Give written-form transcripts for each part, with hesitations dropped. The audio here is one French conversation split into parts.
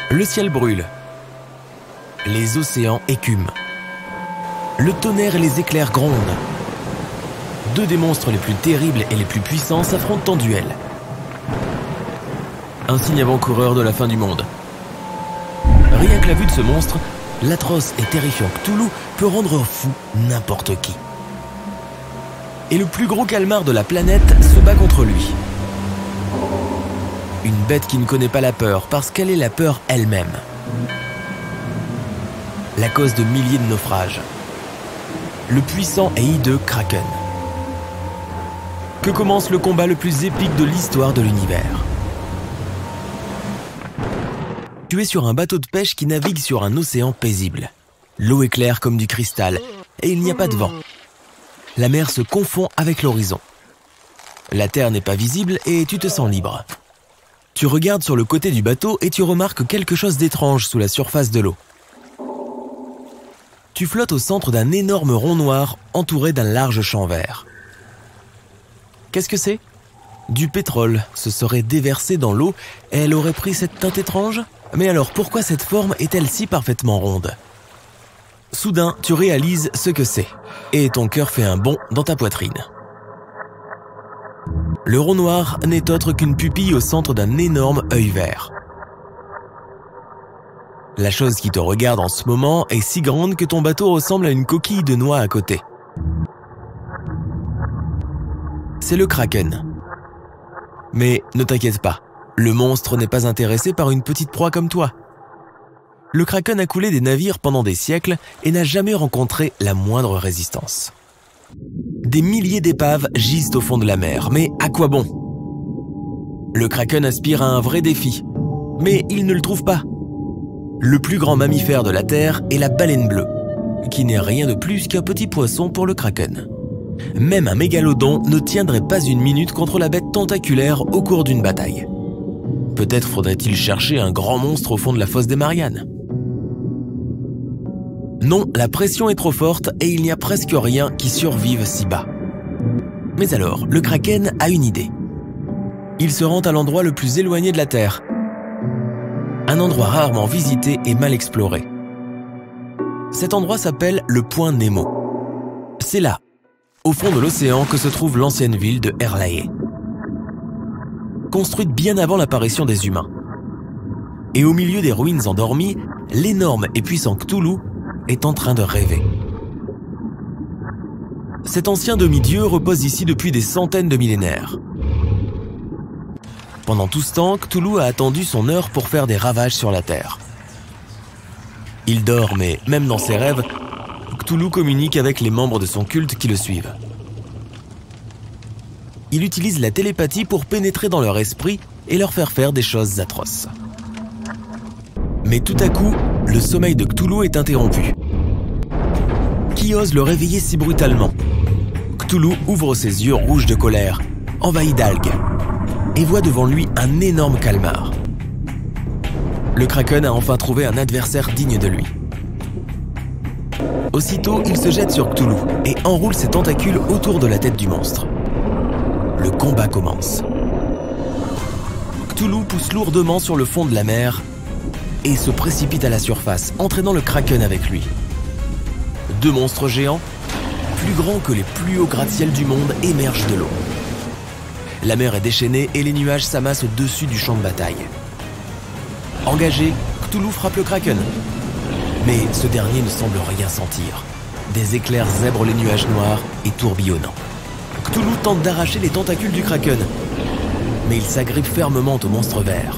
Le ciel brûle. Les océans écument. Le tonnerre et les éclairs grondent. Deux des monstres les plus terribles et les plus puissants s'affrontent en duel. Un signe avant-coureur de la fin du monde. Rien que la vue de ce monstre, l'atroce et terrifiant Cthulhu peut rendre fou n'importe qui. Et le plus gros calmar de la planète se bat contre lui. Une bête qui ne connaît pas la peur parce qu'elle est la peur elle-même. La cause de milliers de naufrages. Le puissant et hideux Kraken. Que commence le combat le plus épique de l'histoire de l'univers. Tu es sur un bateau de pêche qui navigue sur un océan paisible. L'eau est claire comme du cristal et il n'y a pas de vent. La mer se confond avec l'horizon. La terre n'est pas visible et tu te sens libre. Tu regardes sur le côté du bateau et tu remarques quelque chose d'étrange sous la surface de l'eau. Tu flottes au centre d'un énorme rond noir entouré d'un large champ vert. Qu'est-ce que c'est ? Du pétrole se serait déversé dans l'eau et elle aurait pris cette teinte étrange ? Mais alors pourquoi cette forme est-elle si parfaitement ronde ? Soudain, tu réalises ce que c'est et ton cœur fait un bond dans ta poitrine. Le rond noir n'est autre qu'une pupille au centre d'un énorme œil vert. La chose qui te regarde en ce moment est si grande que ton bateau ressemble à une coquille de noix à côté. C'est le Kraken. Mais ne t'inquiète pas, le monstre n'est pas intéressé par une petite proie comme toi. Le Kraken a coulé des navires pendant des siècles et n'a jamais rencontré la moindre résistance. Des milliers d'épaves gisent au fond de la mer, mais à quoi bon ? Le Kraken aspire à un vrai défi, mais il ne le trouve pas. Le plus grand mammifère de la Terre est la baleine bleue, qui n'est rien de plus qu'un petit poisson pour le Kraken. Même un mégalodon ne tiendrait pas une minute contre la bête tentaculaire au cours d'une bataille. Peut-être faudrait-il chercher un grand monstre au fond de la fosse des Mariannes. Non, la pression est trop forte et il n'y a presque rien qui survive si bas. Mais alors, le Kraken a une idée. Il se rend à l'endroit le plus éloigné de la Terre. Un endroit rarement visité et mal exploré. Cet endroit s'appelle le Point Nemo. C'est là, au fond de l'océan, que se trouve l'ancienne ville de Erlaë. Construite bien avant l'apparition des humains. Et au milieu des ruines endormies, l'énorme et puissant Cthulhu est en train de rêver. Cet ancien demi-dieu repose ici depuis des centaines de millénaires. Pendant tout ce temps, Cthulhu a attendu son heure pour faire des ravages sur la Terre. Il dort, mais même dans ses rêves, Cthulhu communique avec les membres de son culte qui le suivent. Il utilise la télépathie pour pénétrer dans leur esprit et leur faire des choses atroces. Mais tout à coup, le sommeil de Cthulhu est interrompu. Qui ose le réveiller si brutalement ? Cthulhu ouvre ses yeux rouges de colère, envahi d'algues, et voit devant lui un énorme calmar. Le Kraken a enfin trouvé un adversaire digne de lui. Aussitôt, il se jette sur Cthulhu et enroule ses tentacules autour de la tête du monstre. Le combat commence. Cthulhu pousse lourdement sur le fond de la mer et se précipite à la surface, entraînant le Kraken avec lui. Deux monstres géants, plus grands que les plus hauts gratte-ciel du monde, émergent de l'eau. La mer est déchaînée et les nuages s'amassent au-dessus du champ de bataille. Engagé, Cthulhu frappe le Kraken. Mais ce dernier ne semble rien sentir. Des éclairs zèbrent les nuages noirs et tourbillonnants. Cthulhu tente d'arracher les tentacules du Kraken, mais il s'agrippe fermement au monstre vert.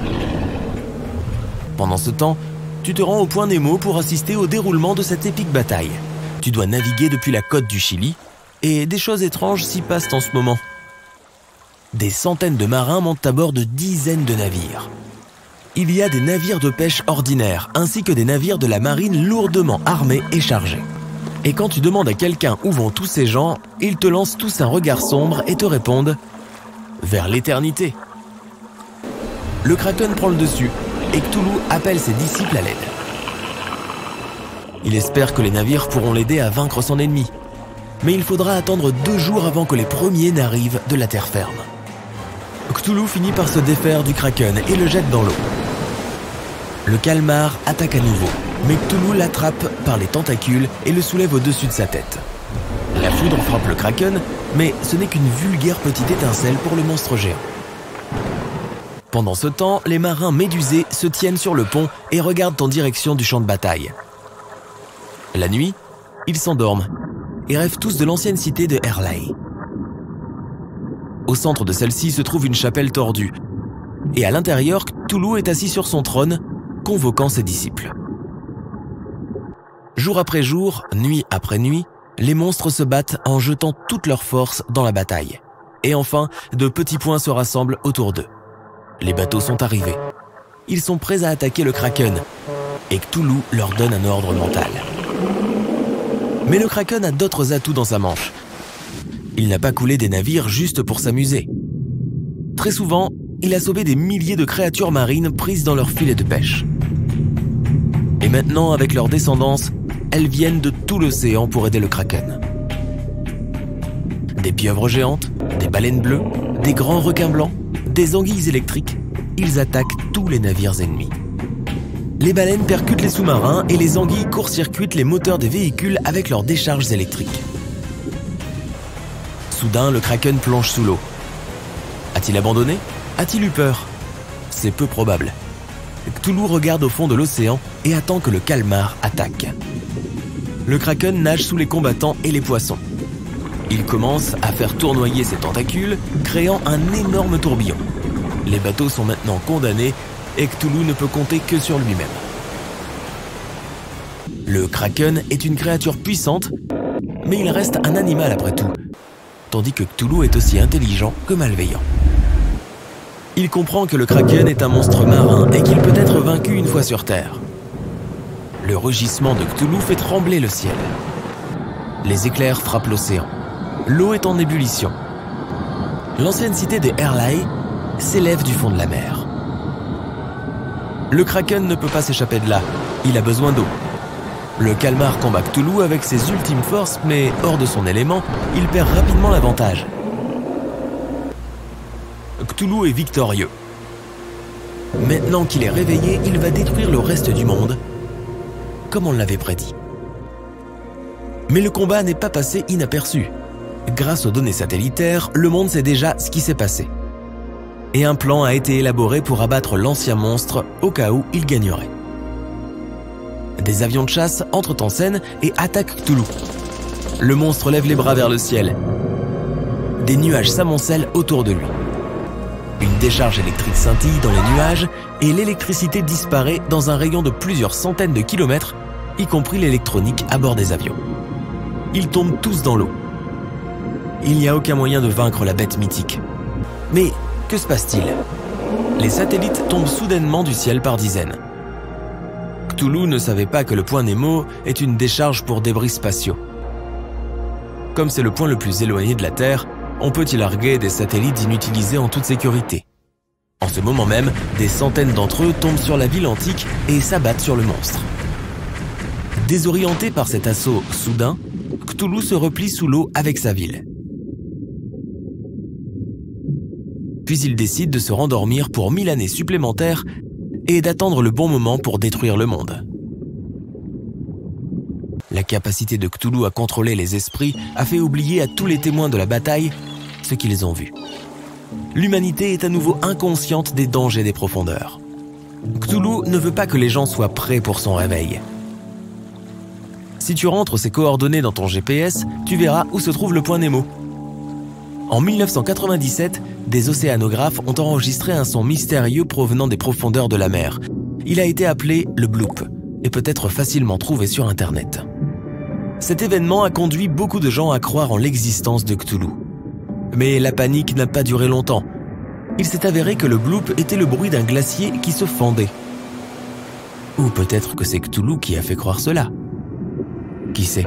Pendant ce temps, tu te rends au Point Nemo pour assister au déroulement de cette épique bataille. Tu dois naviguer depuis la côte du Chili, et des choses étranges s'y passent en ce moment. Des centaines de marins montent à bord de dizaines de navires. Il y a des navires de pêche ordinaires, ainsi que des navires de la marine lourdement armés et chargés. Et quand tu demandes à quelqu'un où vont tous ces gens, ils te lancent tous un regard sombre et te répondent « Vers l'éternité ». Le Kraken prend le dessus, et Cthulhu appelle ses disciples à l'aide. Il espère que les navires pourront l'aider à vaincre son ennemi. Mais il faudra attendre 2 jours avant que les premiers n'arrivent de la terre ferme. Cthulhu finit par se défaire du Kraken et le jette dans l'eau. Le calmar attaque à nouveau, mais Cthulhu l'attrape par les tentacules et le soulève au-dessus de sa tête. La foudre frappe le kraken, mais ce n'est qu'une vulgaire petite étincelle pour le monstre géant. Pendant ce temps, les marins médusés se tiennent sur le pont et regardent en direction du champ de bataille. La nuit, ils s'endorment et rêvent tous de l'ancienne cité de Herlae. Au centre de celle-ci se trouve une chapelle tordue, et à l'intérieur, Cthulhu est assis sur son trône, convoquant ses disciples. Jour après jour, nuit après nuit, les monstres se battent en jetant toute leur force dans la bataille. Et enfin, de petits points se rassemblent autour d'eux. Les bateaux sont arrivés. Ils sont prêts à attaquer le kraken, et Cthulhu leur donne un ordre mental. Mais le kraken a d'autres atouts dans sa manche. Il n'a pas coulé des navires juste pour s'amuser. Très souvent, il a sauvé des milliers de créatures marines prises dans leurs filets de pêche. Et maintenant, avec leur descendance, elles viennent de tout l'océan pour aider le kraken. Des pieuvres géantes, des baleines bleues, des grands requins blancs, des anguilles électriques, ils attaquent tous les navires ennemis. Les baleines percutent les sous-marins et les anguilles court-circuitent les moteurs des véhicules avec leurs décharges électriques. Soudain, le kraken plonge sous l'eau. A-t-il abandonné? A-t-il eu peur? C'est peu probable. Cthulhu regarde au fond de l'océan et attend que le calmar attaque. Le kraken nage sous les combattants et les poissons. Il commence à faire tournoyer ses tentacules, créant un énorme tourbillon. Les bateaux sont maintenant condamnés et Cthulhu ne peut compter que sur lui-même. Le kraken est une créature puissante, mais il reste un animal après tout, tandis que Cthulhu est aussi intelligent que malveillant. Il comprend que le kraken est un monstre marin et qu'il peut être vaincu une fois sur Terre. Le rugissement de Cthulhu fait trembler le ciel. Les éclairs frappent l'océan. L'eau est en ébullition. L'ancienne cité de Herlae s'élève du fond de la mer. Le kraken ne peut pas s'échapper de là. Il a besoin d'eau. Le calmar combat Cthulhu avec ses ultimes forces, mais hors de son élément, il perd rapidement l'avantage. Cthulhu est victorieux. Maintenant qu'il est réveillé, il va détruire le reste du monde, comme on l'avait prédit. Mais le combat n'est pas passé inaperçu. Grâce aux données satellitaires, le monde sait déjà ce qui s'est passé. Et un plan a été élaboré pour abattre l'ancien monstre au cas où il gagnerait. Des avions de chasse entrent en scène et attaquent Cthulhu. Le monstre lève les bras vers le ciel. Des nuages s'amoncellent autour de lui. Une décharge électrique scintille dans les nuages et l'électricité disparaît dans un rayon de plusieurs centaines de kilomètres, y compris l'électronique à bord des avions. Ils tombent tous dans l'eau. Il n'y a aucun moyen de vaincre la bête mythique. Mais que se passe-t-il? Les satellites tombent soudainement du ciel par dizaines. Cthulhu ne savait pas que le point Nemo est une décharge pour débris spatiaux. Comme c'est le point le plus éloigné de la Terre, on peut y larguer des satellites inutilisés en toute sécurité. En ce moment même, des centaines d'entre eux tombent sur la ville antique et s'abattent sur le monstre. Désorienté par cet assaut soudain, Cthulhu se replie sous l'eau avec sa ville. Puis il décide de se rendormir pour 1000 années supplémentaires et d'attendre le bon moment pour détruire le monde. La capacité de Cthulhu à contrôler les esprits a fait oublier à tous les témoins de la bataille ce qu'ils ont vu. L'humanité est à nouveau inconsciente des dangers des profondeurs. Cthulhu ne veut pas que les gens soient prêts pour son réveil. Si tu rentres ces coordonnées dans ton GPS, tu verras où se trouve le point Nemo. En 1997, des océanographes ont enregistré un son mystérieux provenant des profondeurs de la mer. Il a été appelé le bloop et peut être facilement trouvé sur Internet. Cet événement a conduit beaucoup de gens à croire en l'existence de Cthulhu. Mais la panique n'a pas duré longtemps. Il s'est avéré que le bloop était le bruit d'un glacier qui se fendait. Ou peut-être que c'est Cthulhu qui a fait croire cela. Qui sait?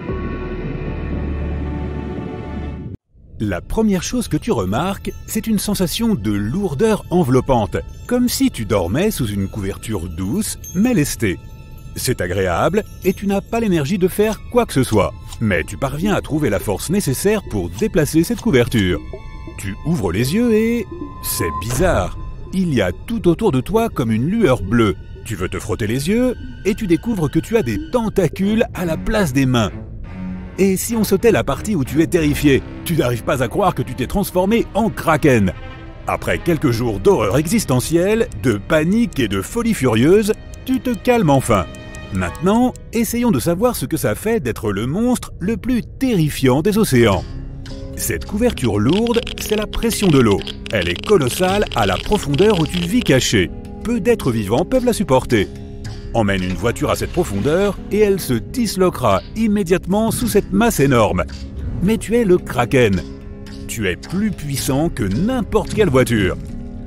La première chose que tu remarques, c'est une sensation de lourdeur enveloppante, comme si tu dormais sous une couverture douce mais lestée. C'est agréable et tu n'as pas l'énergie de faire quoi que ce soit, mais tu parviens à trouver la force nécessaire pour déplacer cette couverture. Tu ouvres les yeux et... c'est bizarre. Il y a tout autour de toi comme une lueur bleue. Tu veux te frotter les yeux et tu découvres que tu as des tentacules à la place des mains. Et si on sautait la partie où tu es terrifié, tu n'arrives pas à croire que tu t'es transformé en kraken. Après quelques jours d'horreur existentielle, de panique et de folie furieuse, tu te calmes enfin. Maintenant, essayons de savoir ce que ça fait d'être le monstre le plus terrifiant des océans. Cette couverture lourde, c'est la pression de l'eau. Elle est colossale à la profondeur où tu vis caché. Peu d'êtres vivants peuvent la supporter. Emmène une voiture à cette profondeur et elle se disloquera immédiatement sous cette masse énorme. Mais tu es le kraken. Tu es plus puissant que n'importe quelle voiture.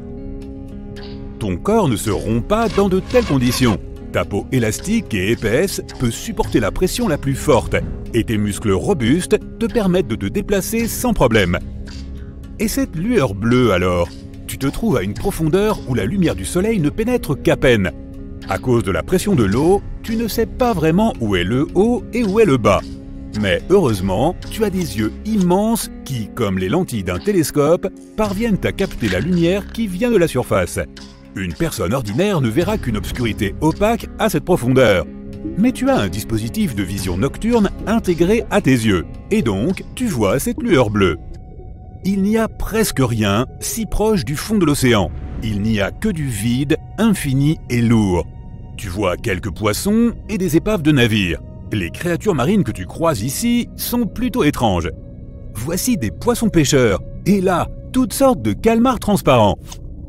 Ton corps ne se rompt pas dans de telles conditions. Ta peau élastique et épaisse peut supporter la pression la plus forte et tes muscles robustes te permettent de te déplacer sans problème. Et cette lueur bleue alors? Tu te trouves à une profondeur où la lumière du soleil ne pénètre qu'à peine. À cause de la pression de l'eau, tu ne sais pas vraiment où est le haut et où est le bas. Mais heureusement, tu as des yeux immenses qui, comme les lentilles d'un télescope, parviennent à capter la lumière qui vient de la surface. Une personne ordinaire ne verra qu'une obscurité opaque à cette profondeur. Mais tu as un dispositif de vision nocturne intégré à tes yeux, et donc tu vois cette lueur bleue. Il n'y a presque rien si proche du fond de l'océan. Il n'y a que du vide, infini et lourd. Tu vois quelques poissons et des épaves de navires. Les créatures marines que tu croises ici sont plutôt étranges. Voici des poissons pêcheurs, et là, toutes sortes de calmars transparents.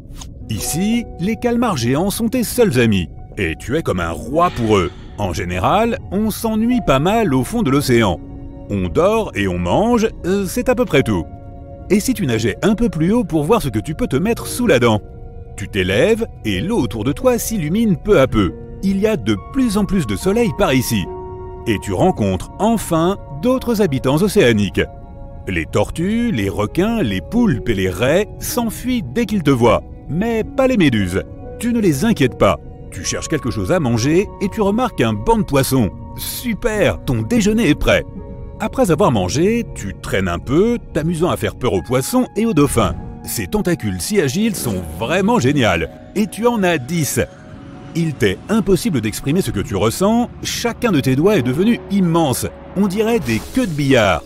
Ici, les calmars géants sont tes seuls amis, et tu es comme un roi pour eux. En général, on s'ennuie pas mal au fond de l'océan. On dort et on mange, c'est à peu près tout. Et si tu nageais un peu plus haut pour voir ce que tu peux te mettre sous la dent? Tu t'élèves et l'eau autour de toi s'illumine peu à peu. Il y a de plus en plus de soleil par ici. Et tu rencontres enfin d'autres habitants océaniques. Les tortues, les requins, les poulpes et les raies s'enfuient dès qu'ils te voient. Mais pas les méduses. Tu ne les inquiètes pas. Tu cherches quelque chose à manger et tu remarques un banc de poissons. Super, ton déjeuner est prêt. Après avoir mangé, tu traînes un peu, t'amusant à faire peur aux poissons et aux dauphins. Ces tentacules si agiles sont vraiment géniales. Et tu en as 10. Il t'est impossible d'exprimer ce que tu ressens, chacun de tes doigts est devenu immense. On dirait des queues de billard.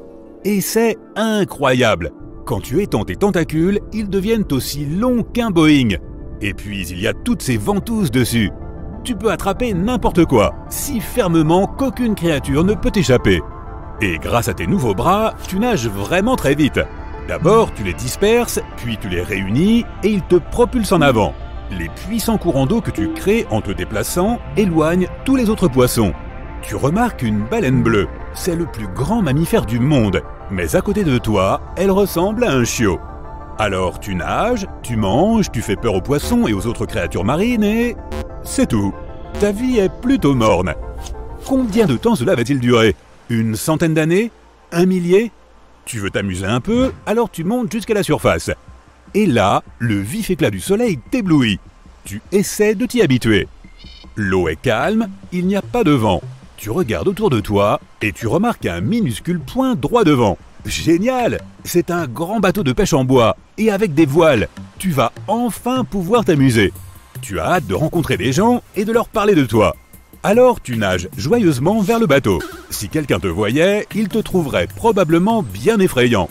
Et c'est incroyable. Quand tu étends tes tentacules, ils deviennent aussi longs qu'un Boeing. Et puis il y a toutes ces ventouses dessus. Tu peux attraper n'importe quoi, si fermement qu'aucune créature ne peut t'échapper. Et grâce à tes nouveaux bras, tu nages vraiment très vite. D'abord, tu les disperses, puis tu les réunis et ils te propulsent en avant. Les puissants courants d'eau que tu crées en te déplaçant éloignent tous les autres poissons. Tu remarques une baleine bleue. C'est le plus grand mammifère du monde. Mais à côté de toi, elle ressemble à un chiot. Alors tu nages, tu manges, tu fais peur aux poissons et aux autres créatures marines et... c'est tout. Ta vie est plutôt morne. Combien de temps cela va-t-il durer? Une centaine d'années? Un millier? Tu veux t'amuser un peu, alors tu montes jusqu'à la surface. Et là, le vif éclat du soleil t'éblouit. Tu essaies de t'y habituer. L'eau est calme, il n'y a pas de vent. Tu regardes autour de toi et tu remarques un minuscule point droit devant. Génial! C'est un grand bateau de pêche en bois et avec des voiles. Tu vas enfin pouvoir t'amuser. Tu as hâte de rencontrer des gens et de leur parler de toi. Alors tu nages joyeusement vers le bateau. Si quelqu'un te voyait, il te trouverait probablement bien effrayant.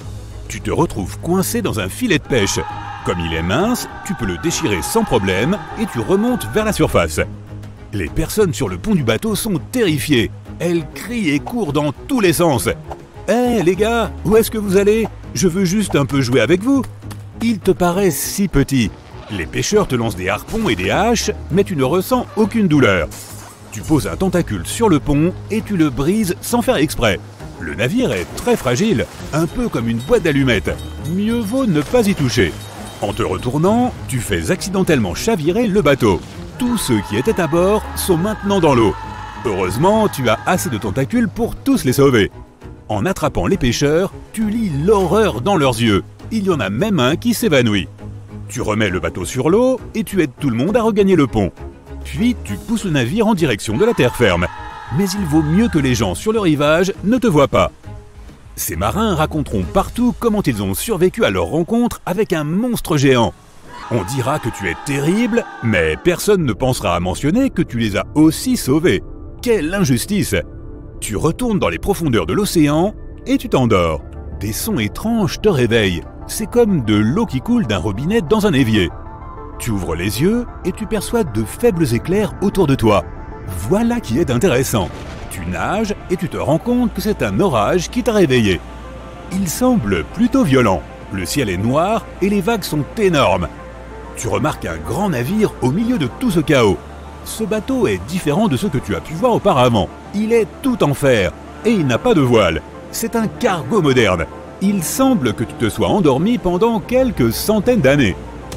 Tu te retrouves coincé dans un filet de pêche. Comme il est mince, tu peux le déchirer sans problème et tu remontes vers la surface. Les personnes sur le pont du bateau sont terrifiées. Elles crient et courent dans tous les sens. « Hé les gars, où est-ce que vous allez? Je veux juste un peu jouer avec vous. » Il te paraît si petit. Les pêcheurs te lancent des harpons et des haches, mais tu ne ressens aucune douleur. Tu poses un tentacule sur le pont et tu le brises sans faire exprès. Le navire est très fragile, un peu comme une boîte d'allumettes. Mieux vaut ne pas y toucher. En te retournant, tu fais accidentellement chavirer le bateau. Tous ceux qui étaient à bord sont maintenant dans l'eau. Heureusement, tu as assez de tentacules pour tous les sauver. En attrapant les pêcheurs, tu lis l'horreur dans leurs yeux. Il y en a même un qui s'évanouit. Tu remets le bateau sur l'eau et tu aides tout le monde à regagner le pont. Puis tu pousses le navire en direction de la terre ferme. Mais il vaut mieux que les gens sur le rivage ne te voient pas. Ces marins raconteront partout comment ils ont survécu à leur rencontre avec un monstre géant. On dira que tu es terrible, mais personne ne pensera à mentionner que tu les as aussi sauvés. Quelle injustice! Tu retournes dans les profondeurs de l'océan et tu t'endors. Des sons étranges te réveillent. C'est comme de l'eau qui coule d'un robinet dans un évier. Tu ouvres les yeux et tu perçois de faibles éclairs autour de toi. Voilà qui est intéressant. Tu nages et tu te rends compte que c'est un orage qui t'a réveillé. Il semble plutôt violent. Le ciel est noir et les vagues sont énormes. Tu remarques un grand navire au milieu de tout ce chaos. Ce bateau est différent de ceux que tu as pu voir auparavant. Il est tout en fer et il n'a pas de voile. C'est un cargo moderne. Il semble que tu te sois endormi pendant quelques centaines d'années.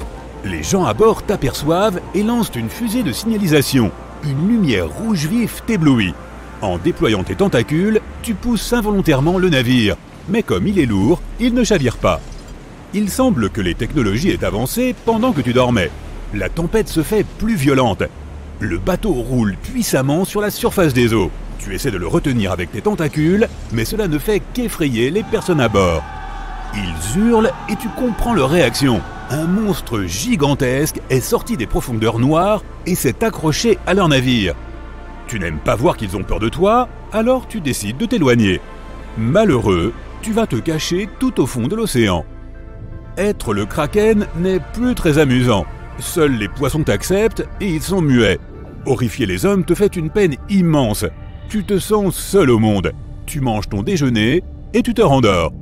Les gens à bord t'aperçoivent et lancent une fusée de signalisation. Une lumière rouge vif t'éblouit. En déployant tes tentacules, tu pousses involontairement le navire. Mais comme il est lourd, il ne chavire pas. Il semble que les technologies aient avancé pendant que tu dormais. La tempête se fait plus violente. Le bateau roule puissamment sur la surface des eaux. Tu essaies de le retenir avec tes tentacules, mais cela ne fait qu'effrayer les personnes à bord. Ils hurlent et tu comprends leur réaction. Un monstre gigantesque est sorti des profondeurs noires et s'est accroché à leur navire. Tu n'aimes pas voir qu'ils ont peur de toi, alors tu décides de t'éloigner. Malheureux, tu vas te cacher tout au fond de l'océan. Être le kraken n'est plus très amusant. Seuls les poissons t'acceptent et ils sont muets. Horrifier les hommes te fait une peine immense. Tu te sens seul au monde. Tu manges ton déjeuner et tu te rendors.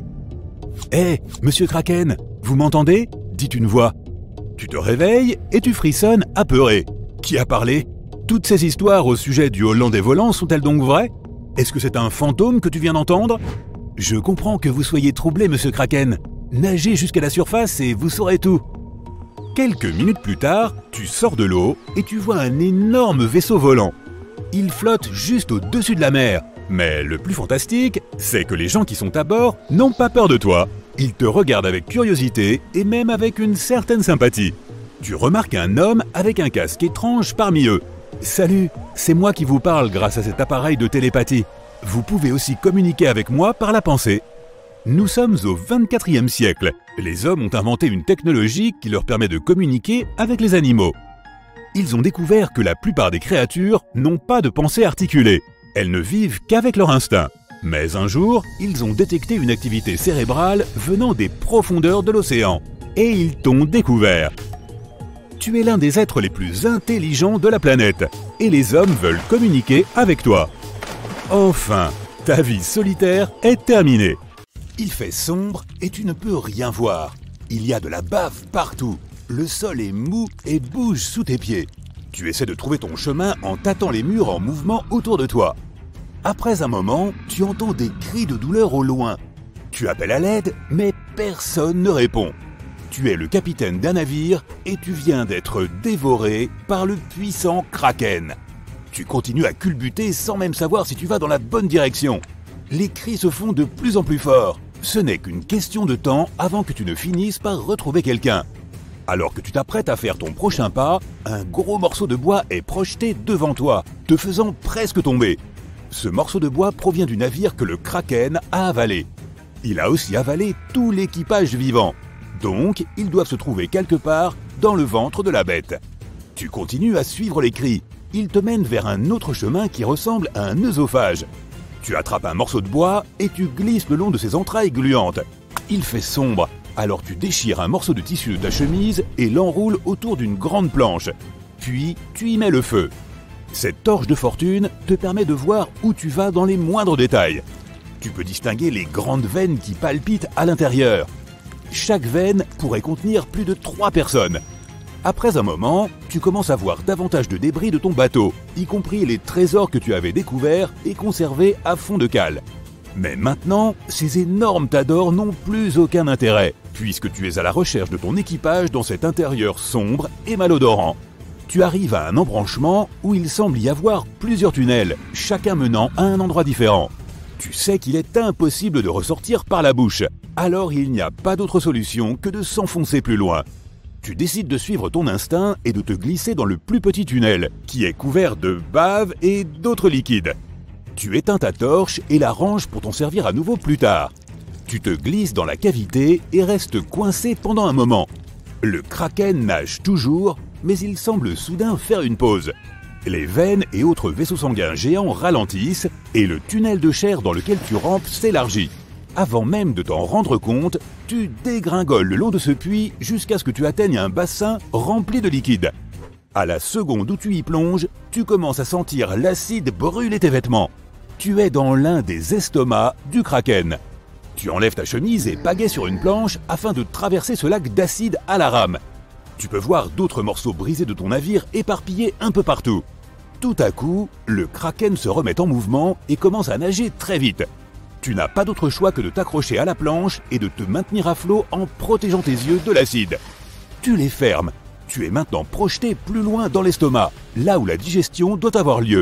« Hé, monsieur Kraken, vous m'entendez ?» dit une voix. Tu te réveilles et tu frissonnes apeuré. Qui a parlé? Toutes ces histoires au sujet du Hollandais volant sont-elles donc vraies? Est-ce que c'est un fantôme que tu viens d'entendre? Je comprends que vous soyez troublé, monsieur Kraken. Nagez jusqu'à la surface et vous saurez tout. Quelques minutes plus tard, tu sors de l'eau et tu vois un énorme vaisseau volant. Il flotte juste au-dessus de la mer. Mais le plus fantastique, c'est que les gens qui sont à bord n'ont pas peur de toi. Ils te regardent avec curiosité et même avec une certaine sympathie. Tu remarques un homme avec un casque étrange parmi eux. « Salut, c'est moi qui vous parle grâce à cet appareil de télépathie. Vous pouvez aussi communiquer avec moi par la pensée. » Nous sommes au 24e siècle. Les hommes ont inventé une technologie qui leur permet de communiquer avec les animaux. Ils ont découvert que la plupart des créatures n'ont pas de pensée articulée. Elles ne vivent qu'avec leur instinct. Mais un jour, ils ont détecté une activité cérébrale venant des profondeurs de l'océan. Et ils t'ont découvert. Tu es l'un des êtres les plus intelligents de la planète. Et les hommes veulent communiquer avec toi. Enfin, ta vie solitaire est terminée. Il fait sombre et tu ne peux rien voir. Il y a de la bave partout. Le sol est mou et bouge sous tes pieds. Tu essaies de trouver ton chemin en tâtant les murs en mouvement autour de toi. Après un moment, tu entends des cris de douleur au loin. Tu appelles à l'aide, mais personne ne répond. Tu es le capitaine d'un navire et tu viens d'être dévoré par le puissant Kraken. Tu continues à culbuter sans même savoir si tu vas dans la bonne direction. Les cris se font de plus en plus forts. Ce n'est qu'une question de temps avant que tu ne finisses par retrouver quelqu'un. Alors que tu t'apprêtes à faire ton prochain pas, un gros morceau de bois est projeté devant toi, te faisant presque tomber. Ce morceau de bois provient du navire que le Kraken a avalé. Il a aussi avalé tout l'équipage vivant. Donc, ils doivent se trouver quelque part dans le ventre de la bête. Tu continues à suivre les cris. Ils te mènent vers un autre chemin qui ressemble à un œsophage. Tu attrapes un morceau de bois et tu glisses le long de ses entrailles gluantes. Il fait sombre, alors tu déchires un morceau de tissu de ta chemise et l'enroules autour d'une grande planche. Puis, tu y mets le feu. Cette torche de fortune te permet de voir où tu vas dans les moindres détails. Tu peux distinguer les grandes veines qui palpitent à l'intérieur. Chaque veine pourrait contenir plus de 3 personnes. Après un moment, tu commences à voir davantage de débris de ton bateau, y compris les trésors que tu avais découverts et conservés à fond de cale. Mais maintenant, ces énormes tas d'or n'ont plus aucun intérêt, puisque tu es à la recherche de ton équipage dans cet intérieur sombre et malodorant. Tu arrives à un embranchement où il semble y avoir plusieurs tunnels, chacun menant à un endroit différent. Tu sais qu'il est impossible de ressortir par la bouche, alors il n'y a pas d'autre solution que de s'enfoncer plus loin. Tu décides de suivre ton instinct et de te glisser dans le plus petit tunnel, qui est couvert de bave et d'autres liquides. Tu éteins ta torche et la ranges pour t'en servir à nouveau plus tard. Tu te glisses dans la cavité et restes coincé pendant un moment. Le kraken nage toujours, mais il semble soudain faire une pause. Les veines et autres vaisseaux sanguins géants ralentissent et le tunnel de chair dans lequel tu rampes s'élargit. Avant même de t'en rendre compte, tu dégringoles le long de ce puits jusqu'à ce que tu atteignes un bassin rempli de liquide. À la seconde où tu y plonges, tu commences à sentir l'acide brûler tes vêtements. Tu es dans l'un des estomacs du kraken. Tu enlèves ta chemise et pagaies sur une planche afin de traverser ce lac d'acide à la rame. Tu peux voir d'autres morceaux brisés de ton navire éparpillés un peu partout. Tout à coup, le kraken se remet en mouvement et commence à nager très vite. Tu n'as pas d'autre choix que de t'accrocher à la planche et de te maintenir à flot en protégeant tes yeux de l'acide. Tu les fermes. Tu es maintenant projeté plus loin dans l'estomac, là où la digestion doit avoir lieu.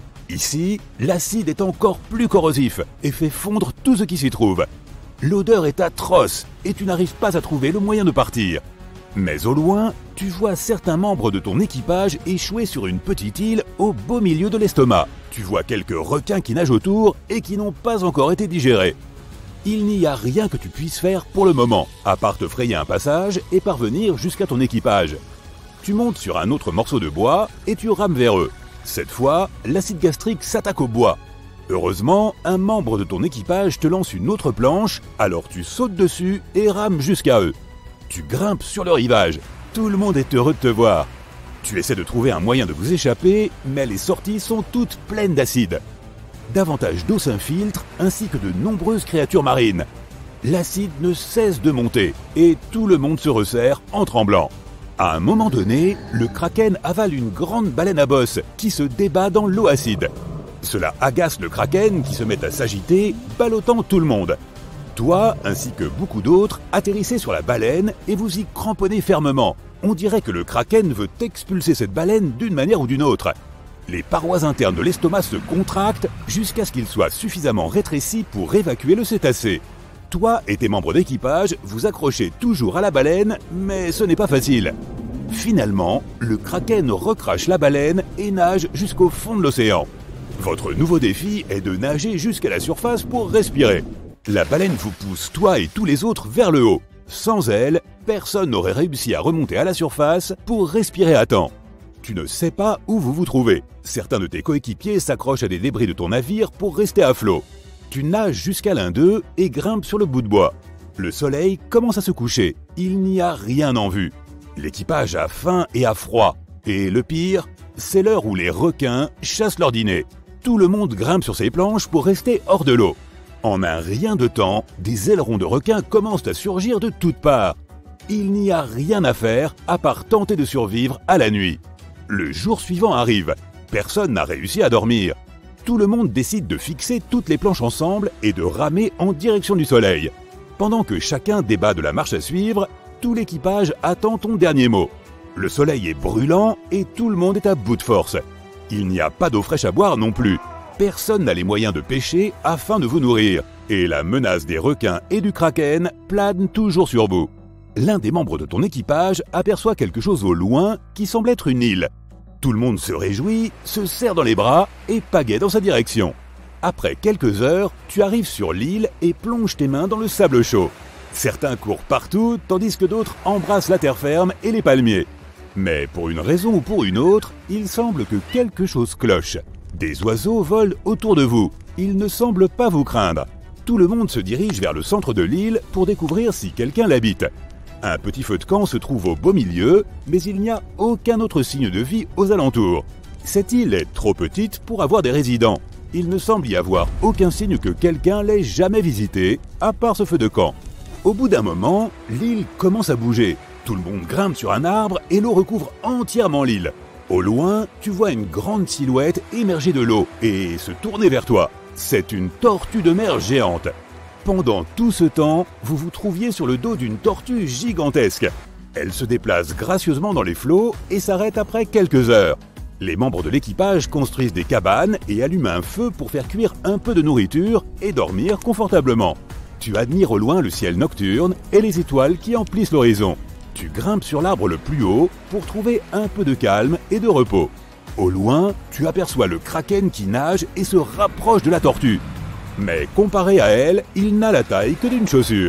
Ici, l'acide est encore plus corrosif et fait fondre tout ce qui s'y trouve. L'odeur est atroce et tu n'arrives pas à trouver le moyen de partir. Mais au loin, tu vois certains membres de ton équipage échouer sur une petite île au beau milieu de l'estomac. Tu vois quelques requins qui nagent autour et qui n'ont pas encore été digérés. Il n'y a rien que tu puisses faire pour le moment, à part te frayer un passage et parvenir jusqu'à ton équipage. Tu montes sur un autre morceau de bois et tu rames vers eux. Cette fois, l'acide gastrique s'attaque au bois. Heureusement, un membre de ton équipage te lance une autre planche, alors tu sautes dessus et rames jusqu'à eux. Tu grimpes sur le rivage. Tout le monde est heureux de te voir. Tu essaies de trouver un moyen de vous échapper, mais les sorties sont toutes pleines d'acide. Davantage d'eau s'infiltre, ainsi que de nombreuses créatures marines. L'acide ne cesse de monter, et tout le monde se resserre en tremblant. À un moment donné, le kraken avale une grande baleine à bosse qui se débat dans l'eau acide. Cela agace le kraken qui se met à s'agiter, ballottant tout le monde. Toi, ainsi que beaucoup d'autres, atterrissez sur la baleine et vous y cramponnez fermement. On dirait que le kraken veut expulser cette baleine d'une manière ou d'une autre. Les parois internes de l'estomac se contractent jusqu'à ce qu'il soit suffisamment rétréci pour évacuer le cétacé. Toi et tes membres d'équipage vous accrochez toujours à la baleine, mais ce n'est pas facile. Finalement, le kraken recrache la baleine et nage jusqu'au fond de l'océan. Votre nouveau défi est de nager jusqu'à la surface pour respirer. La baleine vous pousse, toi et tous les autres, vers le haut. Sans elle, personne n'aurait réussi à remonter à la surface pour respirer à temps. Tu ne sais pas où vous vous trouvez. Certains de tes coéquipiers s'accrochent à des débris de ton navire pour rester à flot. Tu nages jusqu'à l'un d'eux et grimpes sur le bout de bois. Le soleil commence à se coucher. Il n'y a rien en vue. L'équipage a faim et a froid. Et le pire, c'est l'heure où les requins chassent leur dîner. Tout le monde grimpe sur ses planches pour rester hors de l'eau. En un rien de temps, des ailerons de requins commencent à surgir de toutes parts. Il n'y a rien à faire à part tenter de survivre à la nuit. Le jour suivant arrive. Personne n'a réussi à dormir. Tout le monde décide de fixer toutes les planches ensemble et de ramer en direction du soleil. Pendant que chacun débat de la marche à suivre, tout l'équipage attend ton dernier mot. Le soleil est brûlant et tout le monde est à bout de force. Il n'y a pas d'eau fraîche à boire non plus. Personne n'a les moyens de pêcher afin de vous nourrir. Et la menace des requins et du kraken plane toujours sur vous. L'un des membres de ton équipage aperçoit quelque chose au loin qui semble être une île. Tout le monde se réjouit, se serre dans les bras et pagaie dans sa direction. Après quelques heures, tu arrives sur l'île et plonges tes mains dans le sable chaud. Certains courent partout, tandis que d'autres embrassent la terre ferme et les palmiers. Mais pour une raison ou pour une autre, il semble que quelque chose cloche. Des oiseaux volent autour de vous. Ils ne semblent pas vous craindre. Tout le monde se dirige vers le centre de l'île pour découvrir si quelqu'un l'habite. Un petit feu de camp se trouve au beau milieu, mais il n'y a aucun autre signe de vie aux alentours. Cette île est trop petite pour avoir des résidents. Il ne semble y avoir aucun signe que quelqu'un l'ait jamais visitée, à part ce feu de camp. Au bout d'un moment, l'île commence à bouger. Tout le monde grimpe sur un arbre et l'eau recouvre entièrement l'île. Au loin, tu vois une grande silhouette émerger de l'eau et se tourner vers toi. C'est une tortue de mer géante. Pendant tout ce temps, vous vous trouviez sur le dos d'une tortue gigantesque. Elle se déplace gracieusement dans les flots et s'arrête après quelques heures. Les membres de l'équipage construisent des cabanes et allument un feu pour faire cuire un peu de nourriture et dormir confortablement. Tu admires au loin le ciel nocturne et les étoiles qui emplissent l'horizon. Tu grimpes sur l'arbre le plus haut pour trouver un peu de calme et de repos. Au loin, tu aperçois le kraken qui nage et se rapproche de la tortue. Mais comparé à elle, il n'a la taille que d'une chaussure.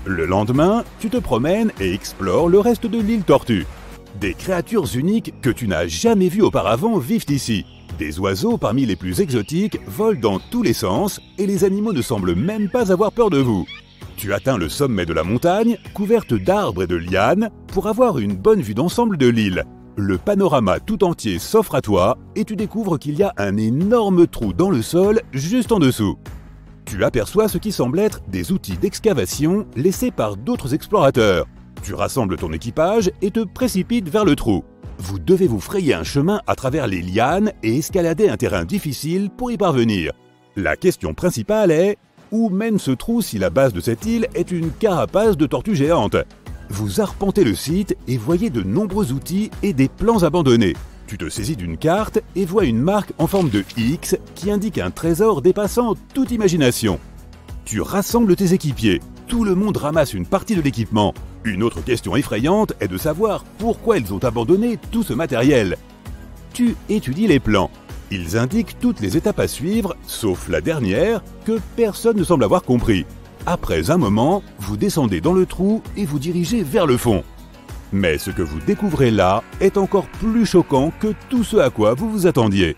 Le lendemain, tu te promènes et explores le reste de l'île Tortue. Des créatures uniques que tu n'as jamais vues auparavant vivent ici. Des oiseaux parmi les plus exotiques volent dans tous les sens et les animaux ne semblent même pas avoir peur de vous. Tu atteins le sommet de la montagne, couverte d'arbres et de lianes, pour avoir une bonne vue d'ensemble de l'île. Le panorama tout entier s'offre à toi et tu découvres qu'il y a un énorme trou dans le sol juste en dessous. Tu aperçois ce qui semble être des outils d'excavation laissés par d'autres explorateurs. Tu rassembles ton équipage et te précipites vers le trou. Vous devez vous frayer un chemin à travers les lianes et escalader un terrain difficile pour y parvenir. La question principale est: où mène ce trou si la base de cette île est une carapace de tortue géante? Vous arpentez le site et voyez de nombreux outils et des plans abandonnés. Tu te saisis d'une carte et vois une marque en forme de X qui indique un trésor dépassant toute imagination. Tu rassembles tes équipiers. Tout le monde ramasse une partie de l'équipement. Une autre question effrayante est de savoir pourquoi ils ont abandonné tout ce matériel. Tu étudies les plans. Ils indiquent toutes les étapes à suivre, sauf la dernière, que personne ne semble avoir compris. Après un moment, vous descendez dans le trou et vous dirigez vers le fond. Mais ce que vous découvrez là est encore plus choquant que tout ce à quoi vous vous attendiez.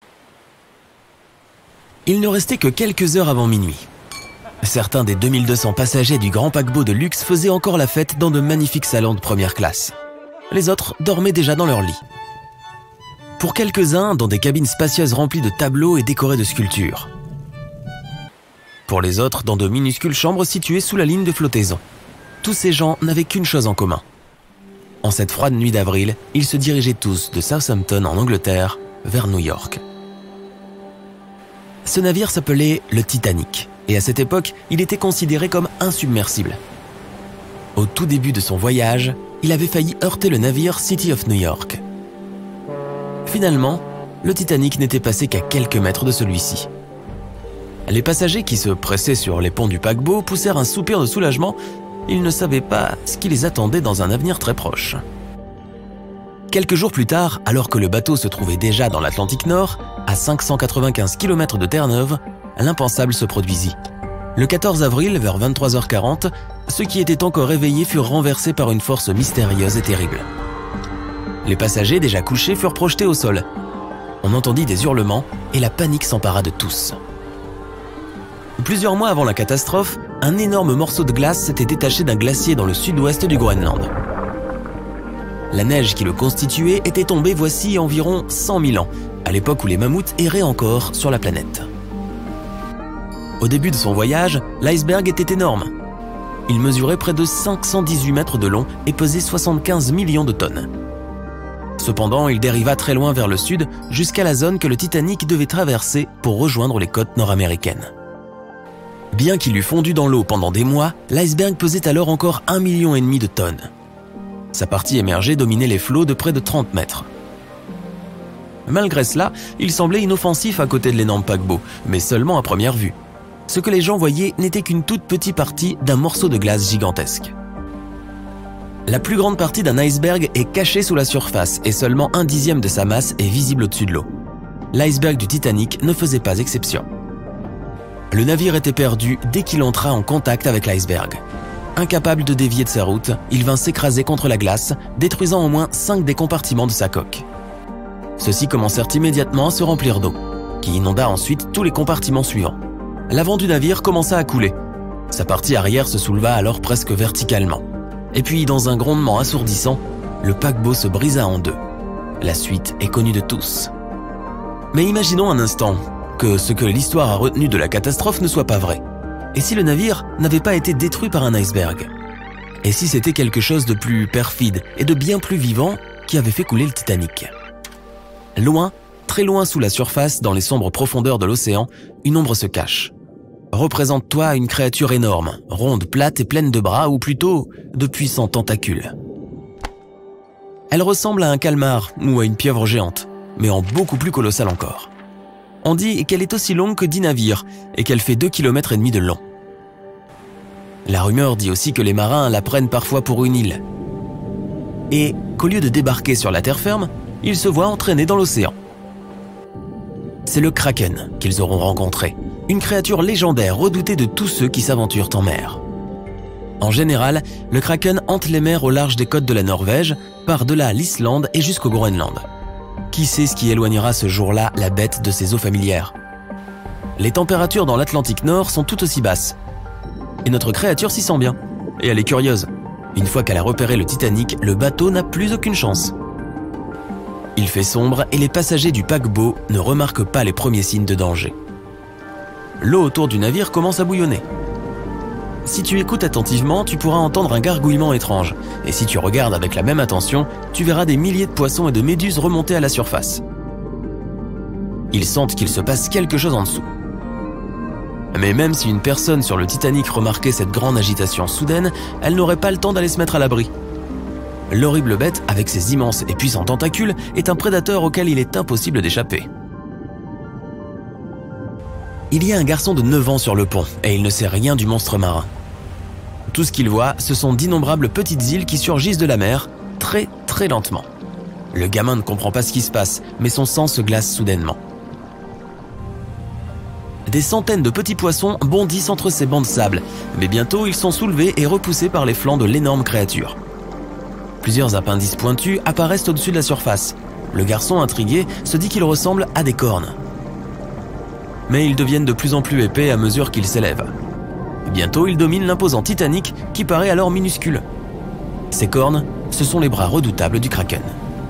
Il ne restait que quelques heures avant minuit. Certains des 2200 passagers du grand paquebot de luxe faisaient encore la fête dans de magnifiques salons de première classe. Les autres dormaient déjà dans leur lit. Pour quelques-uns, dans des cabines spacieuses remplies de tableaux et décorées de sculptures. Pour les autres, dans de minuscules chambres situées sous la ligne de flottaison. Tous ces gens n'avaient qu'une chose en commun. En cette froide nuit d'avril, ils se dirigeaient tous de Southampton en Angleterre vers New York. Ce navire s'appelait le Titanic, et à cette époque, il était considéré comme insubmersible. Au tout début de son voyage, il avait failli heurter le navire City of New York. Finalement, le Titanic n'était passé qu'à quelques mètres de celui-ci. Les passagers qui se pressaient sur les ponts du paquebot poussèrent un soupir de soulagement. Ils ne savaient pas ce qui les attendait dans un avenir très proche. Quelques jours plus tard, alors que le bateau se trouvait déjà dans l'Atlantique Nord, à 595 km de Terre-Neuve, l'impensable se produisit. Le 14 avril, vers 23h40, ceux qui étaient encore éveillés furent renversés par une force mystérieuse et terrible. Les passagers, déjà couchés, furent projetés au sol. On entendit des hurlements et la panique s'empara de tous. Plusieurs mois avant la catastrophe, un énorme morceau de glace s'était détaché d'un glacier dans le sud-ouest du Groenland. La neige qui le constituait était tombée voici environ 100 000 ans, à l'époque où les mammouths erraient encore sur la planète. Au début de son voyage, l'iceberg était énorme. Il mesurait près de 518 mètres de long et pesait 75 millions de tonnes. Cependant, il dériva très loin vers le sud, jusqu'à la zone que le Titanic devait traverser pour rejoindre les côtes nord-américaines. Bien qu'il eût fondu dans l'eau pendant des mois, l'iceberg pesait alors encore 1,5 million de tonnes. Sa partie émergée dominait les flots de près de 30 mètres. Malgré cela, il semblait inoffensif à côté de l'énorme paquebot, mais seulement à première vue. Ce que les gens voyaient n'était qu'une toute petite partie d'un morceau de glace gigantesque. La plus grande partie d'un iceberg est cachée sous la surface et seulement 1/10 de sa masse est visible au-dessus de l'eau. L'iceberg du Titanic ne faisait pas exception. Le navire était perdu dès qu'il entra en contact avec l'iceberg. Incapable de dévier de sa route, il vint s'écraser contre la glace, détruisant au moins 5 des compartiments de sa coque. Ceux-ci commencèrent immédiatement à se remplir d'eau, qui inonda ensuite tous les compartiments suivants. L'avant du navire commença à couler. Sa partie arrière se souleva alors presque verticalement. Et puis, dans un grondement assourdissant, le paquebot se brisa en deux. La suite est connue de tous. Mais imaginons un instant que ce que l'histoire a retenu de la catastrophe ne soit pas vrai. Et si le navire n'avait pas été détruit par un iceberg? Et si c'était quelque chose de plus perfide et de bien plus vivant qui avait fait couler le Titanic? Loin, très loin sous la surface, dans les sombres profondeurs de l'océan, une ombre se cache. Représente-toi une créature énorme, ronde, plate et pleine de bras, ou plutôt de puissants tentacules. Elle ressemble à un calmar ou à une pieuvre géante, mais en beaucoup plus colossal encore. On dit qu'elle est aussi longue que 10 navires et qu'elle fait 2,5 km de long. La rumeur dit aussi que les marins la prennent parfois pour une île. Et qu'au lieu de débarquer sur la terre ferme, ils se voient entraînés dans l'océan. C'est le Kraken qu'ils auront rencontré, une créature légendaire redoutée de tous ceux qui s'aventurent en mer. En général, le kraken hante les mers au large des côtes de la Norvège, par-delà l'Islande et jusqu'au Groenland. Qui sait ce qui éloignera ce jour-là la bête de ses eaux familières? Les températures dans l'Atlantique Nord sont tout aussi basses. Et notre créature s'y sent bien. Et elle est curieuse. Une fois qu'elle a repéré le Titanic, le bateau n'a plus aucune chance. Il fait sombre et les passagers du paquebot ne remarquent pas les premiers signes de danger. L'eau autour du navire commence à bouillonner. Si tu écoutes attentivement, tu pourras entendre un gargouillement étrange. Et si tu regardes avec la même attention, tu verras des milliers de poissons et de méduses remonter à la surface. Ils sentent qu'il se passe quelque chose en dessous. Mais même si une personne sur le Titanic remarquait cette grande agitation soudaine, elle n'aurait pas le temps d'aller se mettre à l'abri. L'horrible bête, avec ses immenses et puissants tentacules, est un prédateur auquel il est impossible d'échapper. Il y a un garçon de 9 ans sur le pont, et il ne sait rien du monstre marin. Tout ce qu'il voit, ce sont d'innombrables petites îles qui surgissent de la mer, très très lentement. Le gamin ne comprend pas ce qui se passe, mais son sang se glace soudainement. Des centaines de petits poissons bondissent entre ces bancs de sable, mais bientôt ils sont soulevés et repoussés par les flancs de l'énorme créature. Plusieurs appendices pointus apparaissent au-dessus de la surface. Le garçon, intrigué, se dit qu'ils ressemblent à des cornes. Mais ils deviennent de plus en plus épais à mesure qu'ils s'élèvent. Bientôt, ils dominent l'imposant Titanic qui paraît alors minuscule. Ces cornes, ce sont les bras redoutables du kraken.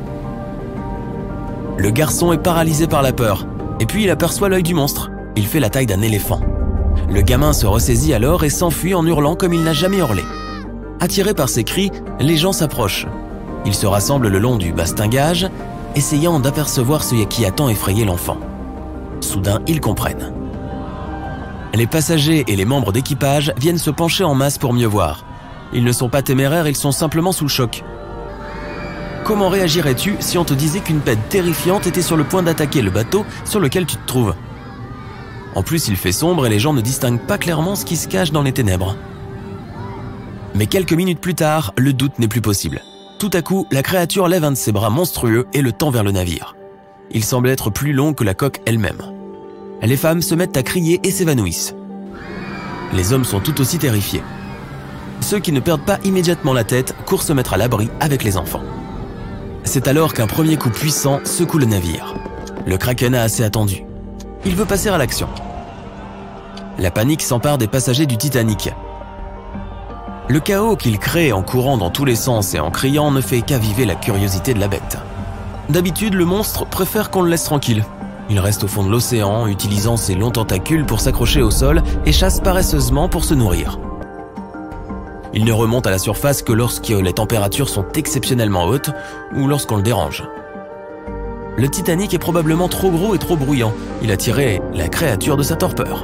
Le garçon est paralysé par la peur, et puis il aperçoit l'œil du monstre. Il fait la taille d'un éléphant. Le gamin se ressaisit alors et s'enfuit en hurlant comme il n'a jamais hurlé. Attirés par ses cris, les gens s'approchent. Ils se rassemblent le long du bastingage, essayant d'apercevoir ce qui a tant effrayé l'enfant. Soudain, ils comprennent. Les passagers et les membres d'équipage viennent se pencher en masse pour mieux voir. Ils ne sont pas téméraires, ils sont simplement sous le choc. Comment réagirais-tu si on te disait qu'une bête terrifiante était sur le point d'attaquer le bateau sur lequel tu te trouves? En plus, il fait sombre et les gens ne distinguent pas clairement ce qui se cache dans les ténèbres. Mais quelques minutes plus tard, le doute n'est plus possible. Tout à coup, la créature lève un de ses bras monstrueux et le tend vers le navire. Il semble être plus long que la coque elle-même. Les femmes se mettent à crier et s'évanouissent. Les hommes sont tout aussi terrifiés. Ceux qui ne perdent pas immédiatement la tête courent se mettre à l'abri avec les enfants. C'est alors qu'un premier coup puissant secoue le navire. Le kraken a assez attendu. Il veut passer à l'action. La panique s'empare des passagers du Titanic. Le chaos qu'il crée en courant dans tous les sens et en criant ne fait qu'aviver la curiosité de la bête. D'habitude, le monstre préfère qu'on le laisse tranquille. Il reste au fond de l'océan, utilisant ses longs tentacules pour s'accrocher au sol et chasse paresseusement pour se nourrir. Il ne remonte à la surface que lorsque les températures sont exceptionnellement hautes ou lorsqu'on le dérange. Le Titanic est probablement trop gros et trop bruyant. Il a tiré la créature de sa torpeur.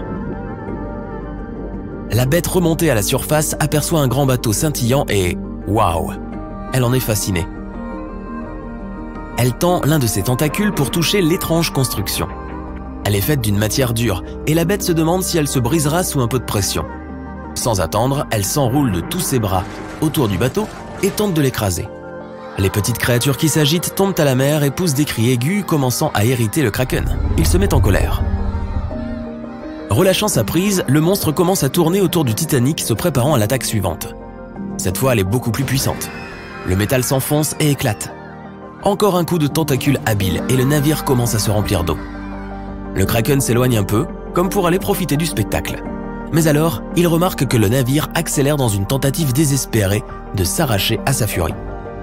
La bête remontée à la surface aperçoit un grand bateau scintillant et... waouh! Elle en est fascinée. Elle tend l'un de ses tentacules pour toucher l'étrange construction. Elle est faite d'une matière dure et la bête se demande si elle se brisera sous un peu de pression. Sans attendre, elle s'enroule de tous ses bras autour du bateau et tente de l'écraser. Les petites créatures qui s'agitent tombent à la mer et poussent des cris aigus, commençant à irriter le kraken. Il se met en colère. Relâchant sa prise, le monstre commence à tourner autour du Titanic, se préparant à l'attaque suivante. Cette fois, elle est beaucoup plus puissante. Le métal s'enfonce et éclate. Encore un coup de tentacule habile et le navire commence à se remplir d'eau. Le kraken s'éloigne un peu, comme pour aller profiter du spectacle. Mais alors, il remarque que le navire accélère dans une tentative désespérée de s'arracher à sa furie.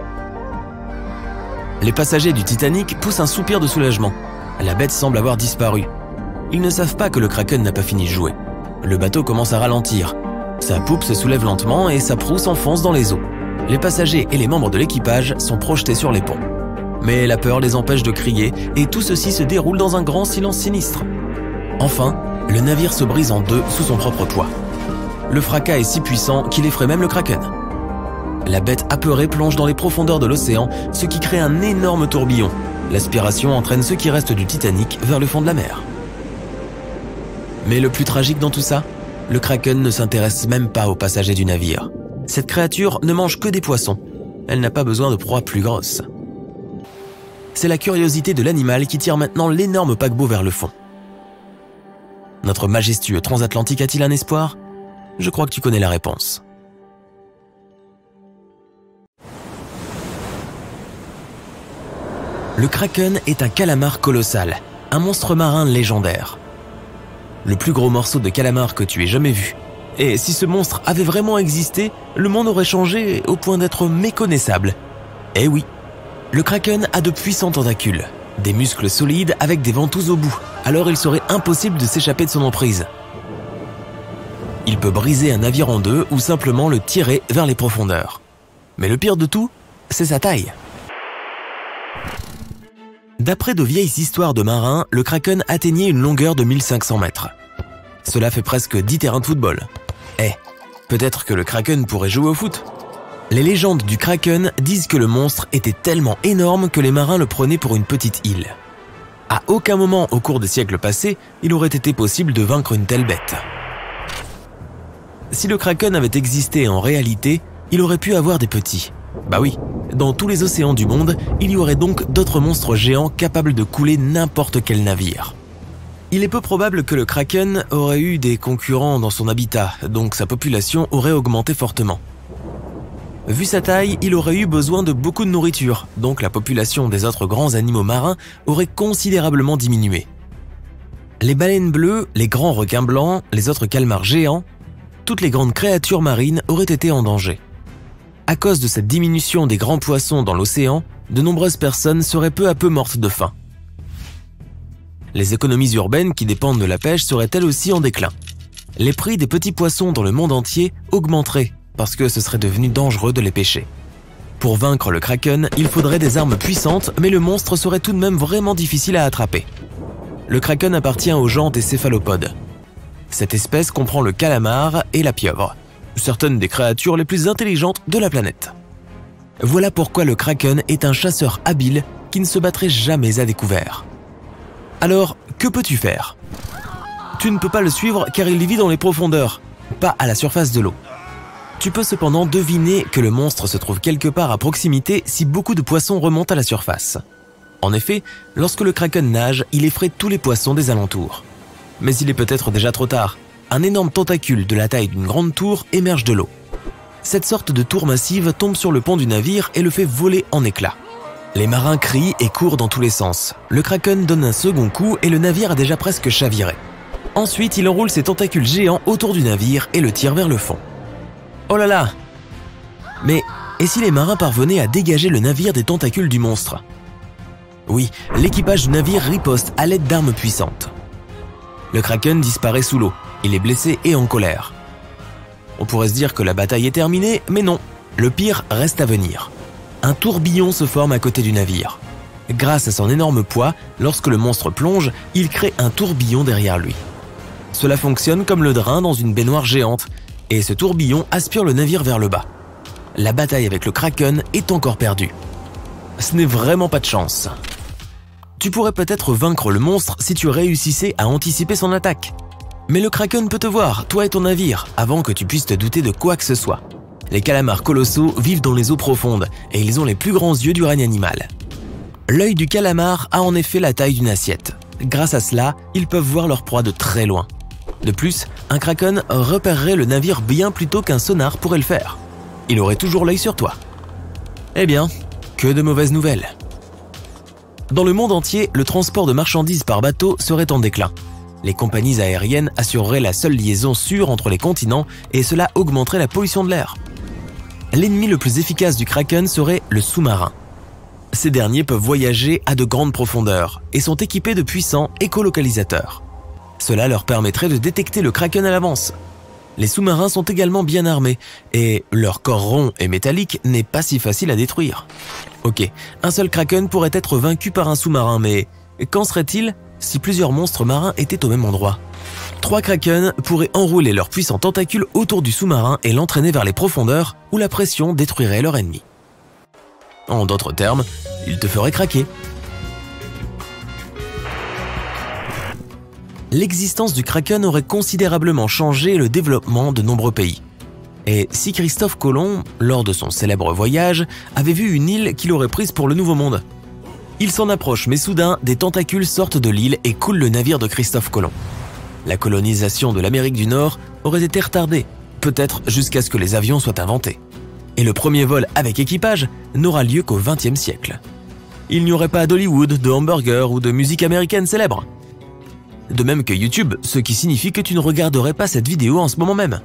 Les passagers du Titanic poussent un soupir de soulagement. La bête semble avoir disparu. Ils ne savent pas que le kraken n'a pas fini de jouer. Le bateau commence à ralentir. Sa poupe se soulève lentement et sa proue s'enfonce dans les eaux. Les passagers et les membres de l'équipage sont projetés sur les ponts. Mais la peur les empêche de crier et tout ceci se déroule dans un grand silence sinistre. Enfin, le navire se brise en deux sous son propre poids. Le fracas est si puissant qu'il effraie même le kraken. La bête apeurée plonge dans les profondeurs de l'océan, ce qui crée un énorme tourbillon. L'aspiration entraîne ceux qui restent du Titanic vers le fond de la mer. Mais le plus tragique dans tout ça, le kraken ne s'intéresse même pas aux passagers du navire. Cette créature ne mange que des poissons. Elle n'a pas besoin de proies plus grosses. C'est la curiosité de l'animal qui tire maintenant l'énorme paquebot vers le fond. Notre majestueux transatlantique a-t-il un espoir? Je crois que tu connais la réponse. Le kraken est un calamar colossal, un monstre marin légendaire. Le plus gros morceau de calamar que tu aies jamais vu. Et si ce monstre avait vraiment existé, le monde aurait changé au point d'être méconnaissable. Eh oui, le kraken a de puissants tentacules, des muscles solides avec des ventouses au bout, alors il serait impossible de s'échapper de son emprise. Il peut briser un navire en deux ou simplement le tirer vers les profondeurs. Mais le pire de tout, c'est sa taille. D'après de vieilles histoires de marins, le kraken atteignait une longueur de 1500 mètres. Cela fait presque 10 terrains de football. Peut-être que le kraken pourrait jouer au foot. Les légendes du kraken disent que le monstre était tellement énorme que les marins le prenaient pour une petite île. À aucun moment au cours des siècles passés, il aurait été possible de vaincre une telle bête. Si le kraken avait existé en réalité, il aurait pu avoir des petits. Bah oui, dans tous les océans du monde, il y aurait donc d'autres monstres géants capables de couler n'importe quel navire. Il est peu probable que le kraken aurait eu des concurrents dans son habitat, donc sa population aurait augmenté fortement. Vu sa taille, il aurait eu besoin de beaucoup de nourriture, donc la population des autres grands animaux marins aurait considérablement diminué. Les baleines bleues, les grands requins blancs, les autres calmars géants, toutes les grandes créatures marines auraient été en danger. À cause de cette diminution des grands poissons dans l'océan, de nombreuses personnes seraient peu à peu mortes de faim. Les économies urbaines qui dépendent de la pêche seraient elles aussi en déclin. Les prix des petits poissons dans le monde entier augmenteraient parce que ce serait devenu dangereux de les pêcher. Pour vaincre le kraken, il faudrait des armes puissantes, mais le monstre serait tout de même vraiment difficile à attraper. Le kraken appartient au genre des céphalopodes. Cette espèce comprend le calamar et la pieuvre, certaines des créatures les plus intelligentes de la planète. Voilà pourquoi le kraken est un chasseur habile qui ne se battrait jamais à découvert. Alors, que peux-tu faire? Tu ne peux pas le suivre car il vit dans les profondeurs, pas à la surface de l'eau. Tu peux cependant deviner que le monstre se trouve quelque part à proximité si beaucoup de poissons remontent à la surface. En effet, lorsque le kraken nage, il effraie tous les poissons des alentours. Mais il est peut-être déjà trop tard. Un énorme tentacule de la taille d'une grande tour émerge de l'eau. Cette sorte de tour massive tombe sur le pont du navire et le fait voler en éclats. Les marins crient et courent dans tous les sens. Le kraken donne un second coup et le navire a déjà presque chaviré. Ensuite, il enroule ses tentacules géants autour du navire et le tire vers le fond. Oh là là! Mais et si les marins parvenaient à dégager le navire des tentacules du monstre? Oui, l'équipage du navire riposte à l'aide d'armes puissantes. Le kraken disparaît sous l'eau. Il est blessé et en colère. On pourrait se dire que la bataille est terminée, mais non. Le pire reste à venir. Un tourbillon se forme à côté du navire. Grâce à son énorme poids, lorsque le monstre plonge, il crée un tourbillon derrière lui. Cela fonctionne comme le drain dans une baignoire géante, et ce tourbillon aspire le navire vers le bas. La bataille avec le kraken est encore perdue. Ce n'est vraiment pas de chance. Tu pourrais peut-être vaincre le monstre si tu réussissais à anticiper son attaque. Mais le kraken peut te voir, toi et ton navire, avant que tu puisses te douter de quoi que ce soit. Les calamars colossaux vivent dans les eaux profondes et ils ont les plus grands yeux du règne animal. L'œil du calamar a en effet la taille d'une assiette. Grâce à cela, ils peuvent voir leur proie de très loin. De plus, un kraken repérerait le navire bien plus tôt qu'un sonar pourrait le faire. Il aurait toujours l'œil sur toi. Eh bien, que de mauvaises nouvelles. Dans le monde entier, le transport de marchandises par bateau serait en déclin. Les compagnies aériennes assureraient la seule liaison sûre entre les continents et cela augmenterait la pollution de l'air. L'ennemi le plus efficace du kraken serait le sous-marin. Ces derniers peuvent voyager à de grandes profondeurs et sont équipés de puissants écolocalisateurs. Cela leur permettrait de détecter le kraken à l'avance. Les sous-marins sont également bien armés et leur corps rond et métallique n'est pas si facile à détruire. Ok, un seul kraken pourrait être vaincu par un sous-marin, mais qu'en serait-il si plusieurs monstres marins étaient au même endroit? 3 krakens pourraient enrouler leurs puissants tentacules autour du sous-marin et l'entraîner vers les profondeurs où la pression détruirait leur ennemi. En d'autres termes, ils te feraient craquer. L'existence du kraken aurait considérablement changé le développement de nombreux pays. Et si Christophe Colomb, lors de son célèbre voyage, avait vu une île qu'il aurait prise pour le Nouveau Monde? Il s'en approche, mais soudain, des tentacules sortent de l'île et coulent le navire de Christophe Colomb. La colonisation de l'Amérique du Nord aurait été retardée, peut-être jusqu'à ce que les avions soient inventés. Et le premier vol avec équipage n'aura lieu qu'au XXe siècle. il n'y aurait pas d'Hollywood, de hamburgers ou de musique américaine célèbre. De même que YouTube, ce qui signifie que tu ne regarderais pas cette vidéo en ce moment même.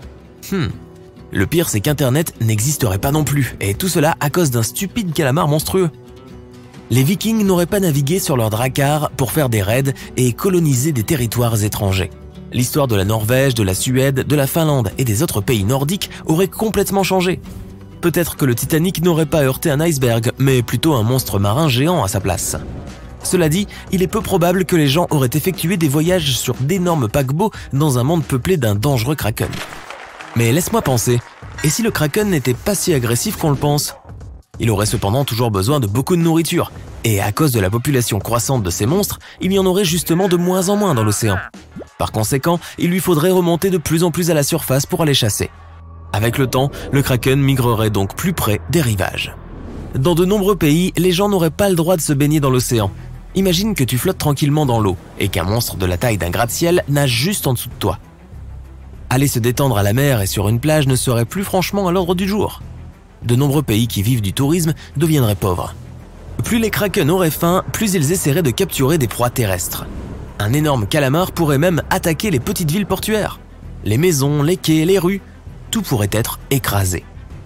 Le pire, c'est qu'Internet n'existerait pas non plus, et tout cela à cause d'un stupide calamar monstrueux. Les Vikings n'auraient pas navigué sur leurs dracars pour faire des raids et coloniser des territoires étrangers. L'histoire de la Norvège, de la Suède, de la Finlande et des autres pays nordiques aurait complètement changé. Peut-être que le Titanic n'aurait pas heurté un iceberg, mais plutôt un monstre marin géant à sa place. Cela dit, il est peu probable que les gens auraient effectué des voyages sur d'énormes paquebots dans un monde peuplé d'un dangereux kraken. Mais laisse-moi penser, et si le kraken n'était pas si agressif qu'on le pense? Il aurait cependant toujours besoin de beaucoup de nourriture, et à cause de la population croissante de ces monstres, il y en aurait justement de moins en moins dans l'océan. Par conséquent, il lui faudrait remonter de plus en plus à la surface pour aller chasser. Avec le temps, le kraken migrerait donc plus près des rivages. Dans de nombreux pays, les gens n'auraient pas le droit de se baigner dans l'océan. Imagine que tu flottes tranquillement dans l'eau et qu'un monstre de la taille d'un gratte-ciel nage juste en dessous de toi. Aller se détendre à la mer et sur une plage ne serait plus franchement à l'ordre du jour. De nombreux pays qui vivent du tourisme deviendraient pauvres. Plus les krakens auraient faim, plus ils essaieraient de capturer des proies terrestres. Un énorme calamar pourrait même attaquer les petites villes portuaires. Les maisons, les quais, les rues, tout pourrait être écrasé.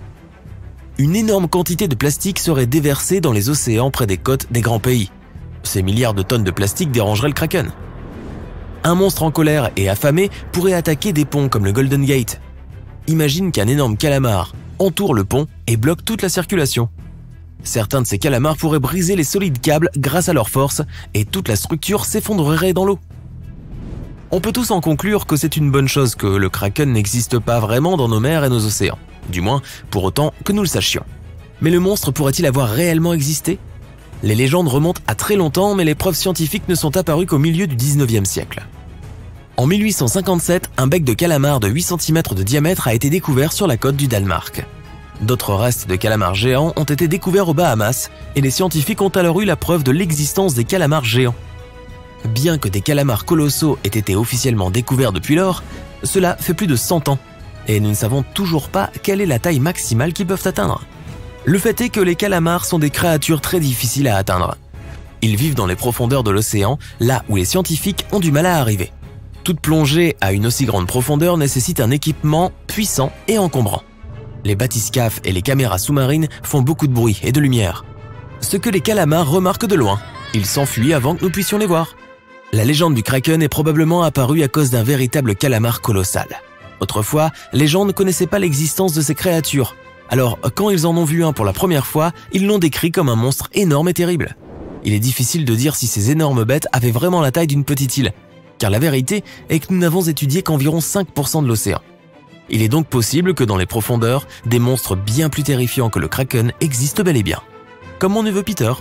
Une énorme quantité de plastique serait déversée dans les océans près des côtes des grands pays. Ces milliards de tonnes de plastique dérangeraient le kraken. Un monstre en colère et affamé pourrait attaquer des ponts comme le Golden Gate. Imagine qu'un énorme calamar entoure le pont et bloque toute la circulation. Certains de ces calamars pourraient briser les solides câbles grâce à leur force et toute la structure s'effondrerait dans l'eau. On peut tous en conclure que c'est une bonne chose que le kraken n'existe pas vraiment dans nos mers et nos océans, du moins pour autant que nous le sachions. Mais le monstre pourrait-il avoir réellement existé? Les légendes remontent à très longtemps, mais les preuves scientifiques ne sont apparues qu'au milieu du 19e siècle. En 1857, un bec de calamar de 8 cm de diamètre a été découvert sur la côte du Danemark. D'autres restes de calamars géants ont été découverts aux Bahamas, et les scientifiques ont alors eu la preuve de l'existence des calamars géants. Bien que des calamars colossaux aient été officiellement découverts depuis lors, cela fait plus de 100 ans, et nous ne savons toujours pas quelle est la taille maximale qu'ils peuvent atteindre. Le fait est que les calamars sont des créatures très difficiles à atteindre. Ils vivent dans les profondeurs de l'océan, là où les scientifiques ont du mal à arriver. Toute plongée à une aussi grande profondeur nécessite un équipement puissant et encombrant. Les bathyscaphes et les caméras sous-marines font beaucoup de bruit et de lumière. Ce que les calamars remarquent de loin, ils s'enfuient avant que nous puissions les voir. La légende du kraken est probablement apparue à cause d'un véritable calamar colossal. Autrefois, les gens ne connaissaient pas l'existence de ces créatures. Alors, quand ils en ont vu un pour la première fois, ils l'ont décrit comme un monstre énorme et terrible. Il est difficile de dire si ces énormes bêtes avaient vraiment la taille d'une petite île, car la vérité est que nous n'avons étudié qu'environ 5% de l'océan. Il est donc possible que dans les profondeurs, des monstres bien plus terrifiants que le kraken existent bel et bien. Comme mon neveu Peter.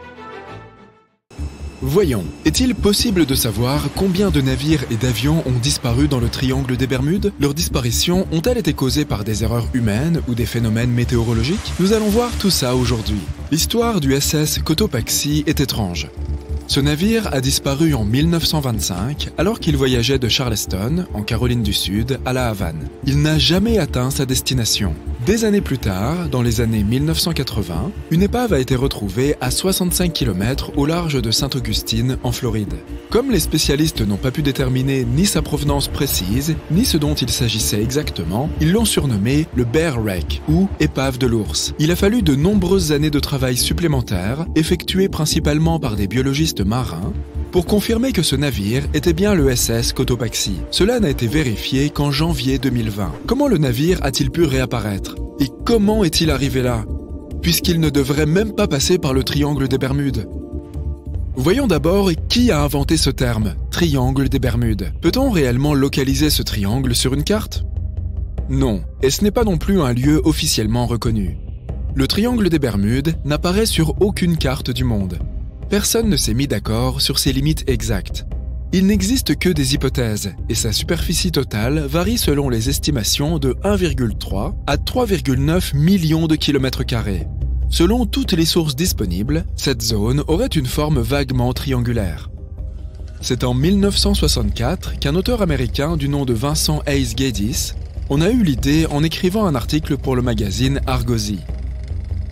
Voyons, est-il possible de savoir combien de navires et d'avions ont disparu dans le triangle des Bermudes? Leurs disparitions ont-elles été causées par des erreurs humaines ou des phénomènes météorologiques? Nous allons voir tout ça aujourd'hui. L'histoire du SS Cotopaxi est étrange. Ce navire a disparu en 1925 alors qu'il voyageait de Charleston, en Caroline du Sud, à La Havane. Il n'a jamais atteint sa destination. Des années plus tard, dans les années 1980, une épave a été retrouvée à 65 km au large de Sainte-Augustine, en Floride. Comme les spécialistes n'ont pas pu déterminer ni sa provenance précise, ni ce dont il s'agissait exactement, ils l'ont surnommé le Bear Wreck, ou épave de l'ours. Il a fallu de nombreuses années de travail supplémentaires, effectués principalement par des biologistes marins, pour confirmer que ce navire était bien le SS Cotopaxi. Cela n'a été vérifié qu'en janvier 2020. Comment le navire a-t-il pu réapparaître? Et comment est-il arrivé là? Puisqu'il ne devrait même pas passer par le triangle des Bermudes. Voyons d'abord qui a inventé ce terme, triangle des Bermudes. Peut-on réellement localiser ce triangle sur une carte? Non, et ce n'est pas non plus un lieu officiellement reconnu. Le triangle des Bermudes n'apparaît sur aucune carte du monde. Personne ne s'est mis d'accord sur ses limites exactes. Il n'existe que des hypothèses, et sa superficie totale varie selon les estimations de 1,3 à 3,9 millions de kilomètres carrés. Selon toutes les sources disponibles, cette zone aurait une forme vaguement triangulaire. C'est en 1964 qu'un auteur américain du nom de Vincent Hayes Geddes en a eu l'idée en écrivant un article pour le magazine Argosy.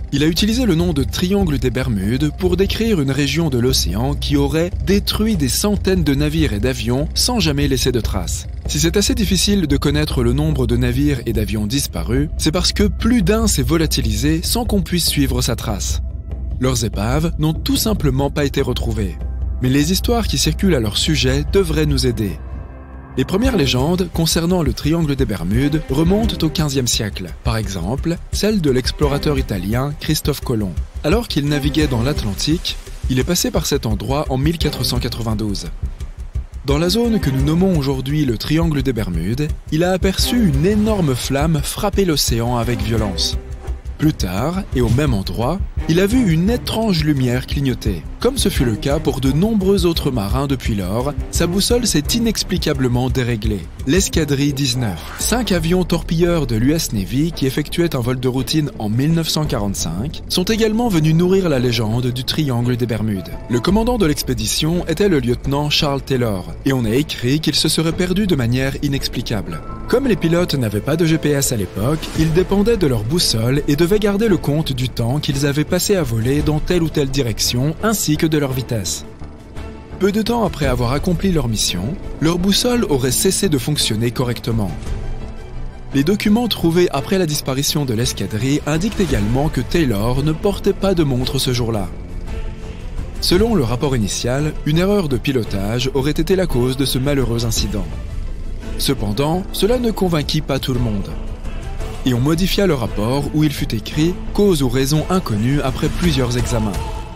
Il a utilisé le nom de triangle des Bermudes pour décrire une région de l'océan qui aurait détruit des centaines de navires et d'avions sans jamais laisser de traces. Si c'est assez difficile de connaître le nombre de navires et d'avions disparus, c'est parce que plus d'un s'est volatilisé sans qu'on puisse suivre sa trace. Leurs épaves n'ont tout simplement pas été retrouvées. Mais les histoires qui circulent à leur sujet devraient nous aider. Les premières légendes concernant le triangle des Bermudes remontent au XVe siècle. Par exemple, celle de l'explorateur italien Christophe Colomb. Alors qu'il naviguait dans l'Atlantique, il est passé par cet endroit en 1492. Dans la zone que nous nommons aujourd'hui le triangle des Bermudes, il a aperçu une énorme flamme frapper l'océan avec violence. Plus tard, et au même endroit, il a vu une étrange lumière clignoter. Comme ce fut le cas pour de nombreux autres marins depuis lors, sa boussole s'est inexplicablement déréglée. L'Escadrille 19, 5 avions torpilleurs de l'US Navy qui effectuaient un vol de routine en 1945, sont également venus nourrir la légende du triangle des Bermudes. Le commandant de l'expédition était le lieutenant Charles Taylor, et on a écrit qu'il se serait perdu de manière inexplicable. Comme les pilotes n'avaient pas de GPS à l'époque, ils dépendaient de leur boussole et devaient garder le compte du temps qu'ils avaient passé à voler dans telle ou telle direction, ainsi que de leur vitesse. Peu de temps après avoir accompli leur mission, leur boussole aurait cessé de fonctionner correctement. Les documents trouvés après la disparition de l'escadrille indiquent également que Taylor ne portait pas de montre ce jour-là. Selon le rapport initial, une erreur de pilotage aurait été la cause de ce malheureux incident. Cependant, cela ne convainquit pas tout le monde. Et on modifia le rapport où il fut écrit « cause ou raison inconnue » après plusieurs examens.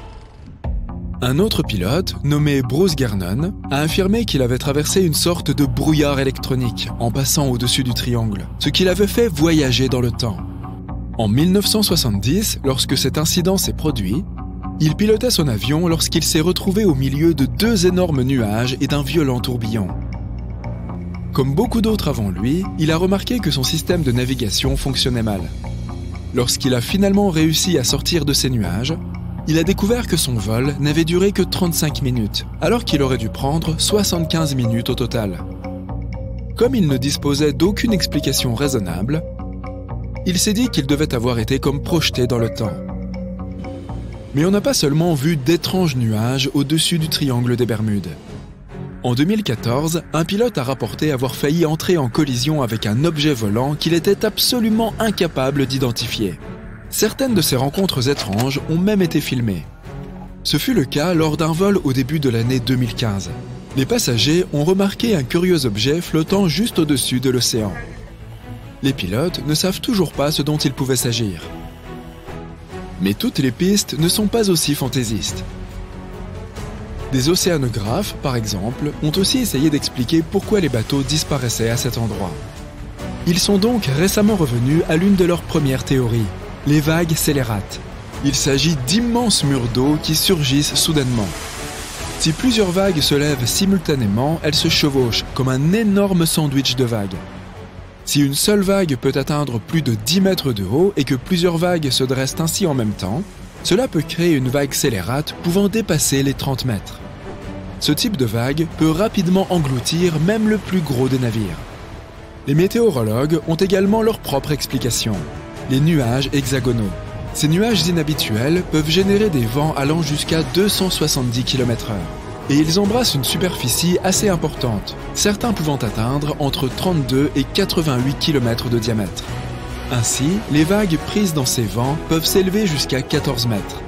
Un autre pilote, nommé Bruce Gernon, a affirmé qu'il avait traversé une sorte de brouillard électronique en passant au-dessus du triangle, ce qui l'avait fait voyager dans le temps. En 1970, lorsque cet incident s'est produit, il pilotait son avion lorsqu'il s'est retrouvé au milieu de 2 énormes nuages et d'un violent tourbillon. Comme beaucoup d'autres avant lui, il a remarqué que son système de navigation fonctionnait mal. Lorsqu'il a finalement réussi à sortir de ces nuages, il a découvert que son vol n'avait duré que 35 minutes, alors qu'il aurait dû prendre 75 minutes au total. Comme il ne disposait d'aucune explication raisonnable, il s'est dit qu'il devait avoir été comme projeté dans le temps. Mais on n'a pas seulement vu d'étranges nuages au-dessus du triangle des Bermudes. En 2014, un pilote a rapporté avoir failli entrer en collision avec un objet volant qu'il était absolument incapable d'identifier. Certaines de ces rencontres étranges ont même été filmées. Ce fut le cas lors d'un vol au début de l'année 2015. Les passagers ont remarqué un curieux objet flottant juste au-dessus de l'océan. Les pilotes ne savent toujours pas ce dont il pouvait s'agir. Mais toutes les pistes ne sont pas aussi fantaisistes. Des océanographes, par exemple, ont aussi essayé d'expliquer pourquoi les bateaux disparaissaient à cet endroit. Ils sont donc récemment revenus à l'une de leurs premières théories, les vagues scélérates. Il s'agit d'immenses murs d'eau qui surgissent soudainement. Si plusieurs vagues se lèvent simultanément, elles se chevauchent comme un énorme sandwich de vagues. Si une seule vague peut atteindre plus de 10 mètres de haut et que plusieurs vagues se dressent ainsi en même temps, cela peut créer une vague scélérate pouvant dépasser les 30 mètres. Ce type de vague peut rapidement engloutir même le plus gros des navires. Les météorologues ont également leur propre explication, les nuages hexagonaux. Ces nuages inhabituels peuvent générer des vents allant jusqu'à 270 km/h. Et ils embrassent une superficie assez importante, certains pouvant atteindre entre 32 et 88 km de diamètre. Ainsi, les vagues prises dans ces vents peuvent s'élever jusqu'à 14 mètres.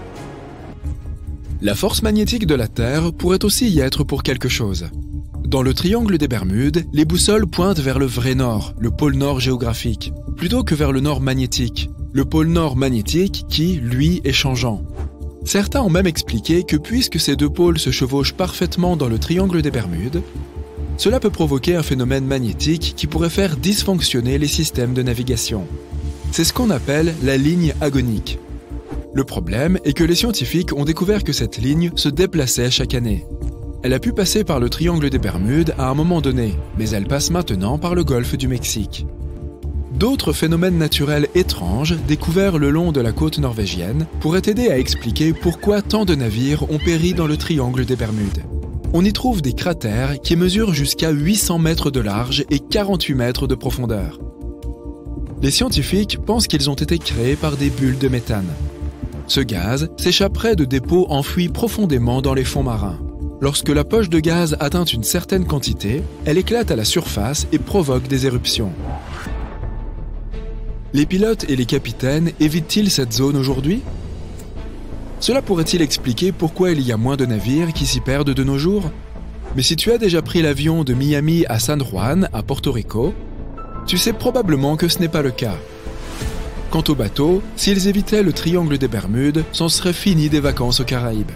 La force magnétique de la Terre pourrait aussi y être pour quelque chose. Dans le triangle des Bermudes, les boussoles pointent vers le vrai nord, le pôle nord géographique, plutôt que vers le nord magnétique, le pôle nord magnétique qui, lui, est changeant. Certains ont même expliqué que puisque ces deux pôles se chevauchent parfaitement dans le triangle des Bermudes, cela peut provoquer un phénomène magnétique qui pourrait faire dysfonctionner les systèmes de navigation. C'est ce qu'on appelle la ligne agonique. Le problème est que les scientifiques ont découvert que cette ligne se déplaçait chaque année. Elle a pu passer par le triangle des Bermudes à un moment donné, mais elle passe maintenant par le golfe du Mexique. D'autres phénomènes naturels étranges découverts le long de la côte norvégienne pourraient aider à expliquer pourquoi tant de navires ont péri dans le triangle des Bermudes. On y trouve des cratères qui mesurent jusqu'à 800 mètres de large et 48 mètres de profondeur. Les scientifiques pensent qu'ils ont été créés par des bulles de méthane. Ce gaz s'échapperait de dépôts enfouis profondément dans les fonds marins. Lorsque la poche de gaz atteint une certaine quantité, elle éclate à la surface et provoque des éruptions. Les pilotes et les capitaines évitent-ils cette zone aujourd'hui? Cela pourrait-il expliquer pourquoi il y a moins de navires qui s'y perdent de nos jours? Mais si tu as déjà pris l'avion de Miami à San Juan, à Porto Rico, tu sais probablement que ce n'est pas le cas. Quant aux bateaux, s'ils évitaient le triangle des Bermudes, c'en serait fini des vacances aux Caraïbes.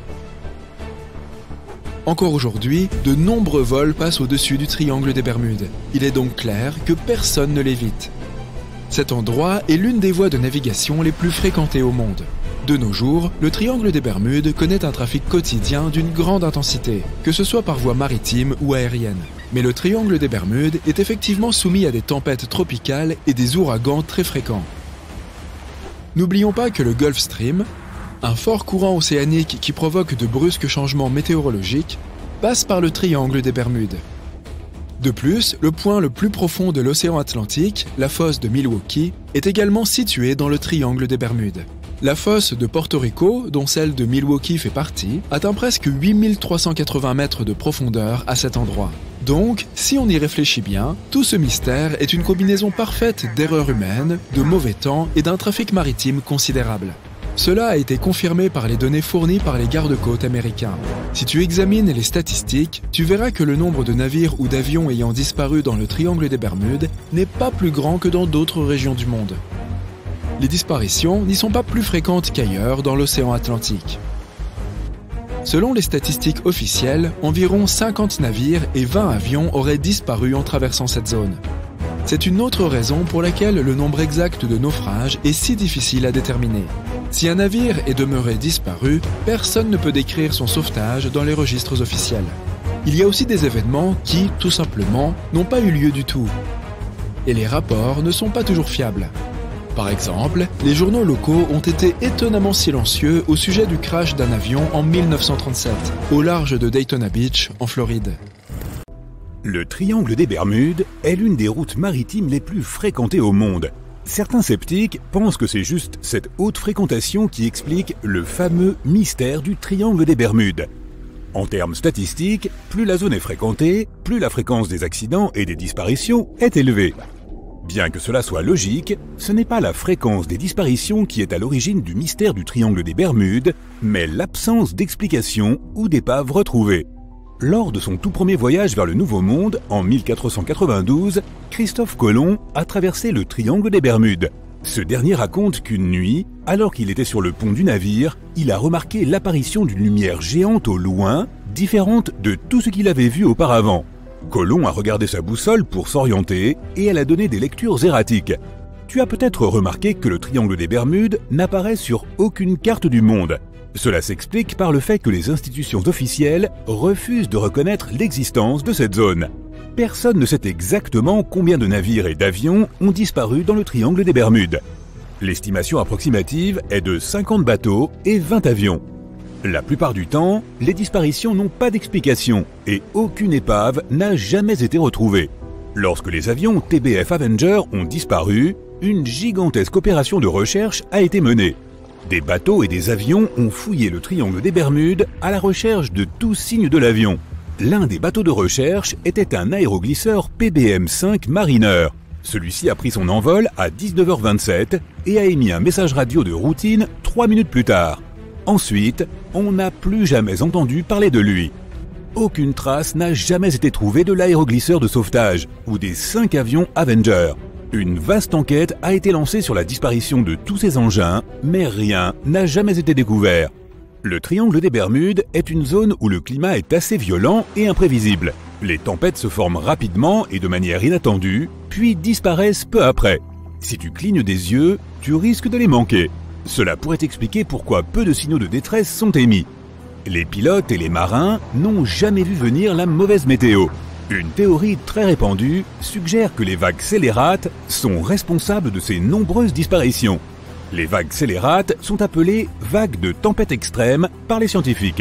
Encore aujourd'hui, de nombreux vols passent au-dessus du triangle des Bermudes. Il est donc clair que personne ne l'évite. Cet endroit est l'une des voies de navigation les plus fréquentées au monde. De nos jours, le triangle des Bermudes connaît un trafic quotidien d'une grande intensité, que ce soit par voie maritime ou aérienne. Mais le triangle des Bermudes est effectivement soumis à des tempêtes tropicales et des ouragans très fréquents. N'oublions pas que le Gulf Stream, un fort courant océanique qui provoque de brusques changements météorologiques, passe par le triangle des Bermudes. De plus, le point le plus profond de l'océan Atlantique, la fosse de Milwaukee, est également situé dans le triangle des Bermudes. La fosse de Porto Rico, dont celle de Milwaukee fait partie, atteint presque 8380 mètres de profondeur à cet endroit. Donc, si on y réfléchit bien, tout ce mystère est une combinaison parfaite d'erreurs humaines, de mauvais temps et d'un trafic maritime considérable. Cela a été confirmé par les données fournies par les gardes-côtes américains. Si tu examines les statistiques, tu verras que le nombre de navires ou d'avions ayant disparu dans le triangle des Bermudes n'est pas plus grand que dans d'autres régions du monde. Les disparitions n'y sont pas plus fréquentes qu'ailleurs dans l'océan Atlantique. Selon les statistiques officielles, environ 50 navires et 20 avions auraient disparu en traversant cette zone. C'est une autre raison pour laquelle le nombre exact de naufrages est si difficile à déterminer. Si un navire est demeuré disparu, personne ne peut décrire son sauvetage dans les registres officiels. Il y a aussi des événements qui, tout simplement, n'ont pas eu lieu du tout. Et les rapports ne sont pas toujours fiables. Par exemple, les journaux locaux ont été étonnamment silencieux au sujet du crash d'un avion en 1937, au large de Daytona Beach, en Floride. Le triangle des Bermudes est l'une des routes maritimes les plus fréquentées au monde. Certains sceptiques pensent que c'est juste cette haute fréquentation qui explique le fameux mystère du triangle des Bermudes. En termes statistiques, plus la zone est fréquentée, plus la fréquence des accidents et des disparitions est élevée. Bien que cela soit logique, ce n'est pas la fréquence des disparitions qui est à l'origine du mystère du triangle des Bermudes, mais l'absence d'explication ou d'épaves retrouvées. Lors de son tout premier voyage vers le Nouveau Monde, en 1492, Christophe Colomb a traversé le triangle des Bermudes. Ce dernier raconte qu'une nuit, alors qu'il était sur le pont du navire, il a remarqué l'apparition d'une lumière géante au loin, différente de tout ce qu'il avait vu auparavant. Colomb a regardé sa boussole pour s'orienter et elle a donné des lectures erratiques. Tu as peut-être remarqué que le triangle des Bermudes n'apparaît sur aucune carte du monde. Cela s'explique par le fait que les institutions officielles refusent de reconnaître l'existence de cette zone. Personne ne sait exactement combien de navires et d'avions ont disparu dans le triangle des Bermudes. L'estimation approximative est de 50 bateaux et 20 avions. La plupart du temps, les disparitions n'ont pas d'explication et aucune épave n'a jamais été retrouvée. Lorsque les avions TBF Avenger ont disparu, une gigantesque opération de recherche a été menée. Des bateaux et des avions ont fouillé le triangle des Bermudes à la recherche de tout signe de l'avion. L'un des bateaux de recherche était un aéroglisseur PBM-5 Mariner. Celui-ci a pris son envol à 19h27 et a émis un message radio de routine 3 minutes plus tard. Ensuite, on n'a plus jamais entendu parler de lui. Aucune trace n'a jamais été trouvée de l'aéroglisseur de sauvetage ou des 5 avions Avenger. Une vaste enquête a été lancée sur la disparition de tous ces engins, mais rien n'a jamais été découvert. Le triangle des Bermudes est une zone où le climat est assez violent et imprévisible. Les tempêtes se forment rapidement et de manière inattendue, puis disparaissent peu après. Si tu clignes des yeux, tu risques de les manquer. Cela pourrait expliquer pourquoi peu de signaux de détresse sont émis. Les pilotes et les marins n'ont jamais vu venir la mauvaise météo. Une théorie très répandue suggère que les vagues scélérates sont responsables de ces nombreuses disparitions. Les vagues scélérates sont appelées vagues de tempête extrême par les scientifiques.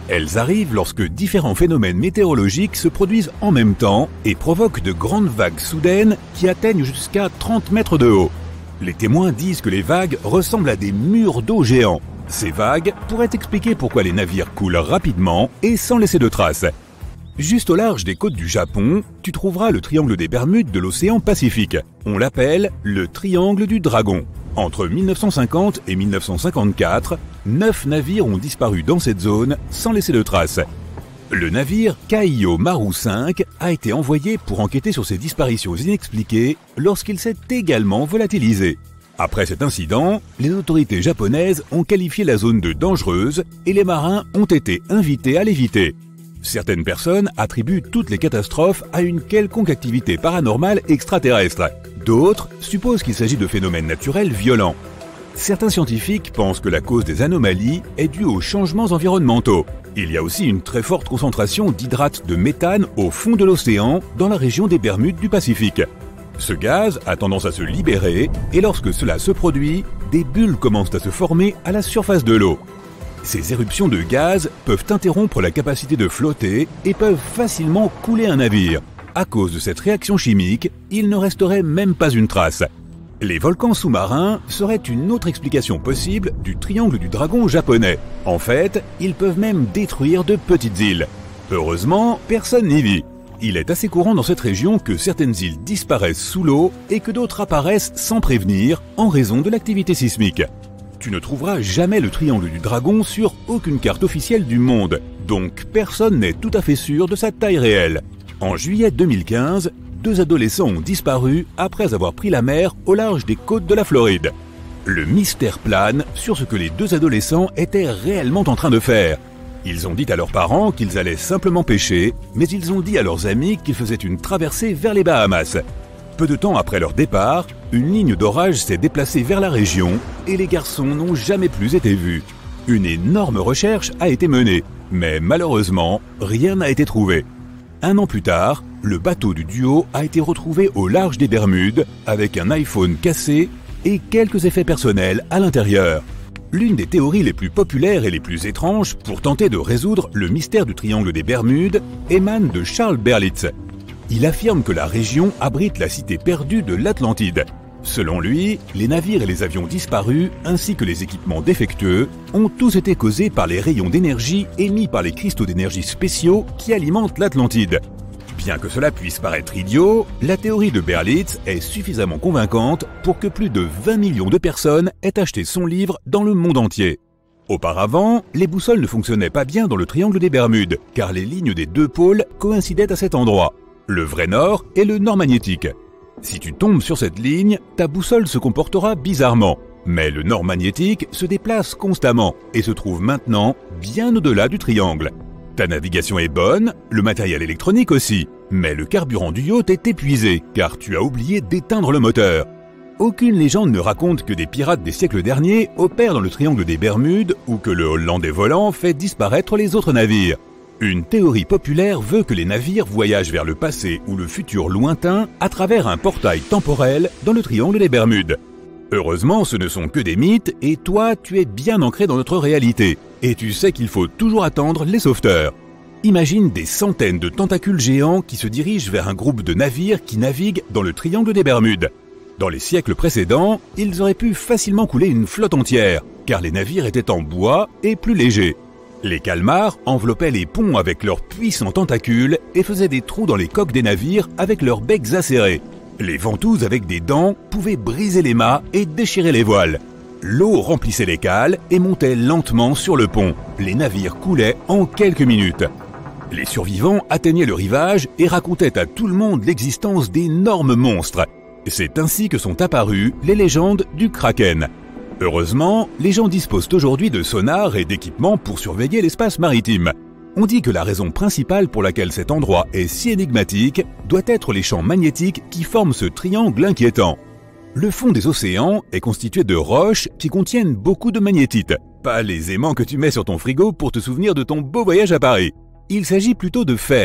Elles arrivent lorsque différents phénomènes météorologiques se produisent en même temps et provoquent de grandes vagues soudaines qui atteignent jusqu'à 30 mètres de haut. Les témoins disent que les vagues ressemblent à des murs d'eau géants. Ces vagues pourraient expliquer pourquoi les navires coulent rapidement et sans laisser de traces. Juste au large des côtes du Japon, tu trouveras le triangle des Bermudes de l'océan Pacifique. On l'appelle le triangle du dragon. Entre 1950 et 1954, 9 navires ont disparu dans cette zone sans laisser de traces. Le navire Kaiyo Maru 5 a été envoyé pour enquêter sur ces disparitions inexpliquées lorsqu'il s'est également volatilisé. Après cet incident, les autorités japonaises ont qualifié la zone de dangereuse et les marins ont été invités à l'éviter. Certaines personnes attribuent toutes les catastrophes à une quelconque activité paranormale extraterrestre. D'autres supposent qu'il s'agit de phénomènes naturels violents. Certains scientifiques pensent que la cause des anomalies est due aux changements environnementaux. Il y a aussi une très forte concentration d'hydrate de méthane au fond de l'océan dans la région des Bermudes du Pacifique. Ce gaz a tendance à se libérer et lorsque cela se produit, des bulles commencent à se former à la surface de l'eau. Ces éruptions de gaz peuvent interrompre la capacité de flotter et peuvent facilement couler un navire. À cause de cette réaction chimique, il ne resterait même pas une trace. Les volcans sous-marins seraient une autre explication possible du triangle du dragon japonais. En fait, ils peuvent même détruire de petites îles. Heureusement, personne n'y vit. Il est assez courant dans cette région que certaines îles disparaissent sous l'eau et que d'autres apparaissent sans prévenir en raison de l'activité sismique. Tu ne trouveras jamais le triangle du dragon sur aucune carte officielle du monde, donc personne n'est tout à fait sûr de sa taille réelle. En juillet 2015, 2 adolescents ont disparu après avoir pris la mer au large des côtes de la Floride. Le mystère plane sur ce que les 2 adolescents étaient réellement en train de faire. Ils ont dit à leurs parents qu'ils allaient simplement pêcher, mais ils ont dit à leurs amis qu'ils faisaient une traversée vers les Bahamas. Peu de temps après leur départ, une ligne d'orage s'est déplacée vers la région et les garçons n'ont jamais plus été vus. Une énorme recherche a été menée, mais malheureusement, rien n'a été trouvé. 1 an plus tard, le bateau du duo a été retrouvé au large des Bermudes avec un iPhone cassé et quelques effets personnels à l'intérieur. L'une des théories les plus populaires et les plus étranges pour tenter de résoudre le mystère du triangle des Bermudes émane de Charles Berlitz. Il affirme que la région abrite la cité perdue de l'Atlantide. Selon lui, les navires et les avions disparus, ainsi que les équipements défectueux, ont tous été causés par les rayons d'énergie émis par les cristaux d'énergie spéciaux qui alimentent l'Atlantide. Bien que cela puisse paraître idiot, la théorie de Berlitz est suffisamment convaincante pour que plus de 20 millions de personnes aient acheté son livre dans le monde entier. Auparavant, les boussoles ne fonctionnaient pas bien dans le triangle des Bermudes, car les lignes des 2 pôles coïncidaient à cet endroit. Le vrai nord et le nord magnétique. Si tu tombes sur cette ligne, ta boussole se comportera bizarrement. Mais le nord magnétique se déplace constamment et se trouve maintenant bien au-delà du triangle. Ta navigation est bonne, le matériel électronique aussi, mais le carburant du yacht est épuisé car tu as oublié d'éteindre le moteur. Aucune légende ne raconte que des pirates des siècles derniers opèrent dans le triangle des Bermudes ou que le Hollandais volant fait disparaître les autres navires. Une théorie populaire veut que les navires voyagent vers le passé ou le futur lointain à travers un portail temporel dans le triangle des Bermudes. Heureusement, ce ne sont que des mythes et toi, tu es bien ancré dans notre réalité. Et tu sais qu'il faut toujours attendre les sauveteurs. Imagine des centaines de tentacules géants qui se dirigent vers un groupe de navires qui naviguent dans le triangle des Bermudes. Dans les siècles précédents, ils auraient pu facilement couler une flotte entière, car les navires étaient en bois et plus légers. Les calmars enveloppaient les ponts avec leurs puissants tentacules et faisaient des trous dans les coques des navires avec leurs becs acérés. Les ventouses avec des dents pouvaient briser les mâts et déchirer les voiles. L'eau remplissait les cales et montait lentement sur le pont. Les navires coulaient en quelques minutes. Les survivants atteignaient le rivage et racontaient à tout le monde l'existence d'énormes monstres. C'est ainsi que sont apparues les légendes du Kraken. Heureusement, les gens disposent aujourd'hui de sonars et d'équipements pour surveiller l'espace maritime. On dit que la raison principale pour laquelle cet endroit est si énigmatique doit être les champs magnétiques qui forment ce triangle inquiétant. Le fond des océans est constitué de roches qui contiennent beaucoup de magnétite. Pas les aimants que tu mets sur ton frigo pour te souvenir de ton beau voyage à Paris. Il s'agit plutôt de fer.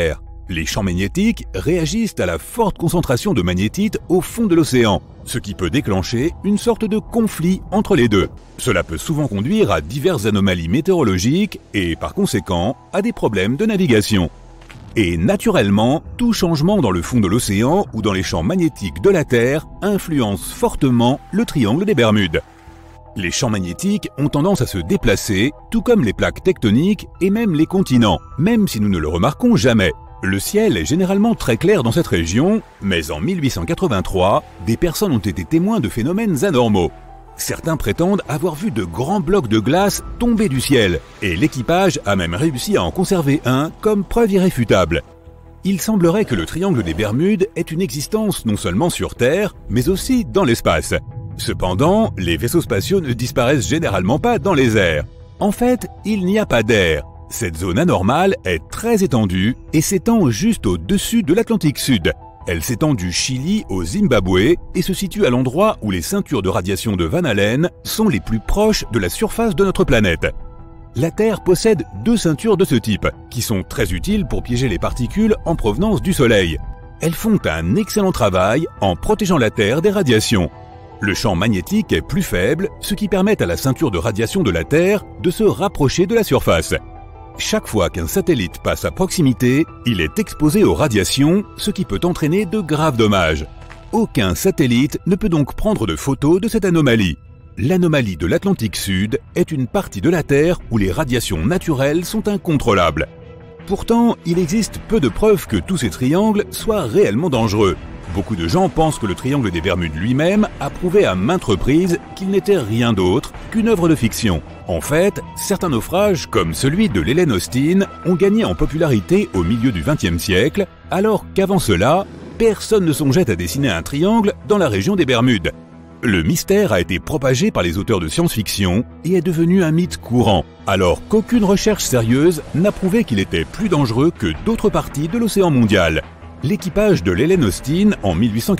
Les champs magnétiques réagissent à la forte concentration de magnétite au fond de l'océan, ce qui peut déclencher une sorte de conflit entre les deux. Cela peut souvent conduire à diverses anomalies météorologiques et, par conséquent, à des problèmes de navigation. Et naturellement, tout changement dans le fond de l'océan ou dans les champs magnétiques de la Terre influence fortement le triangle des Bermudes. Les champs magnétiques ont tendance à se déplacer, tout comme les plaques tectoniques et même les continents, même si nous ne le remarquons jamais. Le ciel est généralement très clair dans cette région, mais en 1883, des personnes ont été témoins de phénomènes anormaux. Certains prétendent avoir vu de grands blocs de glace tomber du ciel, et l'équipage a même réussi à en conserver un comme preuve irréfutable. Il semblerait que le triangle des Bermudes ait une existence non seulement sur Terre, mais aussi dans l'espace. Cependant, les vaisseaux spatiaux ne disparaissent généralement pas dans les airs. En fait, il n'y a pas d'air. Cette zone anormale est très étendue et s'étend juste au-dessus de l'Atlantique Sud. Elle s'étend du Chili au Zimbabwe et se situe à l'endroit où les ceintures de radiation de Van Allen sont les plus proches de la surface de notre planète. La Terre possède 2 ceintures de ce type, qui sont très utiles pour piéger les particules en provenance du Soleil. Elles font un excellent travail en protégeant la Terre des radiations. Le champ magnétique est plus faible, ce qui permet à la ceinture de radiation de la Terre de se rapprocher de la surface. Chaque fois qu'un satellite passe à proximité, il est exposé aux radiations, ce qui peut entraîner de graves dommages. Aucun satellite ne peut donc prendre de photos de cette anomalie. L'anomalie de l'Atlantique Sud est une partie de la Terre où les radiations naturelles sont incontrôlables. Pourtant, il existe peu de preuves que tous ces triangles soient réellement dangereux. Beaucoup de gens pensent que le triangle des Bermudes lui-même a prouvé à maintes reprises qu'il n'était rien d'autre qu'une œuvre de fiction. En fait, certains naufrages, comme celui de l'Helen Austin, ont gagné en popularité au milieu du XXe siècle, alors qu'avant cela, personne ne songeait à dessiner un triangle dans la région des Bermudes. Le mystère a été propagé par les auteurs de science-fiction et est devenu un mythe courant, alors qu'aucune recherche sérieuse n'a prouvé qu'il était plus dangereux que d'autres parties de l'océan mondial. L'équipage de l'Helen Austin, en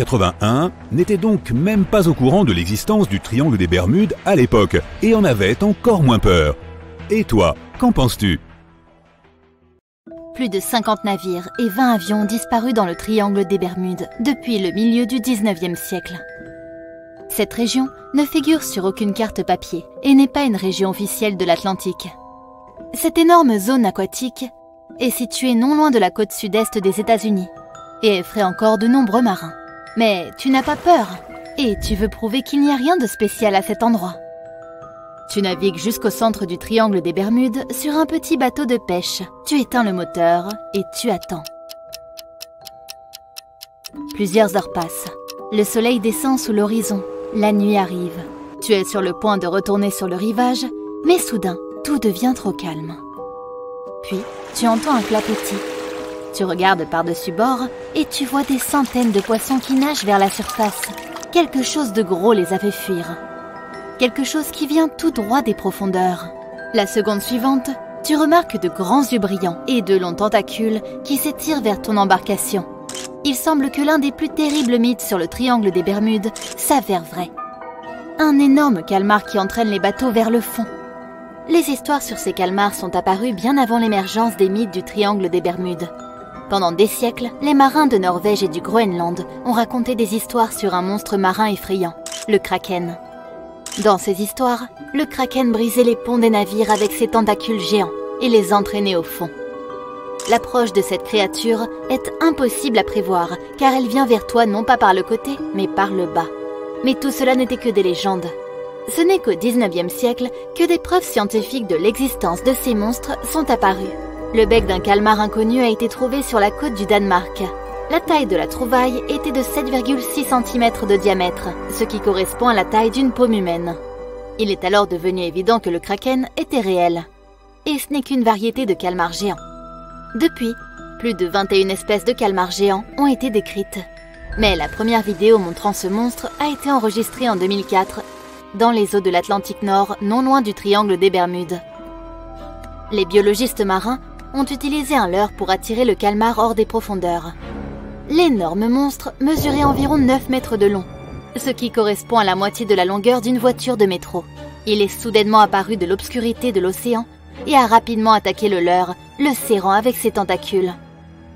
1881, n'était donc même pas au courant de l'existence du triangle des Bermudes à l'époque, et en avait encore moins peur. Et toi, qu'en penses-tu ? Plus de 50 navires et 20 avions ont disparu dans le triangle des Bermudes depuis le milieu du 19e siècle. Cette région ne figure sur aucune carte papier et n'est pas une région officielle de l'Atlantique. Cette énorme zone aquatique est située non loin de la côte sud-est des États-Unis et effraie encore de nombreux marins. Mais tu n'as pas peur et tu veux prouver qu'il n'y a rien de spécial à cet endroit. Tu navigues jusqu'au centre du triangle des Bermudes sur un petit bateau de pêche. Tu éteins le moteur et tu attends. Plusieurs heures passent. Le soleil descend sous l'horizon. La nuit arrive. Tu es sur le point de retourner sur le rivage, mais soudain, tout devient trop calme. Puis, tu entends un clapotis. Tu regardes par-dessus bord et tu vois des centaines de poissons qui nagent vers la surface. Quelque chose de gros les a fait fuir. Quelque chose qui vient tout droit des profondeurs. La seconde suivante, tu remarques de grands yeux brillants et de longs tentacules qui s'étirent vers ton embarcation. Il semble que l'un des plus terribles mythes sur le triangle des Bermudes s'avère vrai. Un énorme calmar qui entraîne les bateaux vers le fond. Les histoires sur ces calmars sont apparues bien avant l'émergence des mythes du triangle des Bermudes. Pendant des siècles, les marins de Norvège et du Groenland ont raconté des histoires sur un monstre marin effrayant, le kraken. Dans ces histoires, le kraken brisait les ponts des navires avec ses tentacules géants et les entraînait au fond. L'approche de cette créature est impossible à prévoir car elle vient vers toi non pas par le côté, mais par le bas. Mais tout cela n'était que des légendes. Ce n'est qu'au 19e siècle que des preuves scientifiques de l'existence de ces monstres sont apparues. Le bec d'un calmar inconnu a été trouvé sur la côte du Danemark. La taille de la trouvaille était de 7,6 cm de diamètre, ce qui correspond à la taille d'une paume humaine. Il est alors devenu évident que le kraken était réel. Et ce n'est qu'une variété de calmars géants. Depuis, plus de 21 espèces de calmars géants ont été décrites. Mais la première vidéo montrant ce monstre a été enregistrée en 2004 dans les eaux de l'Atlantique Nord, non loin du triangle des Bermudes. Les biologistes marins ont utilisé un leurre pour attirer le calmar hors des profondeurs. L'énorme monstre mesurait environ 9 mètres de long, ce qui correspond à la moitié de la longueur d'une voiture de métro. Il est soudainement apparu de l'obscurité de l'océan et a rapidement attaqué le leurre, le serrant avec ses tentacules.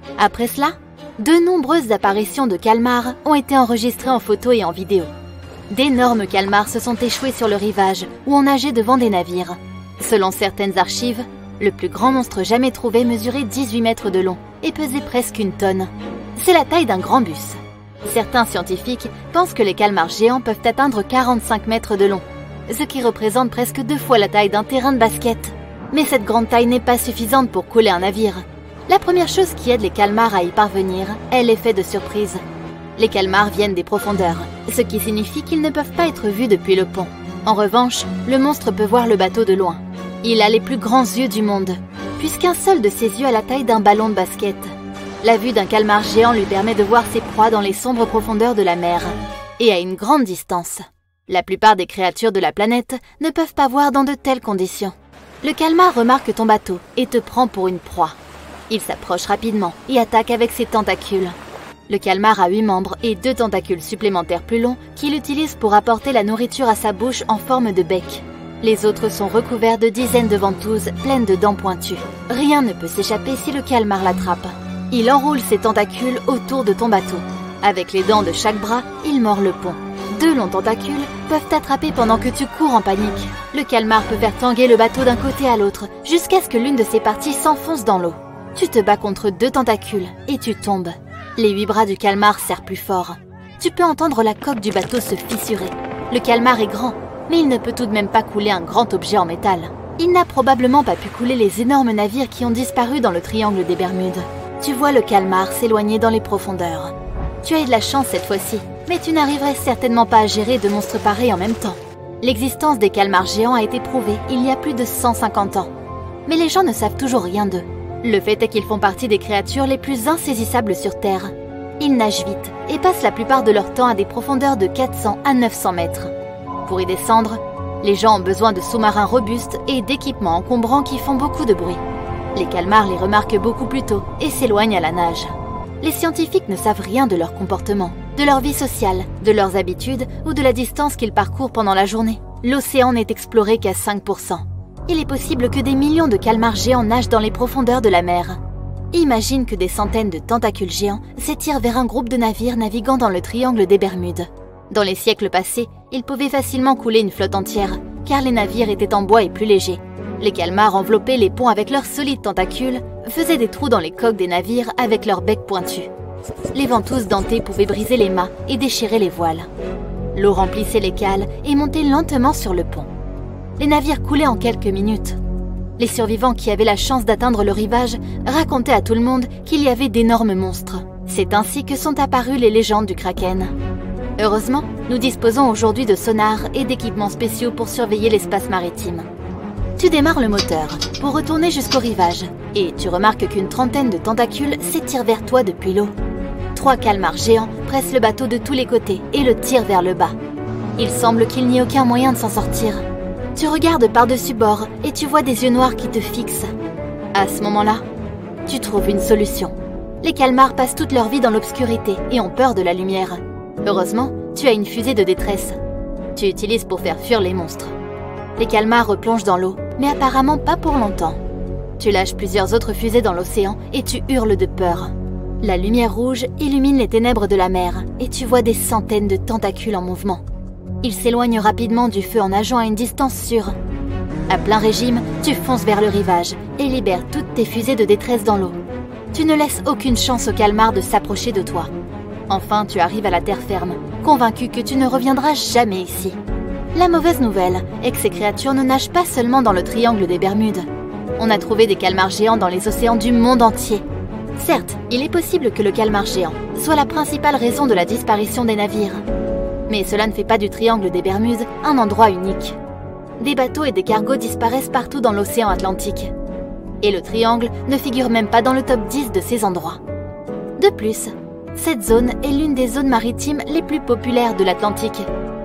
Après cela, de nombreuses apparitions de calmars ont été enregistrées en photo et en vidéo. D'énormes calmars se sont échoués sur le rivage ou ont nagé devant des navires. Selon certaines archives, le plus grand monstre jamais trouvé mesurait 18 mètres de long et pesait presque 1 tonne. C'est la taille d'un grand bus. Certains scientifiques pensent que les calmars géants peuvent atteindre 45 mètres de long, ce qui représente presque 2 fois la taille d'un terrain de basket. Mais cette grande taille n'est pas suffisante pour couler un navire. La première chose qui aide les calmars à y parvenir est l'effet de surprise. Les calmars viennent des profondeurs, ce qui signifie qu'ils ne peuvent pas être vus depuis le pont. En revanche, le monstre peut voir le bateau de loin. Il a les plus grands yeux du monde, puisqu'un seul de ses yeux a la taille d'un ballon de basket. La vue d'un calmar géant lui permet de voir ses proies dans les sombres profondeurs de la mer, et à une grande distance. La plupart des créatures de la planète ne peuvent pas voir dans de telles conditions. Le calmar remarque ton bateau et te prend pour une proie. Il s'approche rapidement et attaque avec ses tentacules. Le calmar a 8 membres et 2 tentacules supplémentaires plus longs qu'il utilise pour apporter la nourriture à sa bouche en forme de bec. Les autres sont recouverts de dizaines de ventouses pleines de dents pointues. Rien ne peut s'échapper si le calmar l'attrape. Il enroule ses tentacules autour de ton bateau. Avec les dents de chaque bras, il mord le pont. 2 longs tentacules peuvent t'attraper pendant que tu cours en panique. Le calmar peut faire tanguer le bateau d'un côté à l'autre jusqu'à ce que l'une de ses parties s'enfonce dans l'eau. Tu te bats contre 2 tentacules et tu tombes. Les 8 bras du calmar serrent plus fort. Tu peux entendre la coque du bateau se fissurer. Le calmar est grand, mais il ne peut tout de même pas couler un grand objet en métal. Il n'a probablement pas pu couler les énormes navires qui ont disparu dans le triangle des Bermudes. Tu vois le calmar s'éloigner dans les profondeurs. Tu as eu de la chance cette fois-ci, mais tu n'arriverais certainement pas à gérer 2 monstres pareils en même temps. L'existence des calmars géants a été prouvée il y a plus de 150 ans. Mais les gens ne savent toujours rien d'eux. Le fait est qu'ils font partie des créatures les plus insaisissables sur Terre. Ils nagent vite et passent la plupart de leur temps à des profondeurs de 400 à 900 mètres. Pour y descendre, les gens ont besoin de sous-marins robustes et d'équipements encombrants qui font beaucoup de bruit. Les calmars les remarquent beaucoup plus tôt et s'éloignent à la nage. Les scientifiques ne savent rien de leur comportement, de leur vie sociale, de leurs habitudes ou de la distance qu'ils parcourent pendant la journée. L'océan n'est exploré qu'à 5%. Il est possible que des millions de calmars géants nagent dans les profondeurs de la mer. Imagine que des centaines de tentacules géants s'étirent vers un groupe de navires naviguant dans le triangle des Bermudes. Dans les siècles passés, ils pouvaient facilement couler une flotte entière, car les navires étaient en bois et plus légers. Les calmars enveloppaient les ponts avec leurs solides tentacules, faisaient des trous dans les coques des navires avec leurs becs pointus. Les ventouses dentées pouvaient briser les mâts et déchirer les voiles. L'eau remplissait les cales et montait lentement sur le pont. Les navires coulaient en quelques minutes. Les survivants qui avaient la chance d'atteindre le rivage racontaient à tout le monde qu'il y avait d'énormes monstres. C'est ainsi que sont apparues les légendes du Kraken. Heureusement, nous disposons aujourd'hui de sonars et d'équipements spéciaux pour surveiller l'espace maritime. Tu démarres le moteur pour retourner jusqu'au rivage et tu remarques qu'une trentaine de tentacules s'étirent vers toi depuis l'eau. 3 calmars géants pressent le bateau de tous les côtés et le tirent vers le bas. Il semble qu'il n'y ait aucun moyen de s'en sortir. Tu regardes par-dessus bord et tu vois des yeux noirs qui te fixent. À ce moment-là, tu trouves une solution. Les calmars passent toute leur vie dans l'obscurité et ont peur de la lumière. Heureusement, tu as une fusée de détresse. Tu utilises pour faire fuir les monstres. Les calmars replongent dans l'eau, mais apparemment pas pour longtemps. Tu lâches plusieurs autres fusées dans l'océan et tu hurles de peur. La lumière rouge illumine les ténèbres de la mer et tu vois des centaines de tentacules en mouvement. Ils s'éloignent rapidement du feu en nageant à une distance sûre. À plein régime, tu fonces vers le rivage et libères toutes tes fusées de détresse dans l'eau. Tu ne laisses aucune chance aux calmars de s'approcher de toi. Enfin, tu arrives à la terre ferme, convaincu que tu ne reviendras jamais ici. La mauvaise nouvelle est que ces créatures ne nagent pas seulement dans le triangle des Bermudes. On a trouvé des calmars géants dans les océans du monde entier. Certes, il est possible que le calmar géant soit la principale raison de la disparition des navires. Mais cela ne fait pas du triangle des Bermudes un endroit unique. Des bateaux et des cargos disparaissent partout dans l'océan Atlantique. Et le triangle ne figure même pas dans le top 10 de ces endroits. De plus, cette zone est l'une des zones maritimes les plus populaires de l'Atlantique.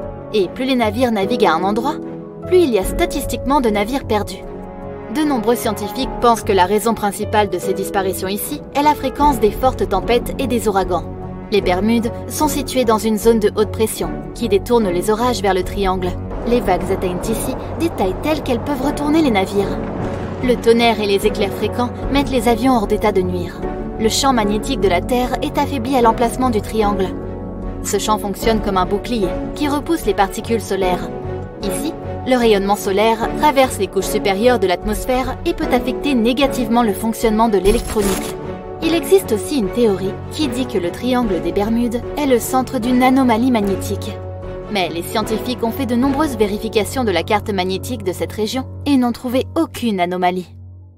Et plus les navires naviguent à un endroit, plus il y a statistiquement de navires perdus. De nombreux scientifiques pensent que la raison principale de ces disparitions ici est la fréquence des fortes tempêtes et des ouragans. Les Bermudes sont situées dans une zone de haute pression qui détourne les orages vers le triangle. Les vagues atteignent ici des tailles telles qu'elles peuvent retourner les navires. Le tonnerre et les éclairs fréquents mettent les avions hors d'état de nuire. le champ magnétique de la Terre est affaibli à l'emplacement du triangle. Ce champ fonctionne comme un bouclier qui repousse les particules solaires. Ici, le rayonnement solaire traverse les couches supérieures de l'atmosphère et peut affecter négativement le fonctionnement de l'électronique. Il existe aussi une théorie qui dit que le triangle des Bermudes est le centre d'une anomalie magnétique. Mais les scientifiques ont fait de nombreuses vérifications de la carte magnétique de cette région et n'ont trouvé aucune anomalie.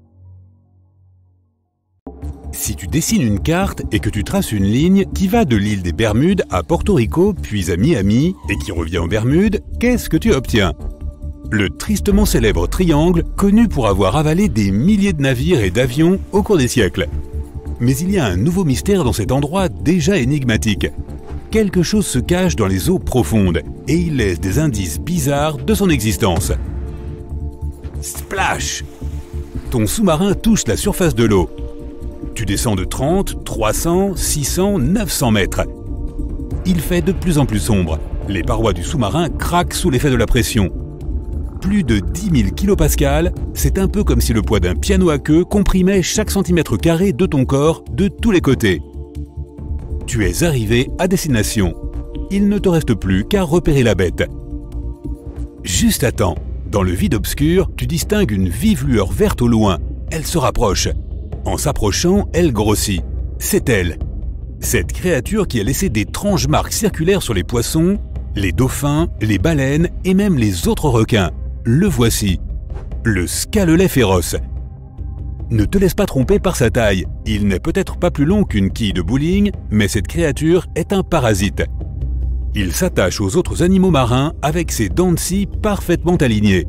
Si tu dessines une carte et que tu traces une ligne qui va de l'île des Bermudes à Porto Rico puis à Miami et qui revient aux Bermudes, qu'est-ce que tu obtiens? Le tristement célèbre triangle connu pour avoir avalé des milliers de navires et d'avions au cours des siècles. Mais il y a un nouveau mystère dans cet endroit déjà énigmatique. Quelque chose se cache dans les eaux profondes et il laisse des indices bizarres de son existence. Splash! Ton sous-marin touche la surface de l'eau. Tu descends de 30, 300, 600, 900 mètres. Il fait de plus en plus sombre. Les parois du sous-marin craquent sous l'effet de la pression. Plus de 10 000 kPa, c'est un peu comme si le poids d'un piano à queue comprimait chaque centimètre carré de ton corps de tous les côtés. Tu es arrivé à destination. Il ne te reste plus qu'à repérer la bête. Juste à temps. Dans le vide obscur, tu distingues une vive lueur verte au loin. Elle se rapproche. En s'approchant, elle grossit. C'est elle. Cette créature qui a laissé d'étranges marques circulaires sur les poissons, les dauphins, les baleines et même les autres requins. Le voici. Le scalet féroce. Ne te laisse pas tromper par sa taille. Il n'est peut-être pas plus long qu'une quille de bowling, mais cette créature est un parasite. Il s'attache aux autres animaux marins avec ses dents de scie parfaitement alignées.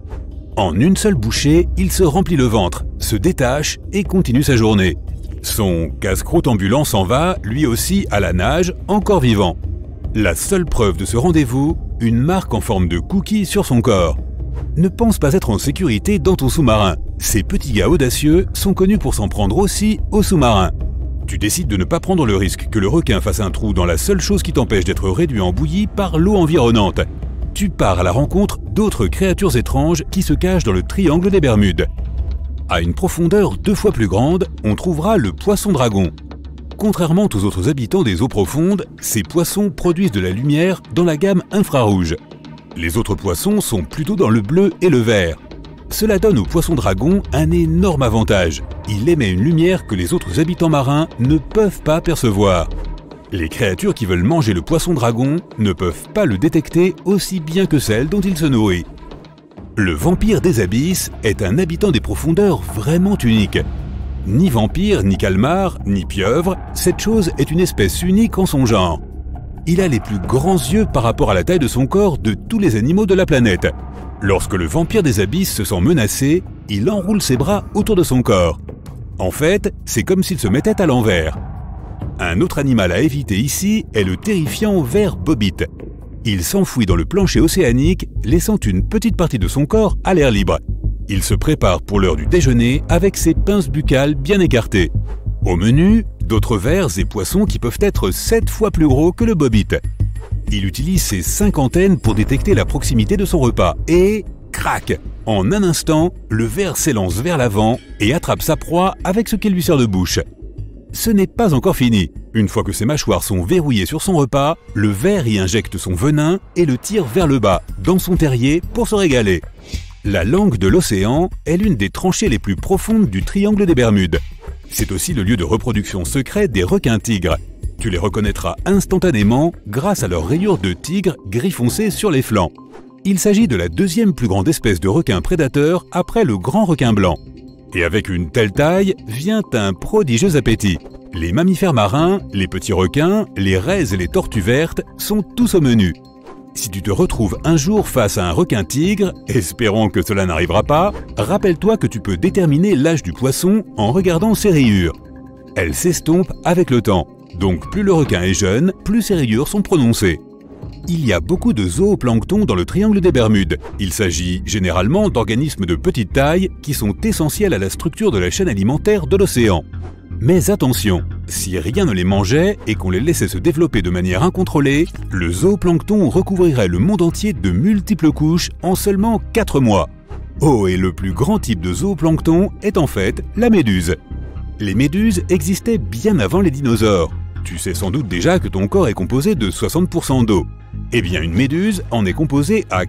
En une seule bouchée, il se remplit le ventre, se détache et continue sa journée. Son casse-croûte ambulant s'en va, lui aussi à la nage, encore vivant. La seule preuve de ce rendez-vous, une marque en forme de cookie sur son corps. Ne pense pas être en sécurité dans ton sous-marin. Ces petits gars audacieux sont connus pour s'en prendre aussi aux sous-marins. Tu décides de ne pas prendre le risque que le requin fasse un trou dans la seule chose qui t'empêche d'être réduit en bouillie par l'eau environnante. Tu pars à la rencontre d'autres créatures étranges qui se cachent dans le triangle des Bermudes. À une profondeur 2 fois plus grande, on trouvera le poisson-dragon. Contrairement aux autres habitants des eaux profondes, ces poissons produisent de la lumière dans la gamme infrarouge. Les autres poissons sont plutôt dans le bleu et le vert. Cela donne au poisson-dragon un énorme avantage. Il émet une lumière que les autres habitants marins ne peuvent pas percevoir. Les créatures qui veulent manger le poisson-dragon ne peuvent pas le détecter aussi bien que celles dont il se nourrit. Le vampire des abysses est un habitant des profondeurs vraiment unique. Ni vampire, ni calmar, ni pieuvre, cette chose est une espèce unique en son genre. Il a les plus grands yeux par rapport à la taille de son corps de tous les animaux de la planète. Lorsque le vampire des abysses se sent menacé, il enroule ses bras autour de son corps. En fait, c'est comme s'il se mettait à l'envers. Un autre animal à éviter ici est le terrifiant ver bobit. Il s'enfouit dans le plancher océanique, laissant une petite partie de son corps à l'air libre. Il se prépare pour l'heure du déjeuner avec ses pinces buccales bien écartées. Au menu, d'autres vers et poissons qui peuvent être 7 fois plus gros que le bobit. Il utilise ses 5 antennes pour détecter la proximité de son repas et... crac! En un instant, le ver s'élance vers l'avant et attrape sa proie avec ce qui lui sert de bouche. Ce n'est pas encore fini. Une fois que ses mâchoires sont verrouillées sur son repas, le ver y injecte son venin et le tire vers le bas, dans son terrier, pour se régaler. La langue de l'océan est l'une des tranchées les plus profondes du triangle des Bermudes. C'est aussi le lieu de reproduction secret des requins-tigres. Tu les reconnaîtras instantanément grâce à leurs rayures de tigre gris foncé sur les flancs. Il s'agit de la 2e plus grande espèce de requin prédateur après le grand requin blanc. Et avec une telle taille vient un prodigieux appétit. Les mammifères marins, les petits requins, les raies et les tortues vertes sont tous au menu. Si tu te retrouves un jour face à un requin-tigre, espérons que cela n'arrivera pas, rappelle-toi que tu peux déterminer l'âge du poisson en regardant ses rayures. Elles s'estompent avec le temps, donc plus le requin est jeune, plus ses rayures sont prononcées. Il y a beaucoup de zooplancton dans le triangle des Bermudes. Il s'agit généralement d'organismes de petite taille qui sont essentiels à la structure de la chaîne alimentaire de l'océan. Mais attention, si rien ne les mangeait et qu'on les laissait se développer de manière incontrôlée, le zooplancton recouvrirait le monde entier de multiples couches en seulement 4 mois. Oh, et le plus grand type de zooplancton est en fait la méduse. Les méduses existaient bien avant les dinosaures. Tu sais sans doute déjà que ton corps est composé de 60% d'eau. Eh bien, une méduse en est composée à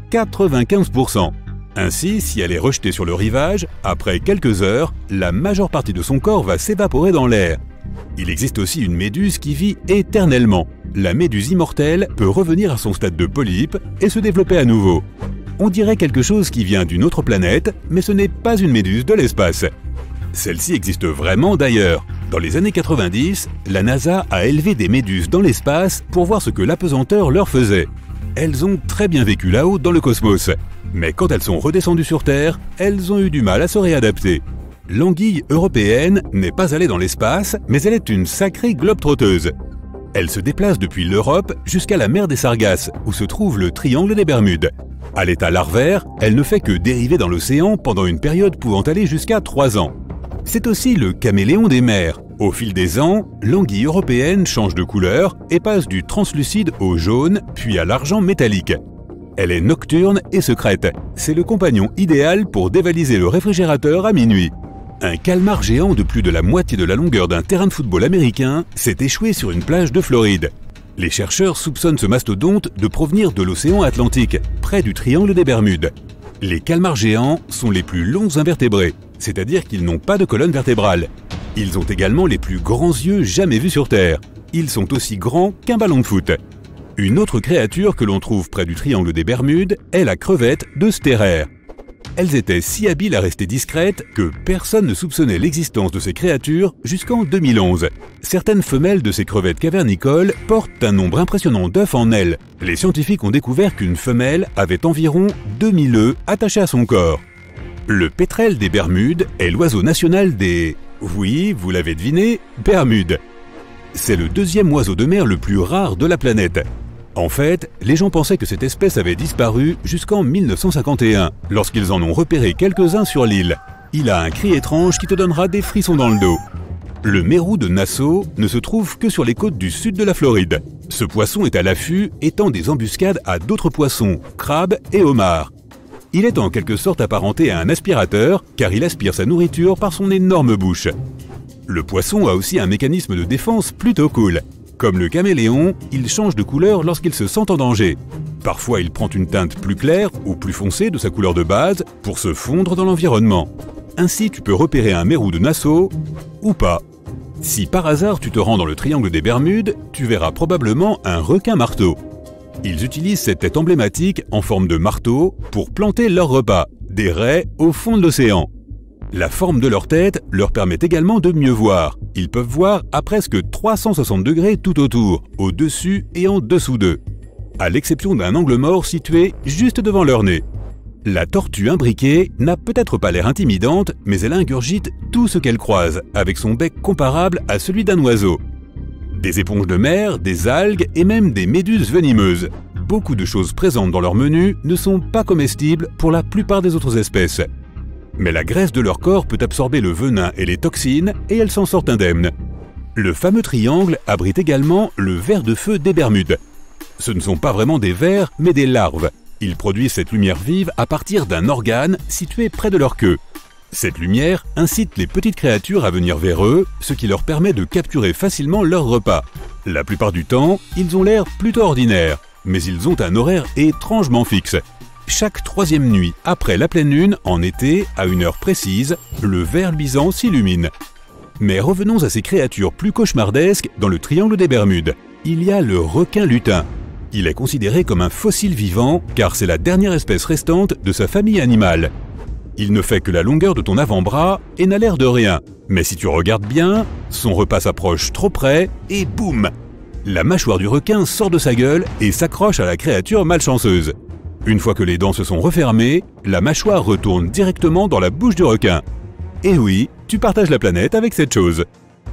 95%. Ainsi, si elle est rejetée sur le rivage, après quelques heures, la majeure partie de son corps va s'évaporer dans l'air. Il existe aussi une méduse qui vit éternellement. La méduse immortelle peut revenir à son stade de polype et se développer à nouveau. On dirait quelque chose qui vient d'une autre planète, mais ce n'est pas une méduse de l'espace. Celle-ci existe vraiment d'ailleurs. Dans les années 90, la NASA a élevé des méduses dans l'espace pour voir ce que l'apesanteur leur faisait. Elles ont très bien vécu là-haut dans le cosmos. Mais quand elles sont redescendues sur Terre, elles ont eu du mal à se réadapter. L'anguille européenne n'est pas allée dans l'espace, mais elle est une sacrée globe-trotteuse. Elle se déplace depuis l'Europe jusqu'à la mer des Sargasses, où se trouve le triangle des Bermudes. À l'état larvaire, elle ne fait que dériver dans l'océan pendant une période pouvant aller jusqu'à 3 ans. C'est aussi le caméléon des mers. Au fil des ans, l'anguille européenne change de couleur et passe du translucide au jaune, puis à l'argent métallique. Elle est nocturne et secrète. C'est le compagnon idéal pour dévaliser le réfrigérateur à minuit. Un calmar géant de plus de la moitié de la longueur d'un terrain de football américain s'est échoué sur une plage de Floride. Les chercheurs soupçonnent ce mastodonte de provenir de l'océan Atlantique, près du triangle des Bermudes. Les calmars géants sont les plus longs invertébrés, c'est-à-dire qu'ils n'ont pas de colonne vertébrale. Ils ont également les plus grands yeux jamais vus sur Terre. Ils sont aussi grands qu'un ballon de foot. Une autre créature que l'on trouve près du triangle des Bermudes est la crevette de Stérère. Elles étaient si habiles à rester discrètes que personne ne soupçonnait l'existence de ces créatures jusqu'en 2011. Certaines femelles de ces crevettes cavernicoles portent un nombre impressionnant d'œufs en elles. Les scientifiques ont découvert qu'une femelle avait environ 2000 œufs attachés à son corps. Le pétrel des Bermudes est l'oiseau national des... Oui, vous l'avez deviné, Bermudes. C'est le deuxième oiseau de mer le plus rare de la planète. En fait, les gens pensaient que cette espèce avait disparu jusqu'en 1951, lorsqu'ils en ont repéré quelques-uns sur l'île. Il a un cri étrange qui te donnera des frissons dans le dos. Le mérou de Nassau ne se trouve que sur les côtes du sud de la Floride. Ce poisson est à l'affût et tend des embuscades à d'autres poissons, crabes et homards. Il est en quelque sorte apparenté à un aspirateur, car il aspire sa nourriture par son énorme bouche. Le poisson a aussi un mécanisme de défense plutôt cool. Comme le caméléon, il change de couleur lorsqu'il se sent en danger. Parfois, il prend une teinte plus claire ou plus foncée de sa couleur de base pour se fondre dans l'environnement. Ainsi, tu peux repérer un mérou de Nassau ou pas. Si par hasard tu te rends dans le triangle des Bermudes, tu verras probablement un requin-marteau. Ils utilisent cette tête emblématique en forme de marteau pour planter leur repas, des raies au fond de l'océan. La forme de leur tête leur permet également de mieux voir. Ils peuvent voir à presque 360 degrés tout autour, au-dessus et en dessous d'eux, à l'exception d'un angle mort situé juste devant leur nez. La tortue imbriquée n'a peut-être pas l'air intimidante, mais elle ingurgite tout ce qu'elle croise, avec son bec comparable à celui d'un oiseau. Des éponges de mer, des algues et même des méduses venimeuses. Beaucoup de choses présentes dans leur menu ne sont pas comestibles pour la plupart des autres espèces. Mais la graisse de leur corps peut absorber le venin et les toxines et elles s'en sortent indemnes. Le fameux triangle abrite également le ver de feu des Bermudes. Ce ne sont pas vraiment des vers, mais des larves. Ils produisent cette lumière vive à partir d'un organe situé près de leur queue. Cette lumière incite les petites créatures à venir vers eux, ce qui leur permet de capturer facilement leur repas. La plupart du temps, ils ont l'air plutôt ordinaires, mais ils ont un horaire étrangement fixe. Chaque troisième nuit, après la pleine lune, en été, à une heure précise, le ver luisant s'illumine. Mais revenons à ces créatures plus cauchemardesques dans le triangle des Bermudes. Il y a le requin lutin. Il est considéré comme un fossile vivant car c'est la dernière espèce restante de sa famille animale. Il ne fait que la longueur de ton avant-bras et n'a l'air de rien. Mais si tu regardes bien, son repas s'approche trop près et boum! La mâchoire du requin sort de sa gueule et s'accroche à la créature malchanceuse. Une fois que les dents se sont refermées, la mâchoire retourne directement dans la bouche du requin. Et oui, tu partages la planète avec cette chose.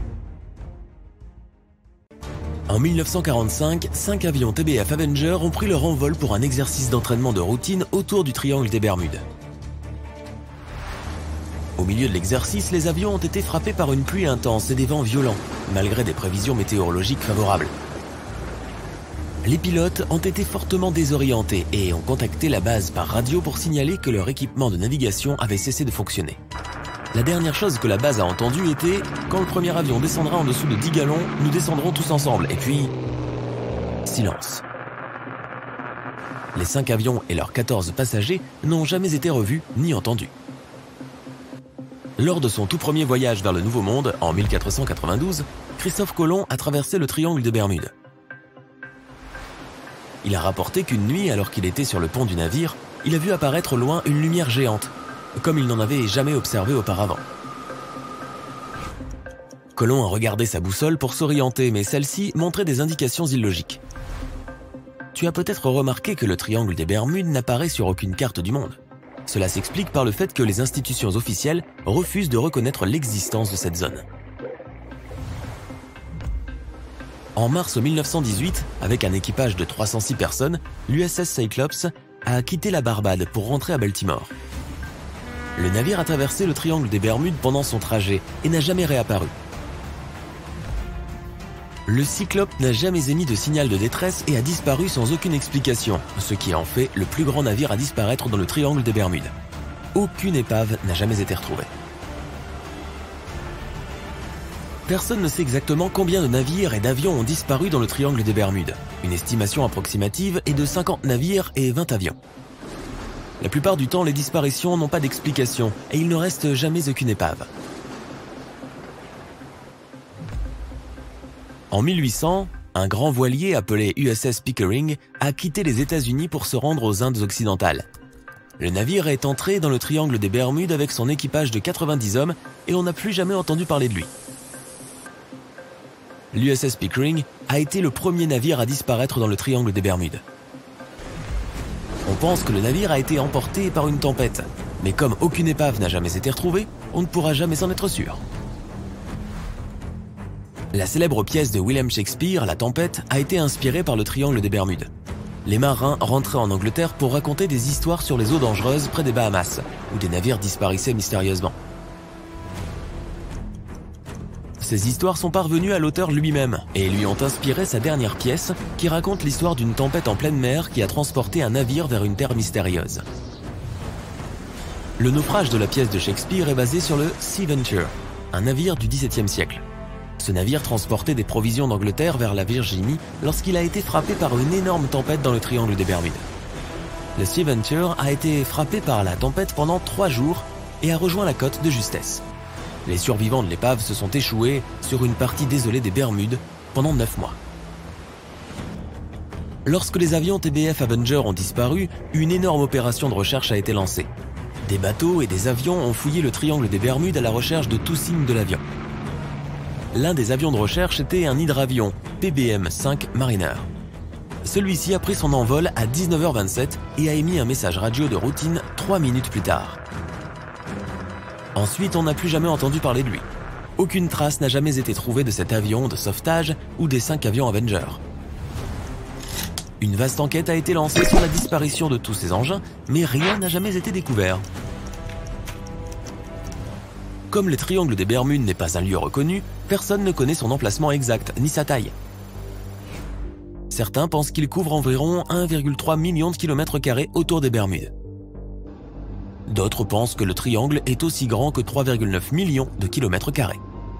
En 1945, 5 avions TBF Avenger ont pris leur envol pour un exercice d'entraînement de routine autour du triangle des Bermudes. Au milieu de l'exercice, les avions ont été frappés par une pluie intense et des vents violents, malgré des prévisions météorologiques favorables. Les pilotes ont été fortement désorientés et ont contacté la base par radio pour signaler que leur équipement de navigation avait cessé de fonctionner. La dernière chose que la base a entendue était « Quand le premier avion descendra en dessous de 10 gallons, nous descendrons tous ensemble. » Et puis... silence. Les 5 avions et leurs 14 passagers n'ont jamais été revus ni entendus. Lors de son tout premier voyage vers le Nouveau Monde, en 1492, Christophe Colomb a traversé le triangle des Bermudes. Il a rapporté qu'une nuit, alors qu'il était sur le pont du navire, il a vu apparaître au loin une lumière géante, comme il n'en avait jamais observé auparavant. Colomb a regardé sa boussole pour s'orienter, mais celle-ci montrait des indications illogiques. Tu as peut-être remarqué que le triangle des Bermudes n'apparaît sur aucune carte du monde. Cela s'explique par le fait que les institutions officielles refusent de reconnaître l'existence de cette zone. En mars 1918, avec un équipage de 306 personnes, l'USS Cyclops a quitté la Barbade pour rentrer à Baltimore. Le navire a traversé le triangle des Bermudes pendant son trajet et n'a jamais réapparu. Le Cyclope n'a jamais émis de signal de détresse et a disparu sans aucune explication, ce qui en fait le plus grand navire à disparaître dans le triangle des Bermudes. Aucune épave n'a jamais été retrouvée. Personne ne sait exactement combien de navires et d'avions ont disparu dans le triangle des Bermudes. Une estimation approximative est de 50 navires et 20 avions. La plupart du temps, les disparitions n'ont pas d'explication et il ne reste jamais aucune épave. En 1800, un grand voilier appelé USS Pickering a quitté les États-Unis pour se rendre aux Indes occidentales. Le navire est entré dans le triangle des Bermudes avec son équipage de 90 hommes et on n'a plus jamais entendu parler de lui. L'USS Pickering a été le premier navire à disparaître dans le triangle des Bermudes. On pense que le navire a été emporté par une tempête, mais comme aucune épave n'a jamais été retrouvée, on ne pourra jamais en être sûr. La célèbre pièce de William Shakespeare, La Tempête, a été inspirée par le triangle des Bermudes. Les marins rentraient en Angleterre pour raconter des histoires sur les eaux dangereuses près des Bahamas, où des navires disparaissaient mystérieusement. Ces histoires sont parvenues à l'auteur lui-même et lui ont inspiré sa dernière pièce qui raconte l'histoire d'une tempête en pleine mer qui a transporté un navire vers une terre mystérieuse. Le naufrage de la pièce de Shakespeare est basé sur le Sea Venture, un navire du XVIIe siècle. Ce navire transportait des provisions d'Angleterre vers la Virginie lorsqu'il a été frappé par une énorme tempête dans le triangle des Bermudes. Le Sea Venture a été frappé par la tempête pendant 3 jours et a rejoint la côte de justesse. Les survivants de l'épave se sont échoués sur une partie désolée des Bermudes pendant 9 mois. Lorsque les avions TBF Avenger ont disparu, une énorme opération de recherche a été lancée. Des bateaux et des avions ont fouillé le triangle des Bermudes à la recherche de tout signe de l'avion. L'un des avions de recherche était un hydravion PBM-5 Mariner. Celui-ci a pris son envol à 19h27 et a émis un message radio de routine 3 minutes plus tard. Ensuite, on n'a plus jamais entendu parler de lui. Aucune trace n'a jamais été trouvée de cet avion de sauvetage ou des 5 avions Avenger. Une vaste enquête a été lancée sur la disparition de tous ces engins, mais rien n'a jamais été découvert. Comme le triangle des Bermudes n'est pas un lieu reconnu, personne ne connaît son emplacement exact ni sa taille. Certains pensent qu'il couvre environ 1,3 million de kilomètres carrés autour des Bermudes. D'autres pensent que le triangle est aussi grand que 3,9 millions de kilomètres carrés.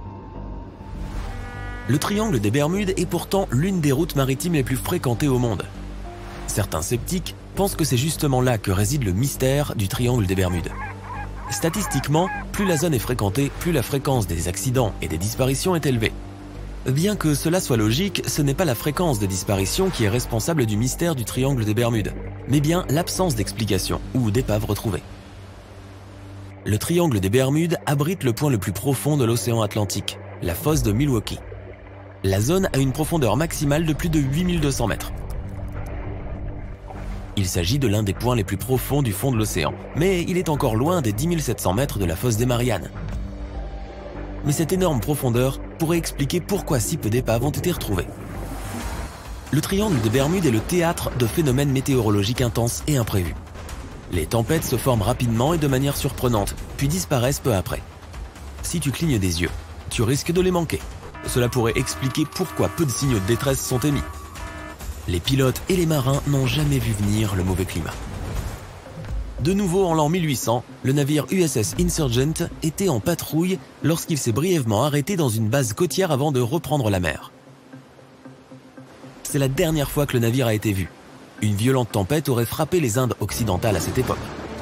Le triangle des Bermudes est pourtant l'une des routes maritimes les plus fréquentées au monde. Certains sceptiques pensent que c'est justement là que réside le mystère du triangle des Bermudes. Statistiquement, plus la zone est fréquentée, plus la fréquence des accidents et des disparitions est élevée. Bien que cela soit logique, ce n'est pas la fréquence des disparitions qui est responsable du mystère du triangle des Bermudes, mais bien l'absence d'explication ou d'épaves retrouvées. Le triangle des Bermudes abrite le point le plus profond de l'océan Atlantique, la fosse de Milwaukee. La zone a une profondeur maximale de plus de 8200 mètres. Il s'agit de l'un des points les plus profonds du fond de l'océan, mais il est encore loin des 10 700 mètres de la fosse des Mariannes. Mais cette énorme profondeur pourrait expliquer pourquoi si peu d'épaves ont été retrouvées. Le triangle des Bermudes est le théâtre de phénomènes météorologiques intenses et imprévus. Les tempêtes se forment rapidement et de manière surprenante, puis disparaissent peu après. Si tu clignes des yeux, tu risques de les manquer. Cela pourrait expliquer pourquoi peu de signaux de détresse sont émis. Les pilotes et les marins n'ont jamais vu venir le mauvais climat. De nouveau en l'an 1800, le navire USS Insurgent était en patrouille lorsqu'il s'est brièvement arrêté dans une base côtière avant de reprendre la mer. C'est la dernière fois que le navire a été vu. Une violente tempête aurait frappé les Indes occidentales à cette époque.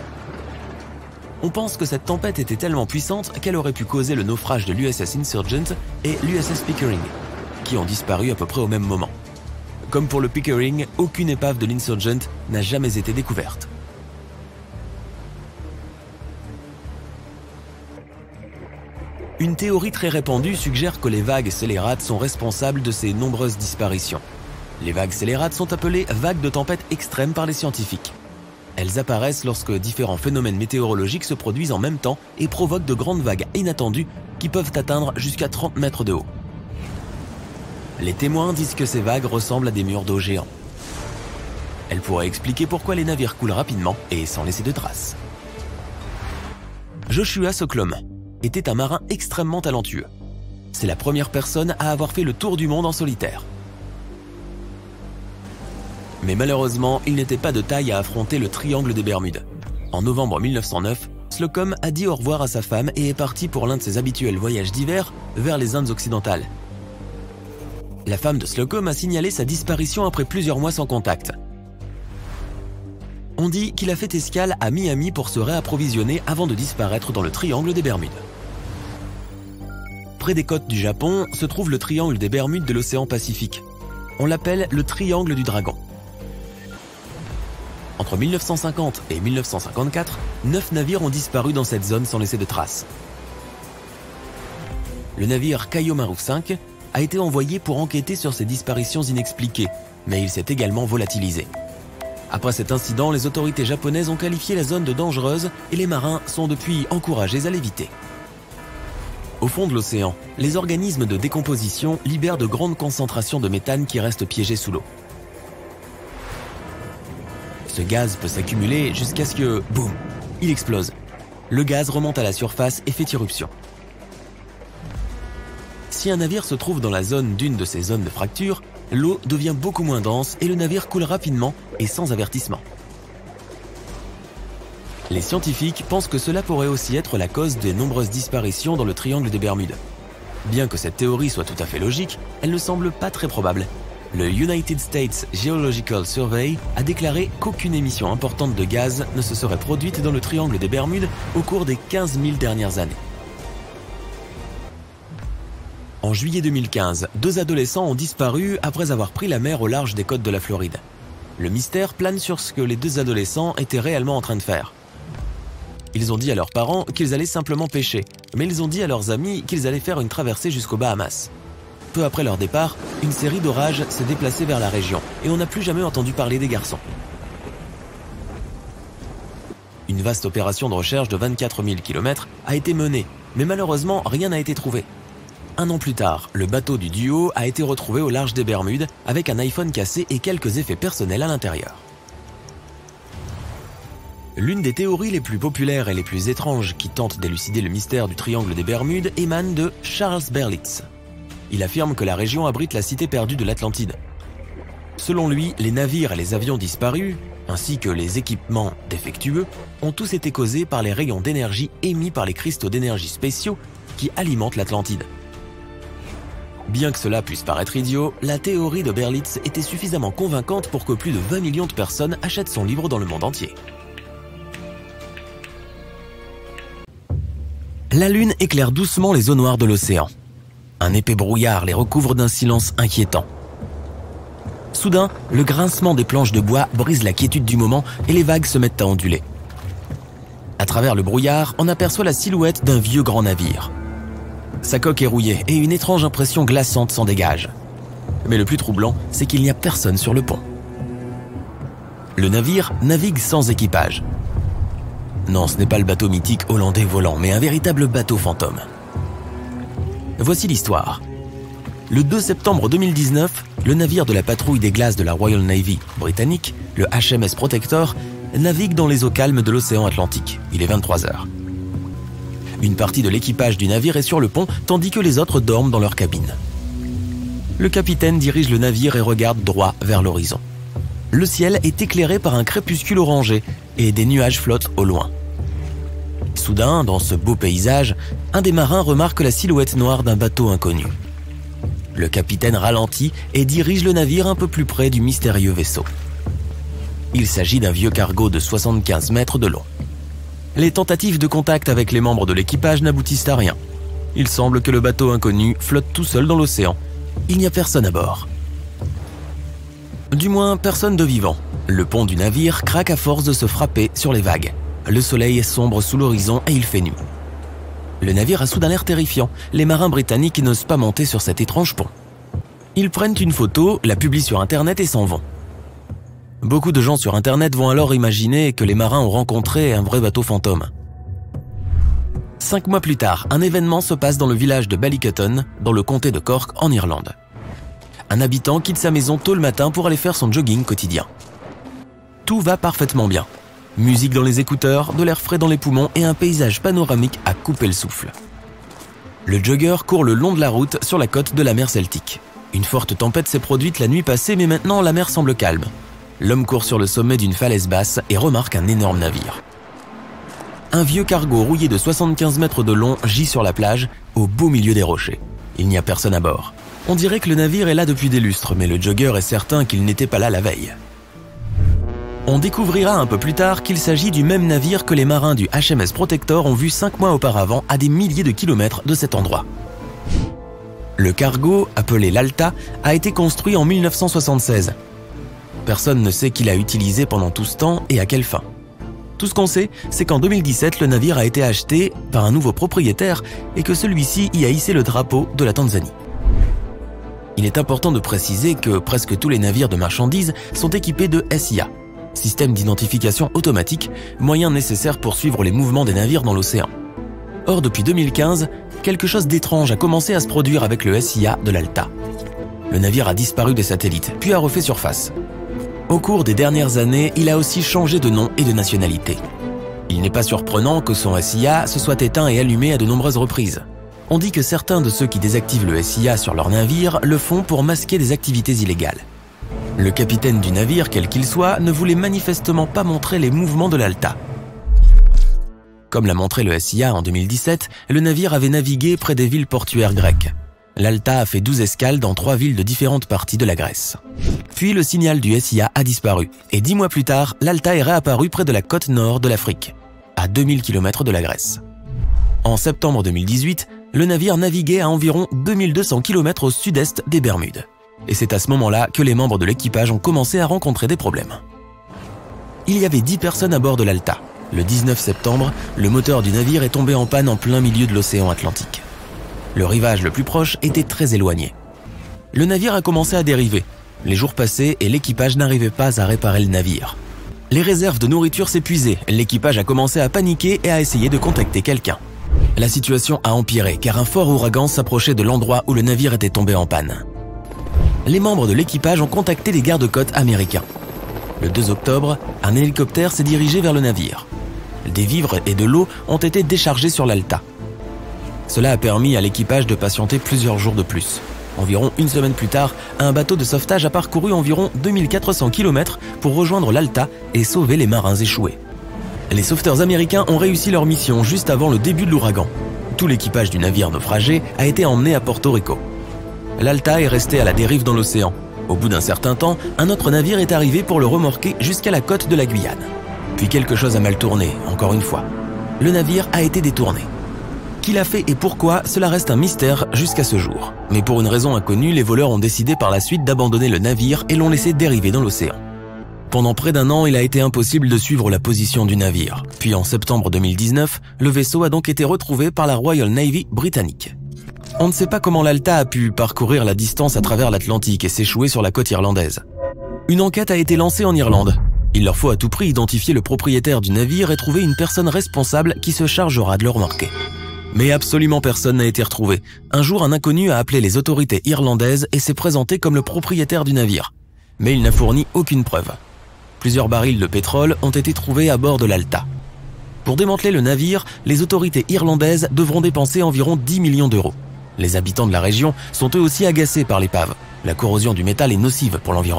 On pense que cette tempête était tellement puissante qu'elle aurait pu causer le naufrage de l'USS Insurgent et l'USS Pickering, qui ont disparu à peu près au même moment. Comme pour le Pickering, aucune épave de l'Insurgent n'a jamais été découverte. Une théorie très répandue suggère que les vagues scélérates sont responsables de ces nombreuses disparitions. Les vagues scélérates sont appelées vagues de tempête extrêmes par les scientifiques. Elles apparaissent lorsque différents phénomènes météorologiques se produisent en même temps et provoquent de grandes vagues inattendues qui peuvent atteindre jusqu'à 30 mètres de haut. Les témoins disent que ces vagues ressemblent à des murs d'eau géants. Elles pourraient expliquer pourquoi les navires coulent rapidement et sans laisser de traces. Joshua Slocum était un marin extrêmement talentueux. C'est la première personne à avoir fait le tour du monde en solitaire. Mais malheureusement, il n'était pas de taille à affronter le triangle des Bermudes. En novembre 1909, Slocum a dit au revoir à sa femme et est parti pour l'un de ses habituels voyages d'hiver vers les Indes occidentales. La femme de Slocum a signalé sa disparition après plusieurs mois sans contact. On dit qu'il a fait escale à Miami pour se réapprovisionner avant de disparaître dans le triangle des Bermudes. Près des côtes du Japon se trouve le triangle des Bermudes de l'océan Pacifique. On l'appelle le triangle du dragon. Entre 1950 et 1954, 9 navires ont disparu dans cette zone sans laisser de traces. Le navire Kaiomaru 5 a été envoyé pour enquêter sur ces disparitions inexpliquées, mais il s'est également volatilisé. Après cet incident, les autorités japonaises ont qualifié la zone de dangereuse et les marins sont depuis encouragés à l'éviter. Au fond de l'océan, les organismes de décomposition libèrent de grandes concentrations de méthane qui restent piégées sous l'eau. Ce gaz peut s'accumuler jusqu'à ce que, boum, il explose. Le gaz remonte à la surface et fait irruption. Si un navire se trouve dans la zone d'une de ces zones de fracture, l'eau devient beaucoup moins dense et le navire coule rapidement et sans avertissement. Les scientifiques pensent que cela pourrait aussi être la cause des nombreuses disparitions dans le triangle des Bermudes. Bien que cette théorie soit tout à fait logique, elle ne semble pas très probable. Le United States Geological Survey a déclaré qu'aucune émission importante de gaz ne se serait produite dans le triangle des Bermudes au cours des 15 000 dernières années. En juillet 2015, 2 adolescents ont disparu après avoir pris la mer au large des côtes de la Floride. Le mystère plane sur ce que les 2 adolescents étaient réellement en train de faire. Ils ont dit à leurs parents qu'ils allaient simplement pêcher, mais ils ont dit à leurs amis qu'ils allaient faire une traversée jusqu'aux Bahamas. Peu après leur départ, une série d'orages s'est déplacée vers la région et on n'a plus jamais entendu parler des garçons. Une vaste opération de recherche de 24 000 km a été menée, mais malheureusement rien n'a été trouvé. 1 an plus tard, le bateau du duo a été retrouvé au large des Bermudes avec un iPhone cassé et quelques effets personnels à l'intérieur. L'une des théories les plus populaires et les plus étranges qui tentent d'élucider le mystère du triangle des Bermudes émane de Charles Berlitz. Il affirme que la région abrite la cité perdue de l'Atlantide. Selon lui, les navires et les avions disparus, ainsi que les équipements défectueux, ont tous été causés par les rayons d'énergie émis par les cristaux d'énergie spéciaux qui alimentent l'Atlantide. Bien que cela puisse paraître idiot, la théorie de Berlitz était suffisamment convaincante pour que plus de 20 millions de personnes achètent son livre dans le monde entier. La Lune éclaire doucement les eaux noires de l'océan. Un épais brouillard les recouvre d'un silence inquiétant. Soudain, le grincement des planches de bois brise la quiétude du moment et les vagues se mettent à onduler. À travers le brouillard, on aperçoit la silhouette d'un vieux grand navire. Sa coque est rouillée et une étrange impression glaçante s'en dégage. Mais le plus troublant, c'est qu'il n'y a personne sur le pont. Le navire navigue sans équipage. Non, ce n'est pas le bateau mythique hollandais volant, mais un véritable bateau fantôme. Voici l'histoire. Le 2 septembre 2019, le navire de la patrouille des glaces de la Royal Navy britannique, le HMS Protector, navigue dans les eaux calmes de l'océan Atlantique. Il est 23h. Une partie de l'équipage du navire est sur le pont, tandis que les autres dorment dans leur cabine. Le capitaine dirige le navire et regarde droit vers l'horizon. Le ciel est éclairé par un crépuscule orangé et des nuages flottent au loin. Soudain, dans ce beau paysage, un des marins remarque la silhouette noire d'un bateau inconnu. Le capitaine ralentit et dirige le navire un peu plus près du mystérieux vaisseau. Il s'agit d'un vieux cargo de 75 mètres de long. Les tentatives de contact avec les membres de l'équipage n'aboutissent à rien. Il semble que le bateau inconnu flotte tout seul dans l'océan. Il n'y a personne à bord. Du moins, personne de vivant. Le pont du navire craque à force de se frapper sur les vagues. Le soleil est sombre sous l'horizon et il fait nuit. Le navire a soudain l'air terrifiant. Les marins britanniques n'osent pas monter sur cet étrange pont. Ils prennent une photo, la publient sur Internet et s'en vont. Beaucoup de gens sur Internet vont alors imaginer que les marins ont rencontré un vrai bateau fantôme. 5 mois plus tard, un événement se passe dans le village de Ballycutton, dans le comté de Cork, en Irlande. Un habitant quitte sa maison tôt le matin pour aller faire son jogging quotidien. Tout va parfaitement bien. Musique dans les écouteurs, de l'air frais dans les poumons et un paysage panoramique à couper le souffle. Le jogger court le long de la route sur la côte de la mer Celtique. Une forte tempête s'est produite la nuit passée, mais maintenant la mer semble calme. L'homme court sur le sommet d'une falaise basse et remarque un énorme navire. Un vieux cargo rouillé de 75 mètres de long gît sur la plage, au beau milieu des rochers. Il n'y a personne à bord. On dirait que le navire est là depuis des lustres, mais le jogger est certain qu'il n'était pas là la veille. On découvrira un peu plus tard qu'il s'agit du même navire que les marins du HMS Protector ont vu 5 mois auparavant à des milliers de kilomètres de cet endroit. Le cargo, appelé l'Alta, a été construit en 1976. Personne ne sait qui l'a utilisé pendant tout ce temps et à quelle fin. Tout ce qu'on sait, c'est qu'en 2017, le navire a été acheté par un nouveau propriétaire et que celui-ci y a hissé le drapeau de la Tanzanie. Il est important de préciser que presque tous les navires de marchandises sont équipés de SIA, système d'identification automatique, moyen nécessaire pour suivre les mouvements des navires dans l'océan. Or, depuis 2015, quelque chose d'étrange a commencé à se produire avec le SIA de l'Alta. Le navire a disparu des satellites, puis a refait surface. Au cours des dernières années, il a aussi changé de nom et de nationalité. Il n'est pas surprenant que son SIA se soit éteint et allumé à de nombreuses reprises. On dit que certains de ceux qui désactivent le SIA sur leur navire le font pour masquer des activités illégales. Le capitaine du navire, quel qu'il soit, ne voulait manifestement pas montrer les mouvements de l'Alta. Comme l'a montré le SIA en 2017, le navire avait navigué près des villes portuaires grecques. L'Alta a fait 12 escales dans 3 villes de différentes parties de la Grèce. Puis le signal du SIA a disparu, et 10 mois plus tard, l'Alta est réapparu près de la côte nord de l'Afrique, à 2000 km de la Grèce. En septembre 2018, le navire naviguait à environ 2200 km au sud-est des Bermudes. Et c'est à ce moment-là que les membres de l'équipage ont commencé à rencontrer des problèmes. Il y avait 10 personnes à bord de l'Alta. Le 19 septembre, le moteur du navire est tombé en panne en plein milieu de l'océan Atlantique. Le rivage le plus proche était très éloigné. Le navire a commencé à dériver. Les jours passaient et l'équipage n'arrivait pas à réparer le navire. Les réserves de nourriture s'épuisaient, l'équipage a commencé à paniquer et à essayer de contacter quelqu'un. La situation a empiré car un fort ouragan s'approchait de l'endroit où le navire était tombé en panne. Les membres de l'équipage ont contacté les gardes-côtes américains. Le 2 octobre, un hélicoptère s'est dirigé vers le navire. Des vivres et de l'eau ont été déchargés sur l'Alta. Cela a permis à l'équipage de patienter plusieurs jours de plus. Environ une semaine plus tard, un bateau de sauvetage a parcouru environ 2400 km pour rejoindre l'Alta et sauver les marins échoués. Les sauveteurs américains ont réussi leur mission juste avant le début de l'ouragan. Tout l'équipage du navire naufragé a été emmené à Porto Rico. L'Alta est resté à la dérive dans l'océan. Au bout d'un certain temps, un autre navire est arrivé pour le remorquer jusqu'à la côte de la Guyane. Puis quelque chose a mal tourné, encore une fois. Le navire a été détourné. Qui l'a fait et pourquoi, cela reste un mystère jusqu'à ce jour. Mais pour une raison inconnue, les voleurs ont décidé par la suite d'abandonner le navire et l'ont laissé dériver dans l'océan. Pendant près d'un an, il a été impossible de suivre la position du navire. Puis en septembre 2019, le vaisseau a donc été retrouvé par la Royal Navy britannique. On ne sait pas comment l'Alta a pu parcourir la distance à travers l'Atlantique et s'échouer sur la côte irlandaise. Une enquête a été lancée en Irlande. Il leur faut à tout prix identifier le propriétaire du navire et trouver une personne responsable qui se chargera de le remorquer. Mais absolument personne n'a été retrouvé. Un jour, un inconnu a appelé les autorités irlandaises et s'est présenté comme le propriétaire du navire. Mais il n'a fourni aucune preuve. Plusieurs barils de pétrole ont été trouvés à bord de l'Alta. Pour démanteler le navire, les autorités irlandaises devront dépenser environ 10 millions d'euros. Les habitants de la région sont eux aussi agacés par l'épave. La corrosion du métal est nocive pour l'environnement.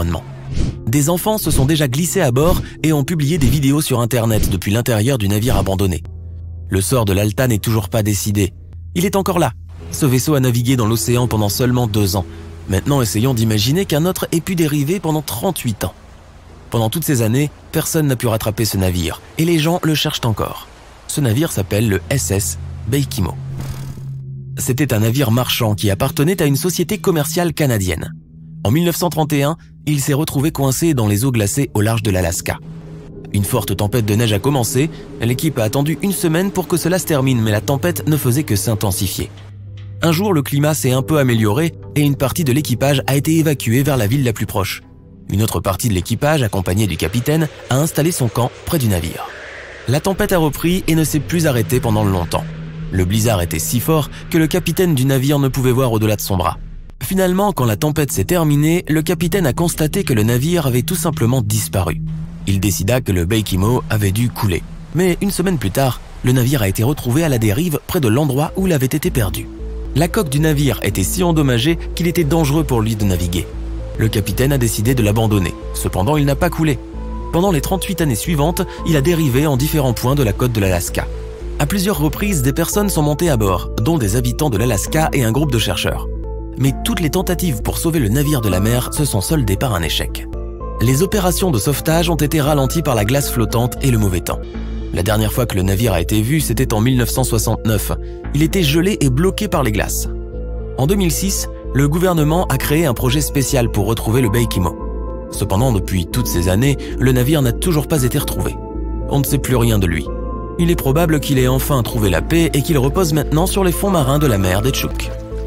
Des enfants se sont déjà glissés à bord et ont publié des vidéos sur Internet depuis l'intérieur du navire abandonné. Le sort de l'Alta n'est toujours pas décidé. Il est encore là. Ce vaisseau a navigué dans l'océan pendant seulement 2 ans. Maintenant, essayons d'imaginer qu'un autre ait pu dériver pendant 38 ans. Pendant toutes ces années, personne n'a pu rattraper ce navire et les gens le cherchent encore. Ce navire s'appelle le SS Beikimo. C'était un navire marchand qui appartenait à une société commerciale canadienne. En 1931, il s'est retrouvé coincé dans les eaux glacées au large de l'Alaska. Une forte tempête de neige a commencé, l'équipe a attendu 1 semaine pour que cela se termine, mais la tempête ne faisait que s'intensifier. Un jour, le climat s'est un peu amélioré et une partie de l'équipage a été évacuée vers la ville la plus proche. Une autre partie de l'équipage, accompagnée du capitaine, a installé son camp près du navire. La tempête a repris et ne s'est plus arrêtée pendant longtemps. Le blizzard était si fort que le capitaine du navire ne pouvait voir au-delà de son bras. Finalement, quand la tempête s'est terminée, le capitaine a constaté que le navire avait tout simplement disparu. Il décida que le Beikimo avait dû couler. Mais 1 semaine plus tard, le navire a été retrouvé à la dérive près de l'endroit où il avait été perdu. La coque du navire était si endommagée qu'il était dangereux pour lui de naviguer. Le capitaine a décidé de l'abandonner. Cependant, il n'a pas coulé. Pendant les 38 années suivantes, il a dérivé en différents points de la côte de l'Alaska. À plusieurs reprises, des personnes sont montées à bord, dont des habitants de l'Alaska et un groupe de chercheurs. Mais toutes les tentatives pour sauver le navire de la mer se sont soldées par un échec. Les opérations de sauvetage ont été ralenties par la glace flottante et le mauvais temps. La dernière fois que le navire a été vu, c'était en 1969. Il était gelé et bloqué par les glaces. En 2006, le gouvernement a créé un projet spécial pour retrouver le Beikimo. Cependant, depuis toutes ces années, le navire n'a toujours pas été retrouvé. On ne sait plus rien de lui. Il est probable qu'il ait enfin trouvé la paix et qu'il repose maintenant sur les fonds marins de la mer d'Etchuk.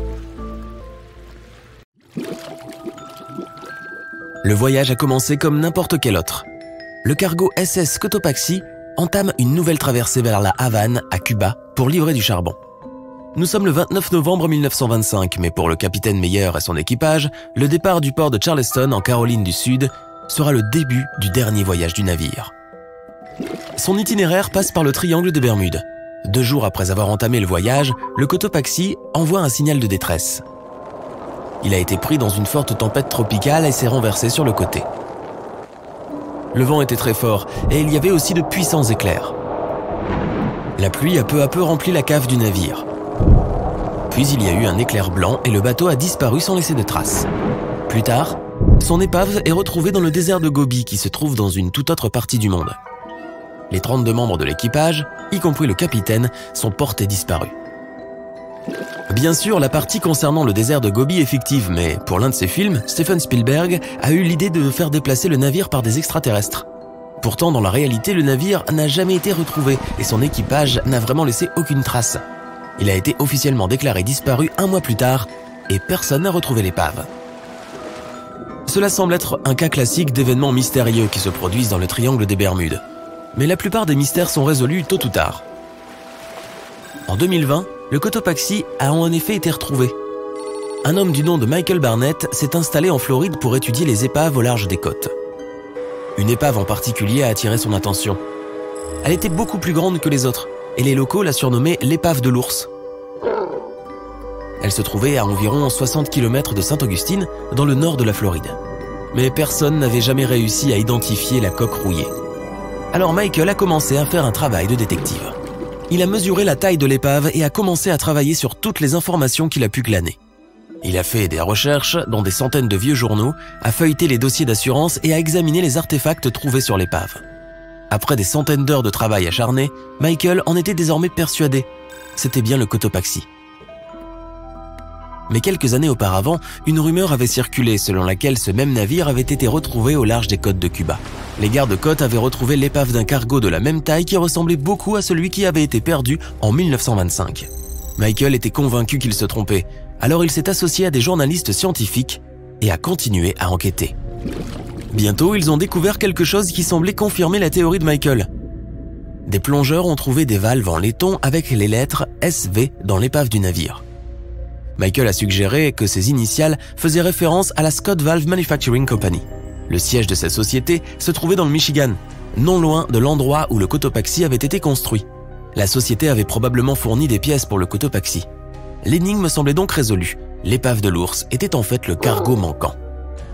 Le voyage a commencé comme n'importe quel autre. Le cargo SS Cotopaxi entame une nouvelle traversée vers la Havane, à Cuba, pour livrer du charbon. Nous sommes le 29 novembre 1925, mais pour le capitaine Meyer et son équipage, le départ du port de Charleston, en Caroline du Sud, sera le début du dernier voyage du navire. Son itinéraire passe par le triangle des Bermudes. 2 jours après avoir entamé le voyage, le Cotopaxi envoie un signal de détresse. Il a été pris dans une forte tempête tropicale et s'est renversé sur le côté. Le vent était très fort et il y avait aussi de puissants éclairs. La pluie a peu à peu rempli la cave du navire. Puis il y a eu un éclair blanc et le bateau a disparu sans laisser de traces. Plus tard, son épave est retrouvée dans le désert de Gobi qui se trouve dans une toute autre partie du monde. Les 32 membres de l'équipage, y compris le capitaine, sont portés disparus. Bien sûr, la partie concernant le désert de Gobi est fictive, mais pour l'un de ses films, Steven Spielberg a eu l'idée de faire déplacer le navire par des extraterrestres. Pourtant, dans la réalité, le navire n'a jamais été retrouvé et son équipage n'a vraiment laissé aucune trace. Il a été officiellement déclaré disparu 1 mois plus tard et personne n'a retrouvé l'épave. Cela semble être un cas classique d'événements mystérieux qui se produisent dans le triangle des Bermudes. Mais la plupart des mystères sont résolus tôt ou tard. En 2020, le Cotopaxi a en effet été retrouvé. Un homme du nom de Michael Barnett s'est installé en Floride pour étudier les épaves au large des côtes. Une épave en particulier a attiré son attention. Elle était beaucoup plus grande que les autres, et les locaux la surnommaient l'épave de l'ours. Elle se trouvait à environ 60 km de Saint-Augustine, dans le nord de la Floride. Mais personne n'avait jamais réussi à identifier la coque rouillée. Alors Michael a commencé à faire un travail de détective. Il a mesuré la taille de l'épave et a commencé à travailler sur toutes les informations qu'il a pu glaner. Il a fait des recherches dans des centaines de vieux journaux, a feuilleté les dossiers d'assurance et a examiné les artefacts trouvés sur l'épave. Après des centaines d'heures de travail acharné, Michael en était désormais persuadé. C'était bien le Cotopaxi. Mais quelques années auparavant, une rumeur avait circulé selon laquelle ce même navire avait été retrouvé au large des côtes de Cuba. Les gardes-côtes avaient retrouvé l'épave d'un cargo de la même taille qui ressemblait beaucoup à celui qui avait été perdu en 1925. Michael était convaincu qu'il se trompait, alors il s'est associé à des journalistes scientifiques et a continué à enquêter. Bientôt, ils ont découvert quelque chose qui semblait confirmer la théorie de Michael. Des plongeurs ont trouvé des valves en laiton avec les lettres SV dans l'épave du navire. Michael a suggéré que ces initiales faisaient référence à la Scott Valve Manufacturing Company. Le siège de cette société se trouvait dans le Michigan, non loin de l'endroit où le Cotopaxi avait été construit. La société avait probablement fourni des pièces pour le Cotopaxi. L'énigme semblait donc résolue. L'épave de l'ours était en fait le cargo manquant.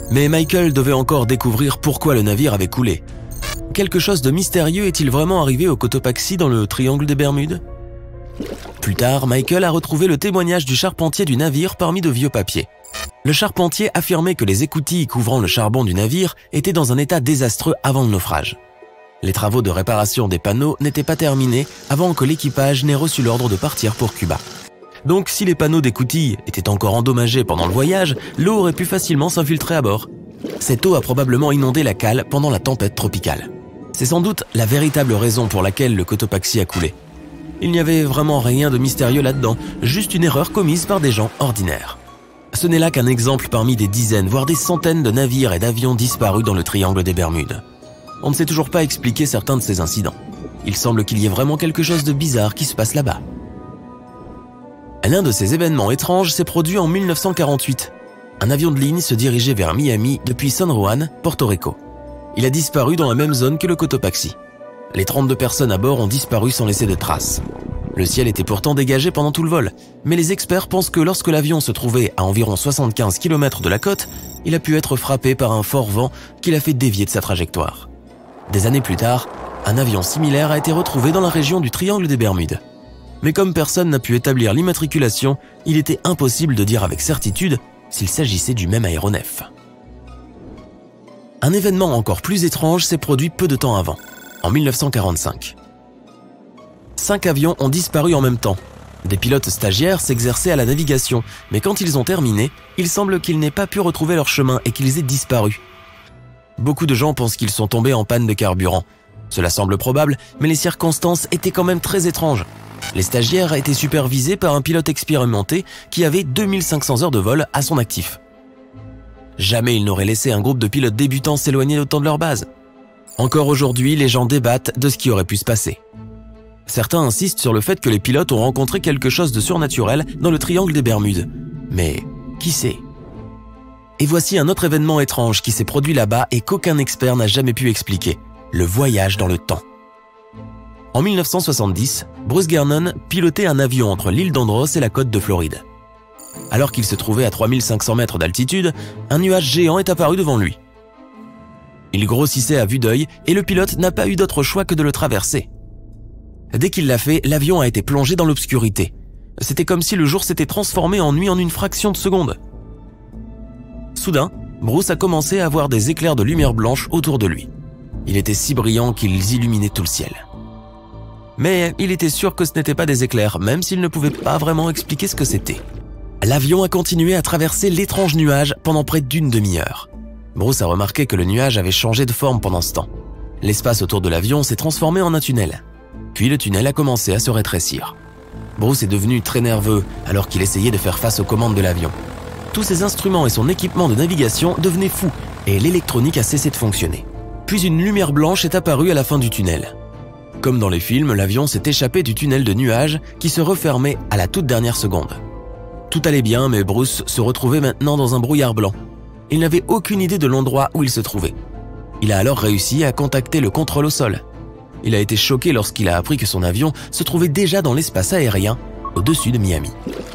Mais Michael devait encore découvrir pourquoi le navire avait coulé. Quelque chose de mystérieux est-il vraiment arrivé au Cotopaxi dans le triangle des Bermudes? Plus tard, Michael a retrouvé le témoignage du charpentier du navire parmi de vieux papiers. Le charpentier affirmait que les écoutilles couvrant le charbon du navire étaient dans un état désastreux avant le naufrage. Les travaux de réparation des panneaux n'étaient pas terminés avant que l'équipage n'ait reçu l'ordre de partir pour Cuba. Donc si les panneaux d'écoutille étaient encore endommagés pendant le voyage, l'eau aurait pu facilement s'infiltrer à bord. Cette eau a probablement inondé la cale pendant la tempête tropicale. C'est sans doute la véritable raison pour laquelle le Cotopaxi a coulé. Il n'y avait vraiment rien de mystérieux là-dedans, juste une erreur commise par des gens ordinaires. Ce n'est là qu'un exemple parmi des dizaines, voire des centaines de navires et d'avions disparus dans le triangle des Bermudes. On ne sait toujours pas expliquer certains de ces incidents. Il semble qu'il y ait vraiment quelque chose de bizarre qui se passe là-bas. L'un de ces événements étranges s'est produit en 1948. Un avion de ligne se dirigeait vers Miami depuis San Juan, Porto Rico. Il a disparu dans la même zone que le Cotopaxi. Les 32 personnes à bord ont disparu sans laisser de traces. Le ciel était pourtant dégagé pendant tout le vol, mais les experts pensent que lorsque l'avion se trouvait à environ 75 km de la côte, il a pu être frappé par un fort vent qui l'a fait dévier de sa trajectoire. Des années plus tard, un avion similaire a été retrouvé dans la région du Triangle des Bermudes. Mais comme personne n'a pu établir l'immatriculation, il était impossible de dire avec certitude s'il s'agissait du même aéronef. Un événement encore plus étrange s'est produit peu de temps avant, en 1945. 5 avions ont disparu en même temps. Des pilotes stagiaires s'exerçaient à la navigation, mais quand ils ont terminé, il semble qu'ils n'aient pas pu retrouver leur chemin et qu'ils aient disparu. Beaucoup de gens pensent qu'ils sont tombés en panne de carburant. Cela semble probable, mais les circonstances étaient quand même très étranges. Les stagiaires étaient supervisés par un pilote expérimenté qui avait 2500 heures de vol à son actif. Jamais il n'aurait laissé un groupe de pilotes débutants s'éloigner autant de leur base. Encore aujourd'hui, les gens débattent de ce qui aurait pu se passer. Certains insistent sur le fait que les pilotes ont rencontré quelque chose de surnaturel dans le triangle des Bermudes. Mais qui sait? Et voici un autre événement étrange qui s'est produit là-bas et qu'aucun expert n'a jamais pu expliquer. Le voyage dans le temps. En 1970, Bruce Gernon pilotait un avion entre l'île d'Andros et la côte de Floride. Alors qu'il se trouvait à 3500 mètres d'altitude, un nuage géant est apparu devant lui. Il grossissait à vue d'œil et le pilote n'a pas eu d'autre choix que de le traverser. Dès qu'il l'a fait, l'avion a été plongé dans l'obscurité. C'était comme si le jour s'était transformé en nuit en une fraction de seconde. Soudain, Bruce a commencé à voir des éclairs de lumière blanche autour de lui. Il était si brillant qu'ils illuminaient tout le ciel. Mais il était sûr que ce n'était pas des éclairs, même s'il ne pouvait pas vraiment expliquer ce que c'était. L'avion a continué à traverser l'étrange nuage pendant près d'une demi-heure. Bruce a remarqué que le nuage avait changé de forme pendant ce temps. L'espace autour de l'avion s'est transformé en un tunnel. Puis le tunnel a commencé à se rétrécir. Bruce est devenu très nerveux alors qu'il essayait de faire face aux commandes de l'avion. Tous ses instruments et son équipement de navigation devenaient fous et l'électronique a cessé de fonctionner. Puis une lumière blanche est apparue à la fin du tunnel. Comme dans les films, l'avion s'est échappé du tunnel de nuages qui se refermait à la toute dernière seconde. Tout allait bien, mais Bruce se retrouvait maintenant dans un brouillard blanc. Il n'avait aucune idée de l'endroit où il se trouvait. Il a alors réussi à contacter le contrôle au sol. Il a été choqué lorsqu'il a appris que son avion se trouvait déjà dans l'espace aérien, au-dessus de Miami.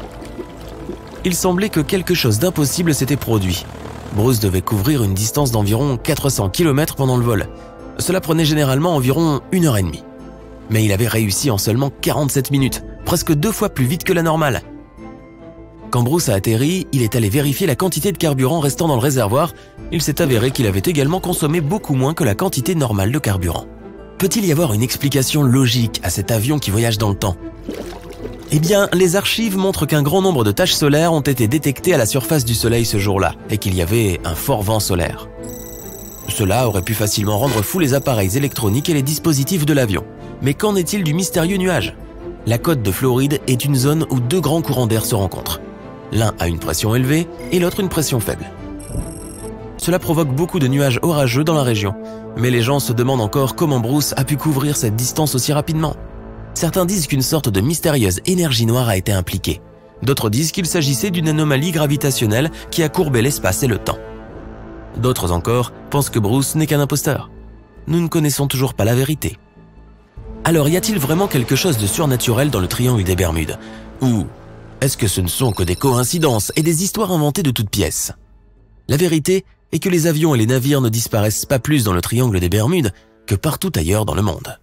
Il semblait que quelque chose d'impossible s'était produit. Bruce devait couvrir une distance d'environ 400 km pendant le vol. Cela prenait généralement environ 1h30. Mais il avait réussi en seulement 47 minutes, presque 2 fois plus vite que la normale. Quand Bruce a atterri, il est allé vérifier la quantité de carburant restant dans le réservoir. Il s'est avéré qu'il avait également consommé beaucoup moins que la quantité normale de carburant. Peut-il y avoir une explication logique à cet avion qui voyage dans le temps? Eh bien, les archives montrent qu'un grand nombre de taches solaires ont été détectées à la surface du Soleil ce jour-là et qu'il y avait un fort vent solaire. Cela aurait pu facilement rendre fous les appareils électroniques et les dispositifs de l'avion. Mais qu'en est-il du mystérieux nuage? La côte de Floride est une zone où 2 grands courants d'air se rencontrent. L'un a une pression élevée et l'autre une pression faible. Cela provoque beaucoup de nuages orageux dans la région, mais les gens se demandent encore comment Bruce a pu couvrir cette distance aussi rapidement. Certains disent qu'une sorte de mystérieuse énergie noire a été impliquée. D'autres disent qu'il s'agissait d'une anomalie gravitationnelle qui a courbé l'espace et le temps. D'autres encore pensent que Bruce n'est qu'un imposteur. Nous ne connaissons toujours pas la vérité. Alors y a-t-il vraiment quelque chose de surnaturel dans le triangle des Bermudes? Ou est-ce que ce ne sont que des coïncidences et des histoires inventées de toutes pièces? La vérité et que les avions et les navires ne disparaissent pas plus dans le triangle des Bermudes que partout ailleurs dans le monde.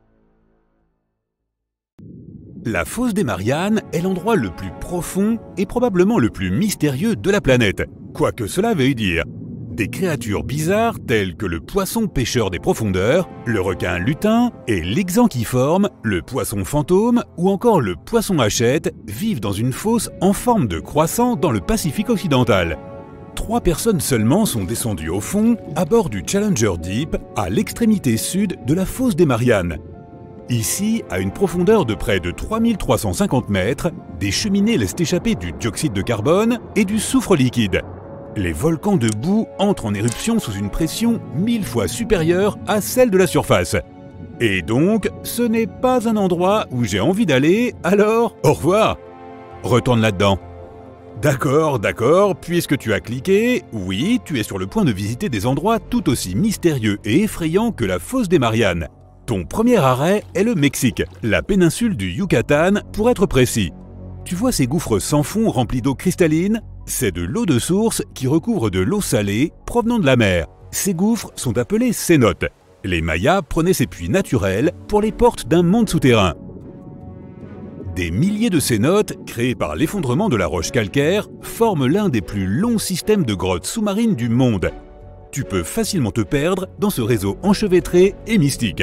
La fosse des Mariannes est l'endroit le plus profond et probablement le plus mystérieux de la planète, quoi que cela veuille dire. Des créatures bizarres telles que le poisson pêcheur des profondeurs, le requin lutin et l'exanquiforme, le poisson fantôme ou encore le poisson hachette vivent dans une fosse en forme de croissant dans le Pacifique occidental. 3 personnes seulement sont descendues au fond à bord du Challenger Deep à l'extrémité sud de la fosse des Mariannes. Ici, à une profondeur de près de 3350 mètres, des cheminées laissent échapper du dioxyde de carbone et du soufre liquide. Les volcans de boue entrent en éruption sous une pression 1000 fois supérieure à celle de la surface. Et donc, ce n'est pas un endroit où j'ai envie d'aller, alors au revoir. Retourne là-dedans. D'accord, puisque tu as cliqué, oui, tu es sur le point de visiter des endroits tout aussi mystérieux et effrayants que la fosse des Mariannes. Ton premier arrêt est le Mexique, la péninsule du Yucatan pour être précis. Tu vois ces gouffres sans fond remplis d'eau cristalline? C'est de l'eau de source qui recouvre de l'eau salée provenant de la mer. Ces gouffres sont appelés cénotes. Les Mayas prenaient ces puits naturels pour les portes d'un monde souterrain. Des milliers de cénotes, créés par l'effondrement de la roche calcaire, forment l'un des plus longs systèmes de grottes sous-marines du monde. Tu peux facilement te perdre dans ce réseau enchevêtré et mystique.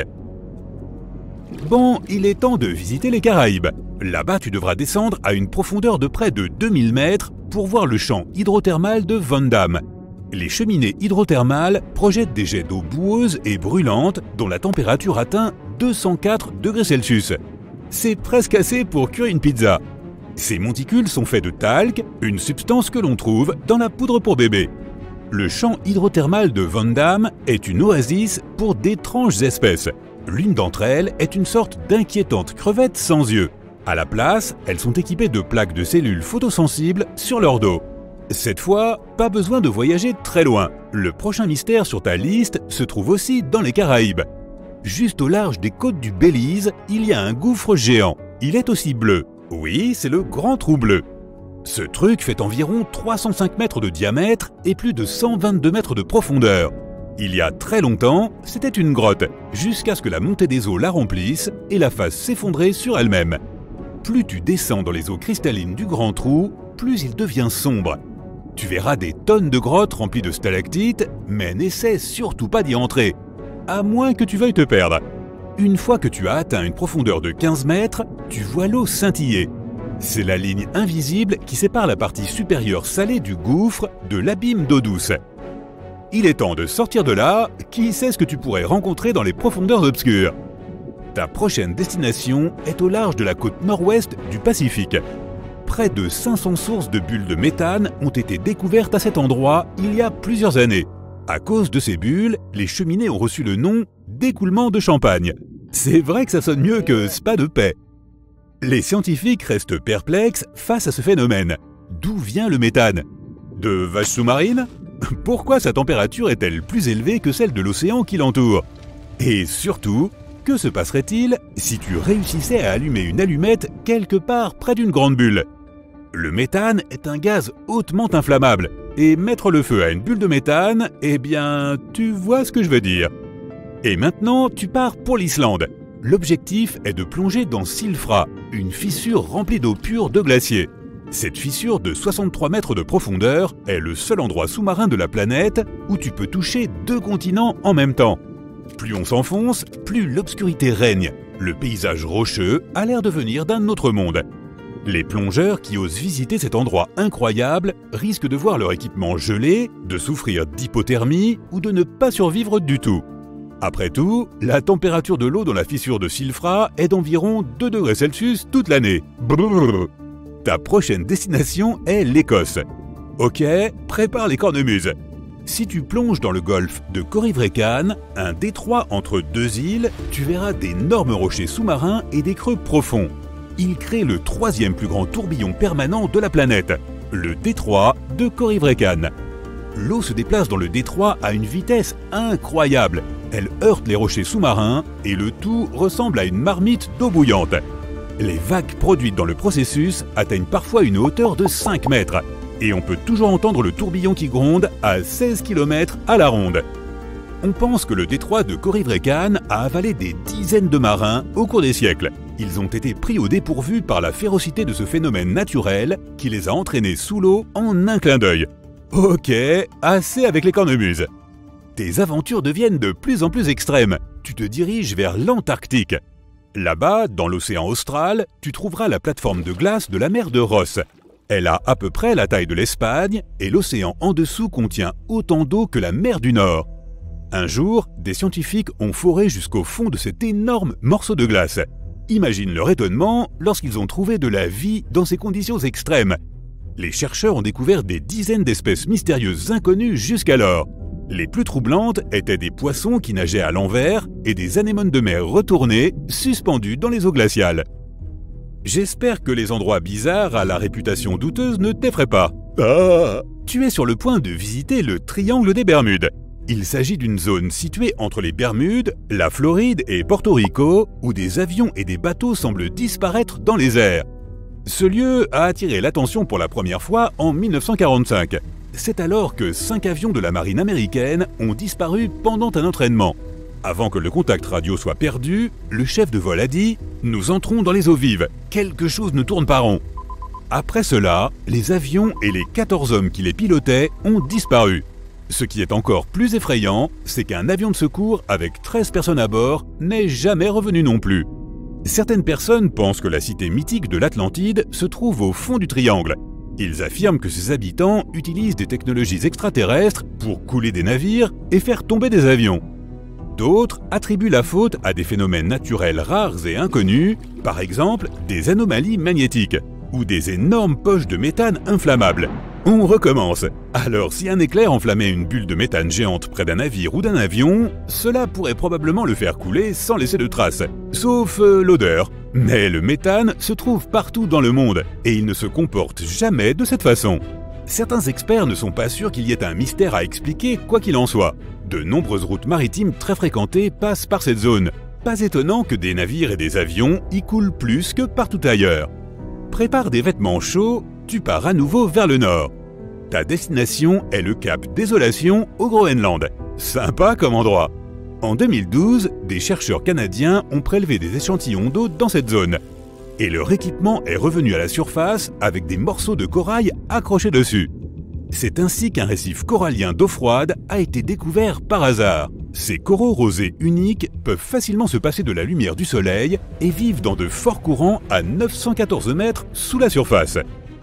Bon, il est temps de visiter les Caraïbes. Là-bas, tu devras descendre à une profondeur de près de 2000 mètres pour voir le champ hydrothermal de Van Damme. Les cheminées hydrothermales projettent des jets d'eau boueuse et brûlante dont la température atteint 204 degrés Celsius. C'est presque assez pour cuire une pizza. Ces monticules sont faits de talc, une substance que l'on trouve dans la poudre pour bébé. Le champ hydrothermal de Van Damme est une oasis pour d'étranges espèces. L'une d'entre elles est une sorte d'inquiétante crevette sans yeux. À la place, elles sont équipées de plaques de cellules photosensibles sur leur dos. Cette fois, pas besoin de voyager très loin. Le prochain mystère sur ta liste se trouve aussi dans les Caraïbes. Juste au large des côtes du Belize, il y a un gouffre géant. Il est aussi bleu. Oui, c'est le Grand Trou Bleu. Ce truc fait environ 305 mètres de diamètre et plus de 122 mètres de profondeur. Il y a très longtemps, c'était une grotte, jusqu'à ce que la montée des eaux la remplisse et la fasse s'effondrer sur elle-même. Plus tu descends dans les eaux cristallines du Grand Trou, plus il devient sombre. Tu verras des tonnes de grottes remplies de stalactites, mais n'essaie surtout pas d'y entrer, à moins que tu veuilles te perdre. Une fois que tu as atteint une profondeur de 15 mètres, tu vois l'eau scintiller. C'est la ligne invisible qui sépare la partie supérieure salée du gouffre de l'abîme d'eau douce. Il est temps de sortir de là, qui sait ce que tu pourrais rencontrer dans les profondeurs obscures. Ta prochaine destination est au large de la côte nord-ouest du Pacifique. Près de 500 sources de bulles de méthane ont été découvertes à cet endroit il y a plusieurs années. À cause de ces bulles, les cheminées ont reçu le nom d'écoulement de champagne. C'est vrai que ça sonne mieux que spa de paix. Les scientifiques restent perplexes face à ce phénomène. D'où vient le méthane? De vaches sous-marines? Pourquoi sa température est-elle plus élevée que celle de l'océan qui l'entoure? Et surtout, que se passerait-il si tu réussissais à allumer une allumette quelque part près d'une grande bulle? Le méthane est un gaz hautement inflammable, et mettre le feu à une bulle de méthane, eh bien, tu vois ce que je veux dire. Et maintenant, tu pars pour l'Islande. L'objectif est de plonger dans Silfra, une fissure remplie d'eau pure de glacier. Cette fissure de 63 mètres de profondeur est le seul endroit sous-marin de la planète où tu peux toucher 2 continents en même temps. Plus on s'enfonce, plus l'obscurité règne. Le paysage rocheux a l'air de venir d'un autre monde. Les plongeurs qui osent visiter cet endroit incroyable risquent de voir leur équipement gelé, de souffrir d'hypothermie ou de ne pas survivre du tout. Après tout, la température de l'eau dans la fissure de Silfra est d'environ 2 degrés Celsius toute l'année. Ta prochaine destination est l'Écosse. Ok, prépare les cornemuses. Si tu plonges dans le golfe de Corryvreckan, un détroit entre 2 îles, tu verras d'énormes rochers sous-marins et des creux profonds. Ils créent le 3e plus grand tourbillon permanent de la planète, le détroit de Corryvreckan. L'eau se déplace dans le détroit à une vitesse incroyable. Elle heurte les rochers sous-marins et le tout ressemble à une marmite d'eau bouillante. Les vagues produites dans le processus atteignent parfois une hauteur de 5 mètres. Et on peut toujours entendre le tourbillon qui gronde à 16 km à la ronde. On pense que le détroit de Corryvreckan a avalé des dizaines de marins au cours des siècles. Ils ont été pris au dépourvu par la férocité de ce phénomène naturel qui les a entraînés sous l'eau en un clin d'œil. Ok, assez avec les cornemuses. Tes aventures deviennent de plus en plus extrêmes. Tu te diriges vers l'Antarctique. Là-bas, dans l'océan austral, tu trouveras la plateforme de glace de la mer de Ross. Elle a à peu près la taille de l'Espagne et l'océan en dessous contient autant d'eau que la mer du Nord. Un jour, des scientifiques ont foré jusqu'au fond de cet énorme morceau de glace. Imagine leur étonnement lorsqu'ils ont trouvé de la vie dans ces conditions extrêmes. Les chercheurs ont découvert des dizaines d'espèces mystérieuses inconnues jusqu'alors. Les plus troublantes étaient des poissons qui nageaient à l'envers et des anémones de mer retournées, suspendus dans les eaux glaciales. J'espère que les endroits bizarres à la réputation douteuse ne t'effraient pas. Ah, tu es sur le point de visiter le triangle des Bermudes. Il s'agit d'une zone située entre les Bermudes, la Floride et Porto Rico, où des avions et des bateaux semblent disparaître dans les airs. Ce lieu a attiré l'attention pour la première fois en 1945. C'est alors que 5 avions de la marine américaine ont disparu pendant un entraînement. Avant que le contact radio soit perdu, le chef de vol a dit « Nous entrons dans les eaux vives, quelque chose ne tourne pas rond ». Après cela, les avions et les 14 hommes qui les pilotaient ont disparu. Ce qui est encore plus effrayant, c'est qu'un avion de secours avec 13 personnes à bord n'est jamais revenu non plus. Certaines personnes pensent que la cité mythique de l'Atlantide se trouve au fond du triangle. Ils affirment que ses habitants utilisent des technologies extraterrestres pour couler des navires et faire tomber des avions. D'autres attribuent la faute à des phénomènes naturels rares et inconnus, par exemple des anomalies magnétiques ou des énormes poches de méthane inflammables. On recommence. Alors si un éclair enflammait une bulle de méthane géante près d'un navire ou d'un avion, cela pourrait probablement le faire couler sans laisser de traces, sauf l'odeur. Mais le méthane se trouve partout dans le monde et il ne se comporte jamais de cette façon. Certains experts ne sont pas sûrs qu'il y ait un mystère à expliquer quoi qu'il en soit. De nombreuses routes maritimes très fréquentées passent par cette zone. Pas étonnant que des navires et des avions y coulent plus que partout ailleurs. Prépare des vêtements chauds, tu pars à nouveau vers le nord. Ta destination est le cap Désolation au Groenland. Sympa comme endroit. En 2012, des chercheurs canadiens ont prélevé des échantillons d'eau dans cette zone. Et leur équipement est revenu à la surface avec des morceaux de corail accrochés dessus. C'est ainsi qu'un récif corallien d'eau froide a été découvert par hasard. Ces coraux rosés uniques peuvent facilement se passer de la lumière du soleil et vivent dans de forts courants à 914 mètres sous la surface.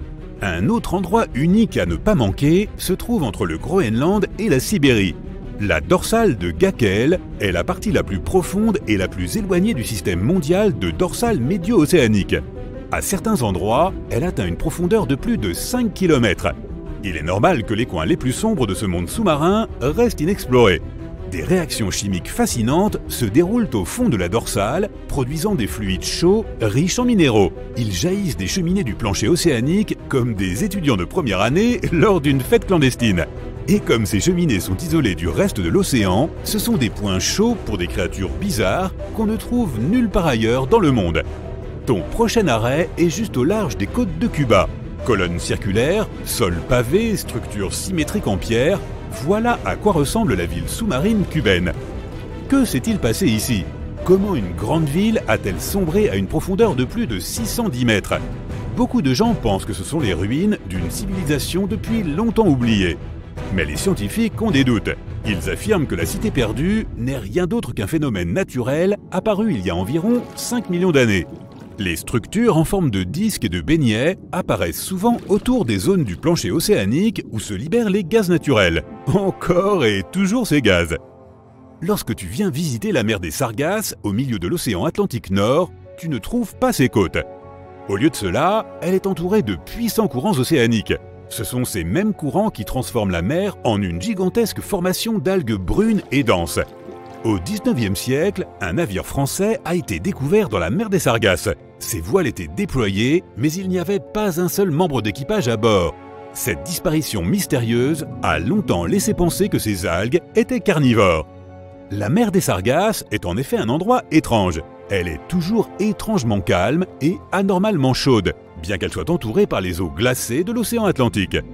Un autre endroit unique à ne pas manquer se trouve entre le Groenland et la Sibérie. La dorsale de Gäkel est la partie la plus profonde et la plus éloignée du système mondial de dorsales médio-océaniques. À certains endroits, elle atteint une profondeur de plus de 5 km. Il est normal que les coins les plus sombres de ce monde sous-marin restent inexplorés. Des réactions chimiques fascinantes se déroulent au fond de la dorsale, produisant des fluides chauds riches en minéraux. Ils jaillissent des cheminées du plancher océanique comme des étudiants de première année lors d'une fête clandestine. Et comme ces cheminées sont isolées du reste de l'océan, ce sont des points chauds pour des créatures bizarres qu'on ne trouve nulle part ailleurs dans le monde. Ton prochain arrêt est juste au large des côtes de Cuba. Colonnes circulaires, sol pavé, structures symétriques en pierre, voilà à quoi ressemble la ville sous-marine cubaine. Que s'est-il passé ici? Comment une grande ville a-t-elle sombré à une profondeur de plus de 610 mètres? Beaucoup de gens pensent que ce sont les ruines d'une civilisation depuis longtemps oubliée. Mais les scientifiques ont des doutes. Ils affirment que la cité perdue n'est rien d'autre qu'un phénomène naturel apparu il y a environ 5 millions d'années. Les structures en forme de disques et de beignets apparaissent souvent autour des zones du plancher océanique où se libèrent les gaz naturels. Encore et toujours ces gaz. Lorsque tu viens visiter la mer des Sargasses au milieu de l'océan Atlantique Nord, tu ne trouves pas ses côtes. Au lieu de cela, elle est entourée de puissants courants océaniques. Ce sont ces mêmes courants qui transforment la mer en une gigantesque formation d'algues brunes et denses. Au XIXe siècle, un navire français a été découvert dans la mer des Sargasses. Ses voiles étaient déployées, mais il n'y avait pas un seul membre d'équipage à bord. Cette disparition mystérieuse a longtemps laissé penser que ces algues étaient carnivores. La mer des Sargasses est en effet un endroit étrange. Elle est toujours étrangement calme et anormalement chaude, bien qu'elle soit entourée par les eaux glacées de l'océan Atlantique.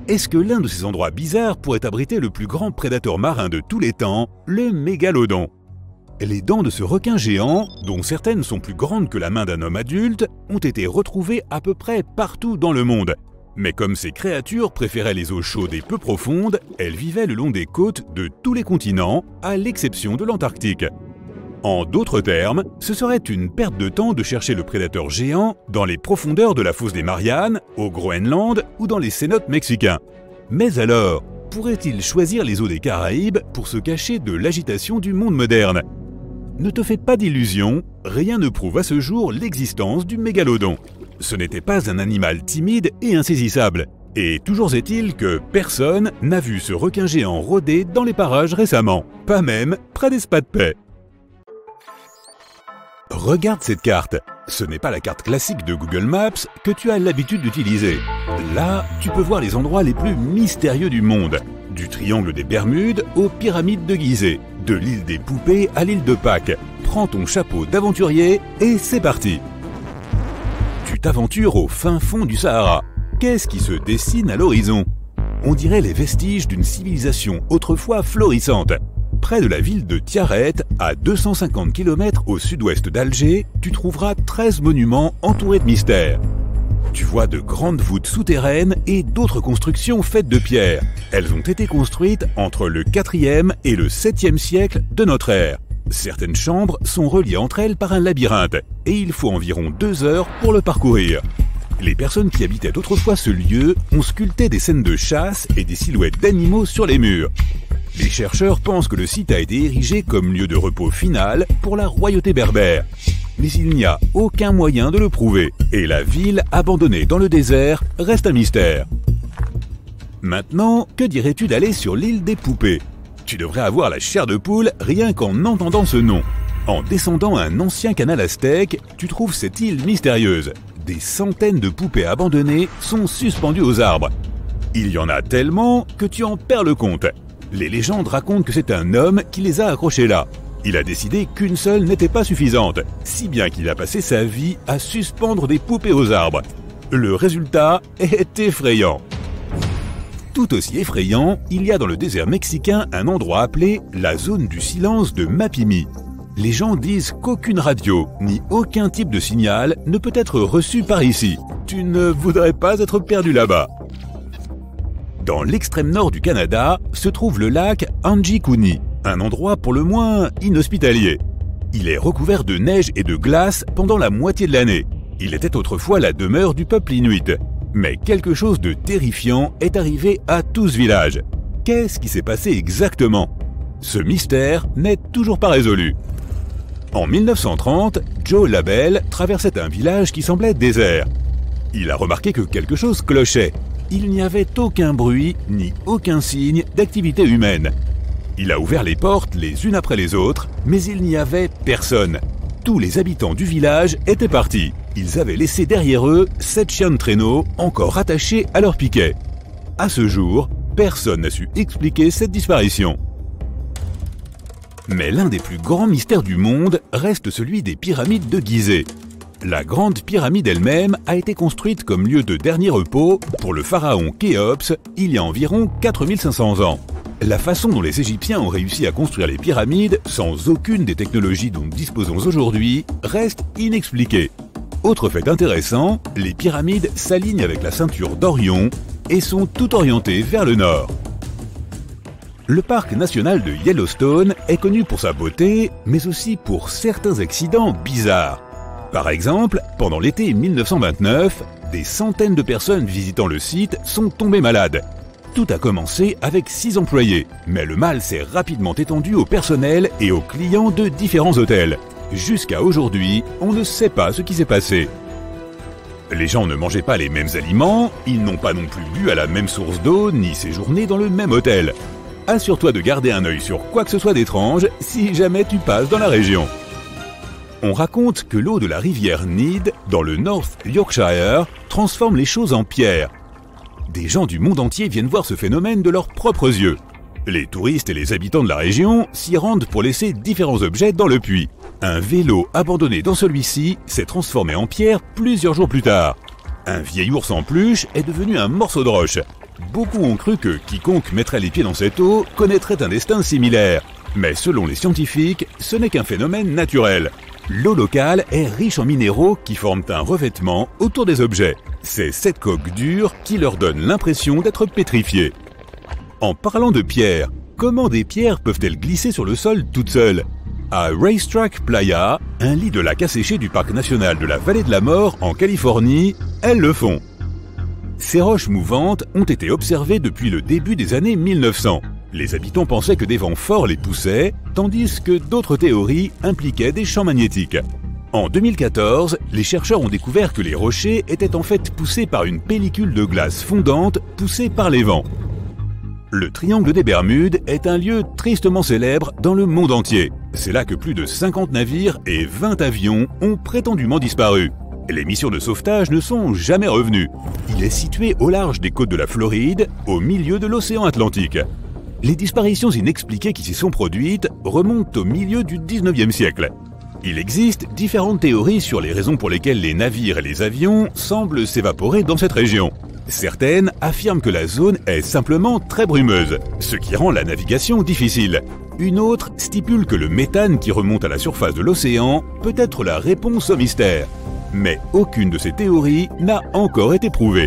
Est-ce que l'un de ces endroits bizarres pourrait abriter le plus grand prédateur marin de tous les temps, le mégalodon? Les dents de ce requin géant, dont certaines sont plus grandes que la main d'un homme adulte, ont été retrouvées à peu près partout dans le monde. Mais comme ces créatures préféraient les eaux chaudes et peu profondes, elles vivaient le long des côtes de tous les continents, à l'exception de l'Antarctique. En d'autres termes, ce serait une perte de temps de chercher le prédateur géant dans les profondeurs de la fosse des Mariannes, au Groenland ou dans les cénotes mexicains. Mais alors, pourrait-il choisir les eaux des Caraïbes pour se cacher de l'agitation du monde moderne? Ne te fais pas d'illusions, rien ne prouve à ce jour l'existence du mégalodon. Ce n'était pas un animal timide et insaisissable. Et toujours est-il que personne n'a vu ce requin géant rôder dans les parages récemment, pas même près des spas de paix. Regarde cette carte. Ce n'est pas la carte classique de Google Maps que tu as l'habitude d'utiliser. Là, tu peux voir les endroits les plus mystérieux du monde. Du triangle des Bermudes aux pyramides de Gizeh, de l'île des Poupées à l'île de Pâques. Prends ton chapeau d'aventurier et c'est parti. Tu t'aventures au fin fond du Sahara. Qu'est-ce qui se dessine à l'horizon? On dirait les vestiges d'une civilisation autrefois florissante. Près de la ville de Tiaret, à 250 km au sud-ouest d'Alger, tu trouveras 13 monuments entourés de mystères. Tu vois de grandes voûtes souterraines et d'autres constructions faites de pierre. Elles ont été construites entre le 4e et le 7e siècle de notre ère. Certaines chambres sont reliées entre elles par un labyrinthe et il faut environ 2 heures pour le parcourir. Les personnes qui habitaient autrefois ce lieu ont sculpté des scènes de chasse et des silhouettes d'animaux sur les murs. Les chercheurs pensent que le site a été érigé comme lieu de repos final pour la royauté berbère. Mais il n'y a aucun moyen de le prouver, et la ville abandonnée dans le désert reste un mystère. Maintenant, que dirais-tu d'aller sur l'île des Poupées? Tu devrais avoir la chair de poule rien qu'en entendant ce nom. En descendant un ancien canal aztèque, tu trouves cette île mystérieuse. Des centaines de poupées abandonnées sont suspendues aux arbres. Il y en a tellement que tu en perds le compte. Les légendes racontent que c'est un homme qui les a accrochées là. Il a décidé qu'une seule n'était pas suffisante, si bien qu'il a passé sa vie à suspendre des poupées aux arbres. Le résultat est effrayant. Tout aussi effrayant, il y a dans le désert mexicain un endroit appelé la zone du silence de Mapimi. Les gens disent qu'aucune radio, ni aucun type de signal ne peut être reçu par ici. Tu ne voudrais pas être perdu là-bas. Dans l'extrême nord du Canada se trouve le lac Anjikuni, un endroit pour le moins inhospitalier. Il est recouvert de neige et de glace pendant la moitié de l'année. Il était autrefois la demeure du peuple inuit. Mais quelque chose de terrifiant est arrivé à tout ce village. Qu'est-ce qui s'est passé exactement? Ce mystère n'est toujours pas résolu. En 1930, Joe Labelle traversait un village qui semblait désert. Il a remarqué que quelque chose clochait. Il n'y avait aucun bruit ni aucun signe d'activité humaine. Il a ouvert les portes les unes après les autres, mais il n'y avait personne. Tous les habitants du village étaient partis. Ils avaient laissé derrière eux 7 chiens de traîneau encore attachés à leur piquet. À ce jour, personne n'a su expliquer cette disparition. Mais l'un des plus grands mystères du monde reste celui des pyramides de Gizeh. La grande pyramide elle-même a été construite comme lieu de dernier repos pour le pharaon Khéops il y a environ 4500 ans. La façon dont les Égyptiens ont réussi à construire les pyramides sans aucune des technologies dont nous disposons aujourd'hui reste inexpliquée. Autre fait intéressant, les pyramides s'alignent avec la ceinture d'Orion et sont toutes orientées vers le nord. Le parc national de Yellowstone est connu pour sa beauté, mais aussi pour certains accidents bizarres. Par exemple, pendant l'été 1929, des centaines de personnes visitant le site sont tombées malades. Tout a commencé avec 6 employés, mais le mal s'est rapidement étendu au personnel et aux clients de différents hôtels. Jusqu'à aujourd'hui, on ne sait pas ce qui s'est passé. Les gens ne mangeaient pas les mêmes aliments, ils n'ont pas non plus bu à la même source d'eau, ni séjourné dans le même hôtel. Assure-toi de garder un œil sur quoi que ce soit d'étrange si jamais tu passes dans la région. On raconte que l'eau de la rivière Need, dans le North Yorkshire, transforme les choses en pierre. Des gens du monde entier viennent voir ce phénomène de leurs propres yeux. Les touristes et les habitants de la région s'y rendent pour laisser différents objets dans le puits. Un vélo abandonné dans celui-ci s'est transformé en pierre plusieurs jours plus tard. Un vieil ours en peluche est devenu un morceau de roche. Beaucoup ont cru que quiconque mettrait les pieds dans cette eau connaîtrait un destin similaire. Mais selon les scientifiques, ce n'est qu'un phénomène naturel. L'eau locale est riche en minéraux qui forment un revêtement autour des objets. C'est cette coque dure qui leur donne l'impression d'être pétrifiées. En parlant de pierres, comment des pierres peuvent-elles glisser sur le sol toutes seules? À Racetrack Playa, un lit de lac asséché du parc national de la Vallée de la Mort en Californie, elles le font. Ces roches mouvantes ont été observées depuis le début des années 1900. Les habitants pensaient que des vents forts les poussaient, tandis que d'autres théories impliquaient des champs magnétiques. En 2014, les chercheurs ont découvert que les rochers étaient en fait poussés par une pellicule de glace fondante poussée par les vents. Le triangle des Bermudes est un lieu tristement célèbre dans le monde entier. C'est là que plus de 50 navires et 20 avions ont prétendument disparu. Les missions de sauvetage ne sont jamais revenues. Il est situé au large des côtes de la Floride, au milieu de l'océan Atlantique. Les disparitions inexpliquées qui s'y sont produites remontent au milieu du 19e siècle. Il existe différentes théories sur les raisons pour lesquelles les navires et les avions semblent s'évaporer dans cette région. Certaines affirment que la zone est simplement très brumeuse, ce qui rend la navigation difficile. Une autre stipule que le méthane qui remonte à la surface de l'océan peut être la réponse au mystère. Mais aucune de ces théories n'a encore été prouvée.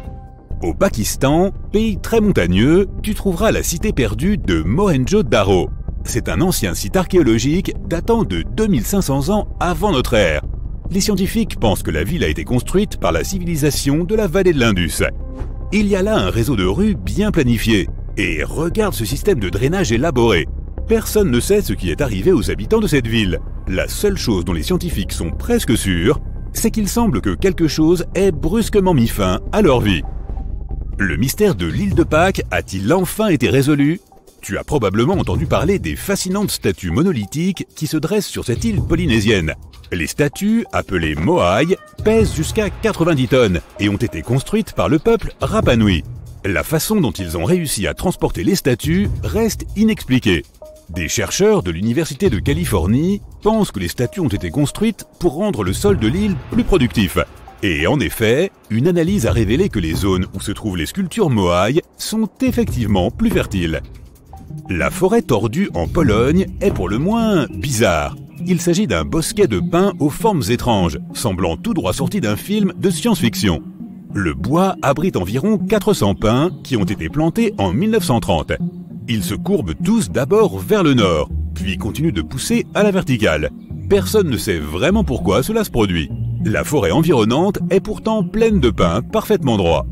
Au Pakistan, pays très montagneux, tu trouveras la cité perdue de Mohenjo-Daro. C'est un ancien site archéologique datant de 2500 ans avant notre ère. Les scientifiques pensent que la ville a été construite par la civilisation de la vallée de l'Indus. Il y a là un réseau de rues bien planifié. Et regarde ce système de drainage élaboré. Personne ne sait ce qui est arrivé aux habitants de cette ville. La seule chose dont les scientifiques sont presque sûrs, c'est qu'il semble que quelque chose ait brusquement mis fin à leur vie. Le mystère de l'île de Pâques a-t-il enfin été résolu? Tu as probablement entendu parler des fascinantes statues monolithiques qui se dressent sur cette île polynésienne. Les statues, appelées moai, pèsent jusqu'à 90 tonnes et ont été construites par le peuple Rapa Nui. La façon dont ils ont réussi à transporter les statues reste inexpliquée. Des chercheurs de l'Université de Californie pensent que les statues ont été construites pour rendre le sol de l'île plus productif. Et en effet, une analyse a révélé que les zones où se trouvent les sculptures moai sont effectivement plus fertiles. La forêt tordue en Pologne est pour le moins bizarre. Il s'agit d'un bosquet de pins aux formes étranges, semblant tout droit sorti d'un film de science-fiction. Le bois abrite environ 400 pins qui ont été plantés en 1930. Ils se courbent tous d'abord vers le nord, puis continuent de pousser à la verticale. Personne ne sait vraiment pourquoi cela se produit. La forêt environnante est pourtant pleine de pins parfaitement droits.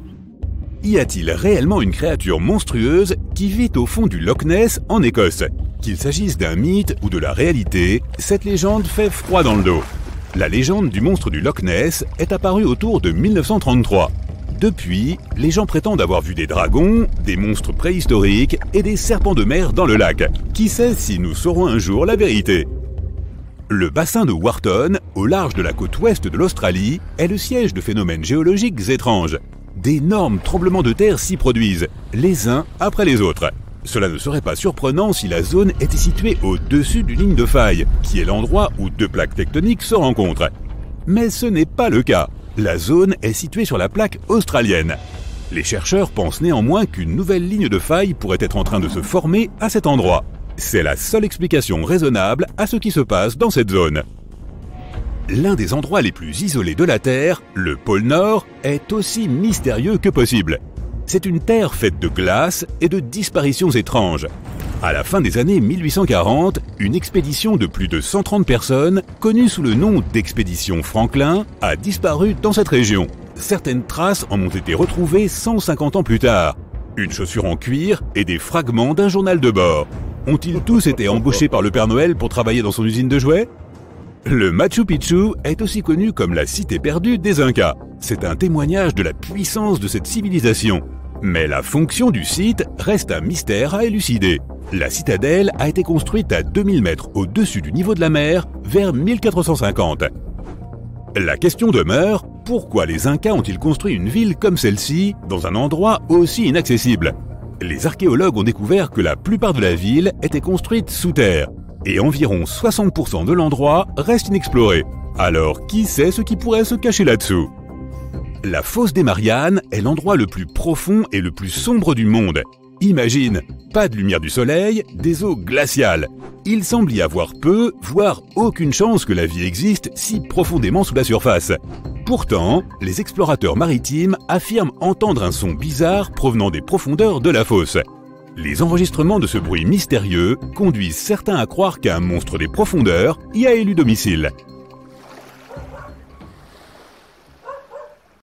Y a-t-il réellement une créature monstrueuse qui vit au fond du Loch Ness en Écosse? Qu'il s'agisse d'un mythe ou de la réalité, cette légende fait froid dans le dos. La légende du monstre du Loch Ness est apparue autour de 1933. Depuis, les gens prétendent avoir vu des dragons, des monstres préhistoriques et des serpents de mer dans le lac. Qui sait si nous saurons un jour la vérité? Le bassin de Wharton, au large de la côte ouest de l'Australie, est le siège de phénomènes géologiques étranges. D'énormes tremblements de terre s'y produisent, les uns après les autres. Cela ne serait pas surprenant si la zone était située au-dessus d'une ligne de faille, qui est l'endroit où deux plaques tectoniques se rencontrent. Mais ce n'est pas le cas. La zone est située sur la plaque australienne. Les chercheurs pensent néanmoins qu'une nouvelle ligne de faille pourrait être en train de se former à cet endroit. C'est la seule explication raisonnable à ce qui se passe dans cette zone. L'un des endroits les plus isolés de la Terre, le pôle Nord, est aussi mystérieux que possible. C'est une terre faite de glace et de disparitions étranges. À la fin des années 1840, une expédition de plus de 130 personnes, connue sous le nom d'expédition Franklin, a disparu dans cette région. Certaines traces en ont été retrouvées 150 ans plus tard. Une chaussure en cuir et des fragments d'un journal de bord. Ont-ils tous été embauchés par le Père Noël pour travailler dans son usine de jouets? Le Machu Picchu est aussi connu comme la cité perdue des Incas. C'est un témoignage de la puissance de cette civilisation. Mais la fonction du site reste un mystère à élucider. La citadelle a été construite à 2000 mètres au-dessus du niveau de la mer vers 1450. La question demeure, pourquoi les Incas ont-ils construit une ville comme celle-ci dans un endroit aussi inaccessible? Les archéologues ont découvert que la plupart de la ville était construite sous terre, et environ 60% de l'endroit reste inexploré. Alors qui sait ce qui pourrait se cacher là-dessous? La fosse des Mariannes est l'endroit le plus profond et le plus sombre du monde. Imagine, pas de lumière du soleil, des eaux glaciales. Il semble y avoir peu, voire aucune chance que la vie existe si profondément sous la surface. Pourtant, les explorateurs maritimes affirment entendre un son bizarre provenant des profondeurs de la fosse. Les enregistrements de ce bruit mystérieux conduisent certains à croire qu'un monstre des profondeurs y a élu domicile.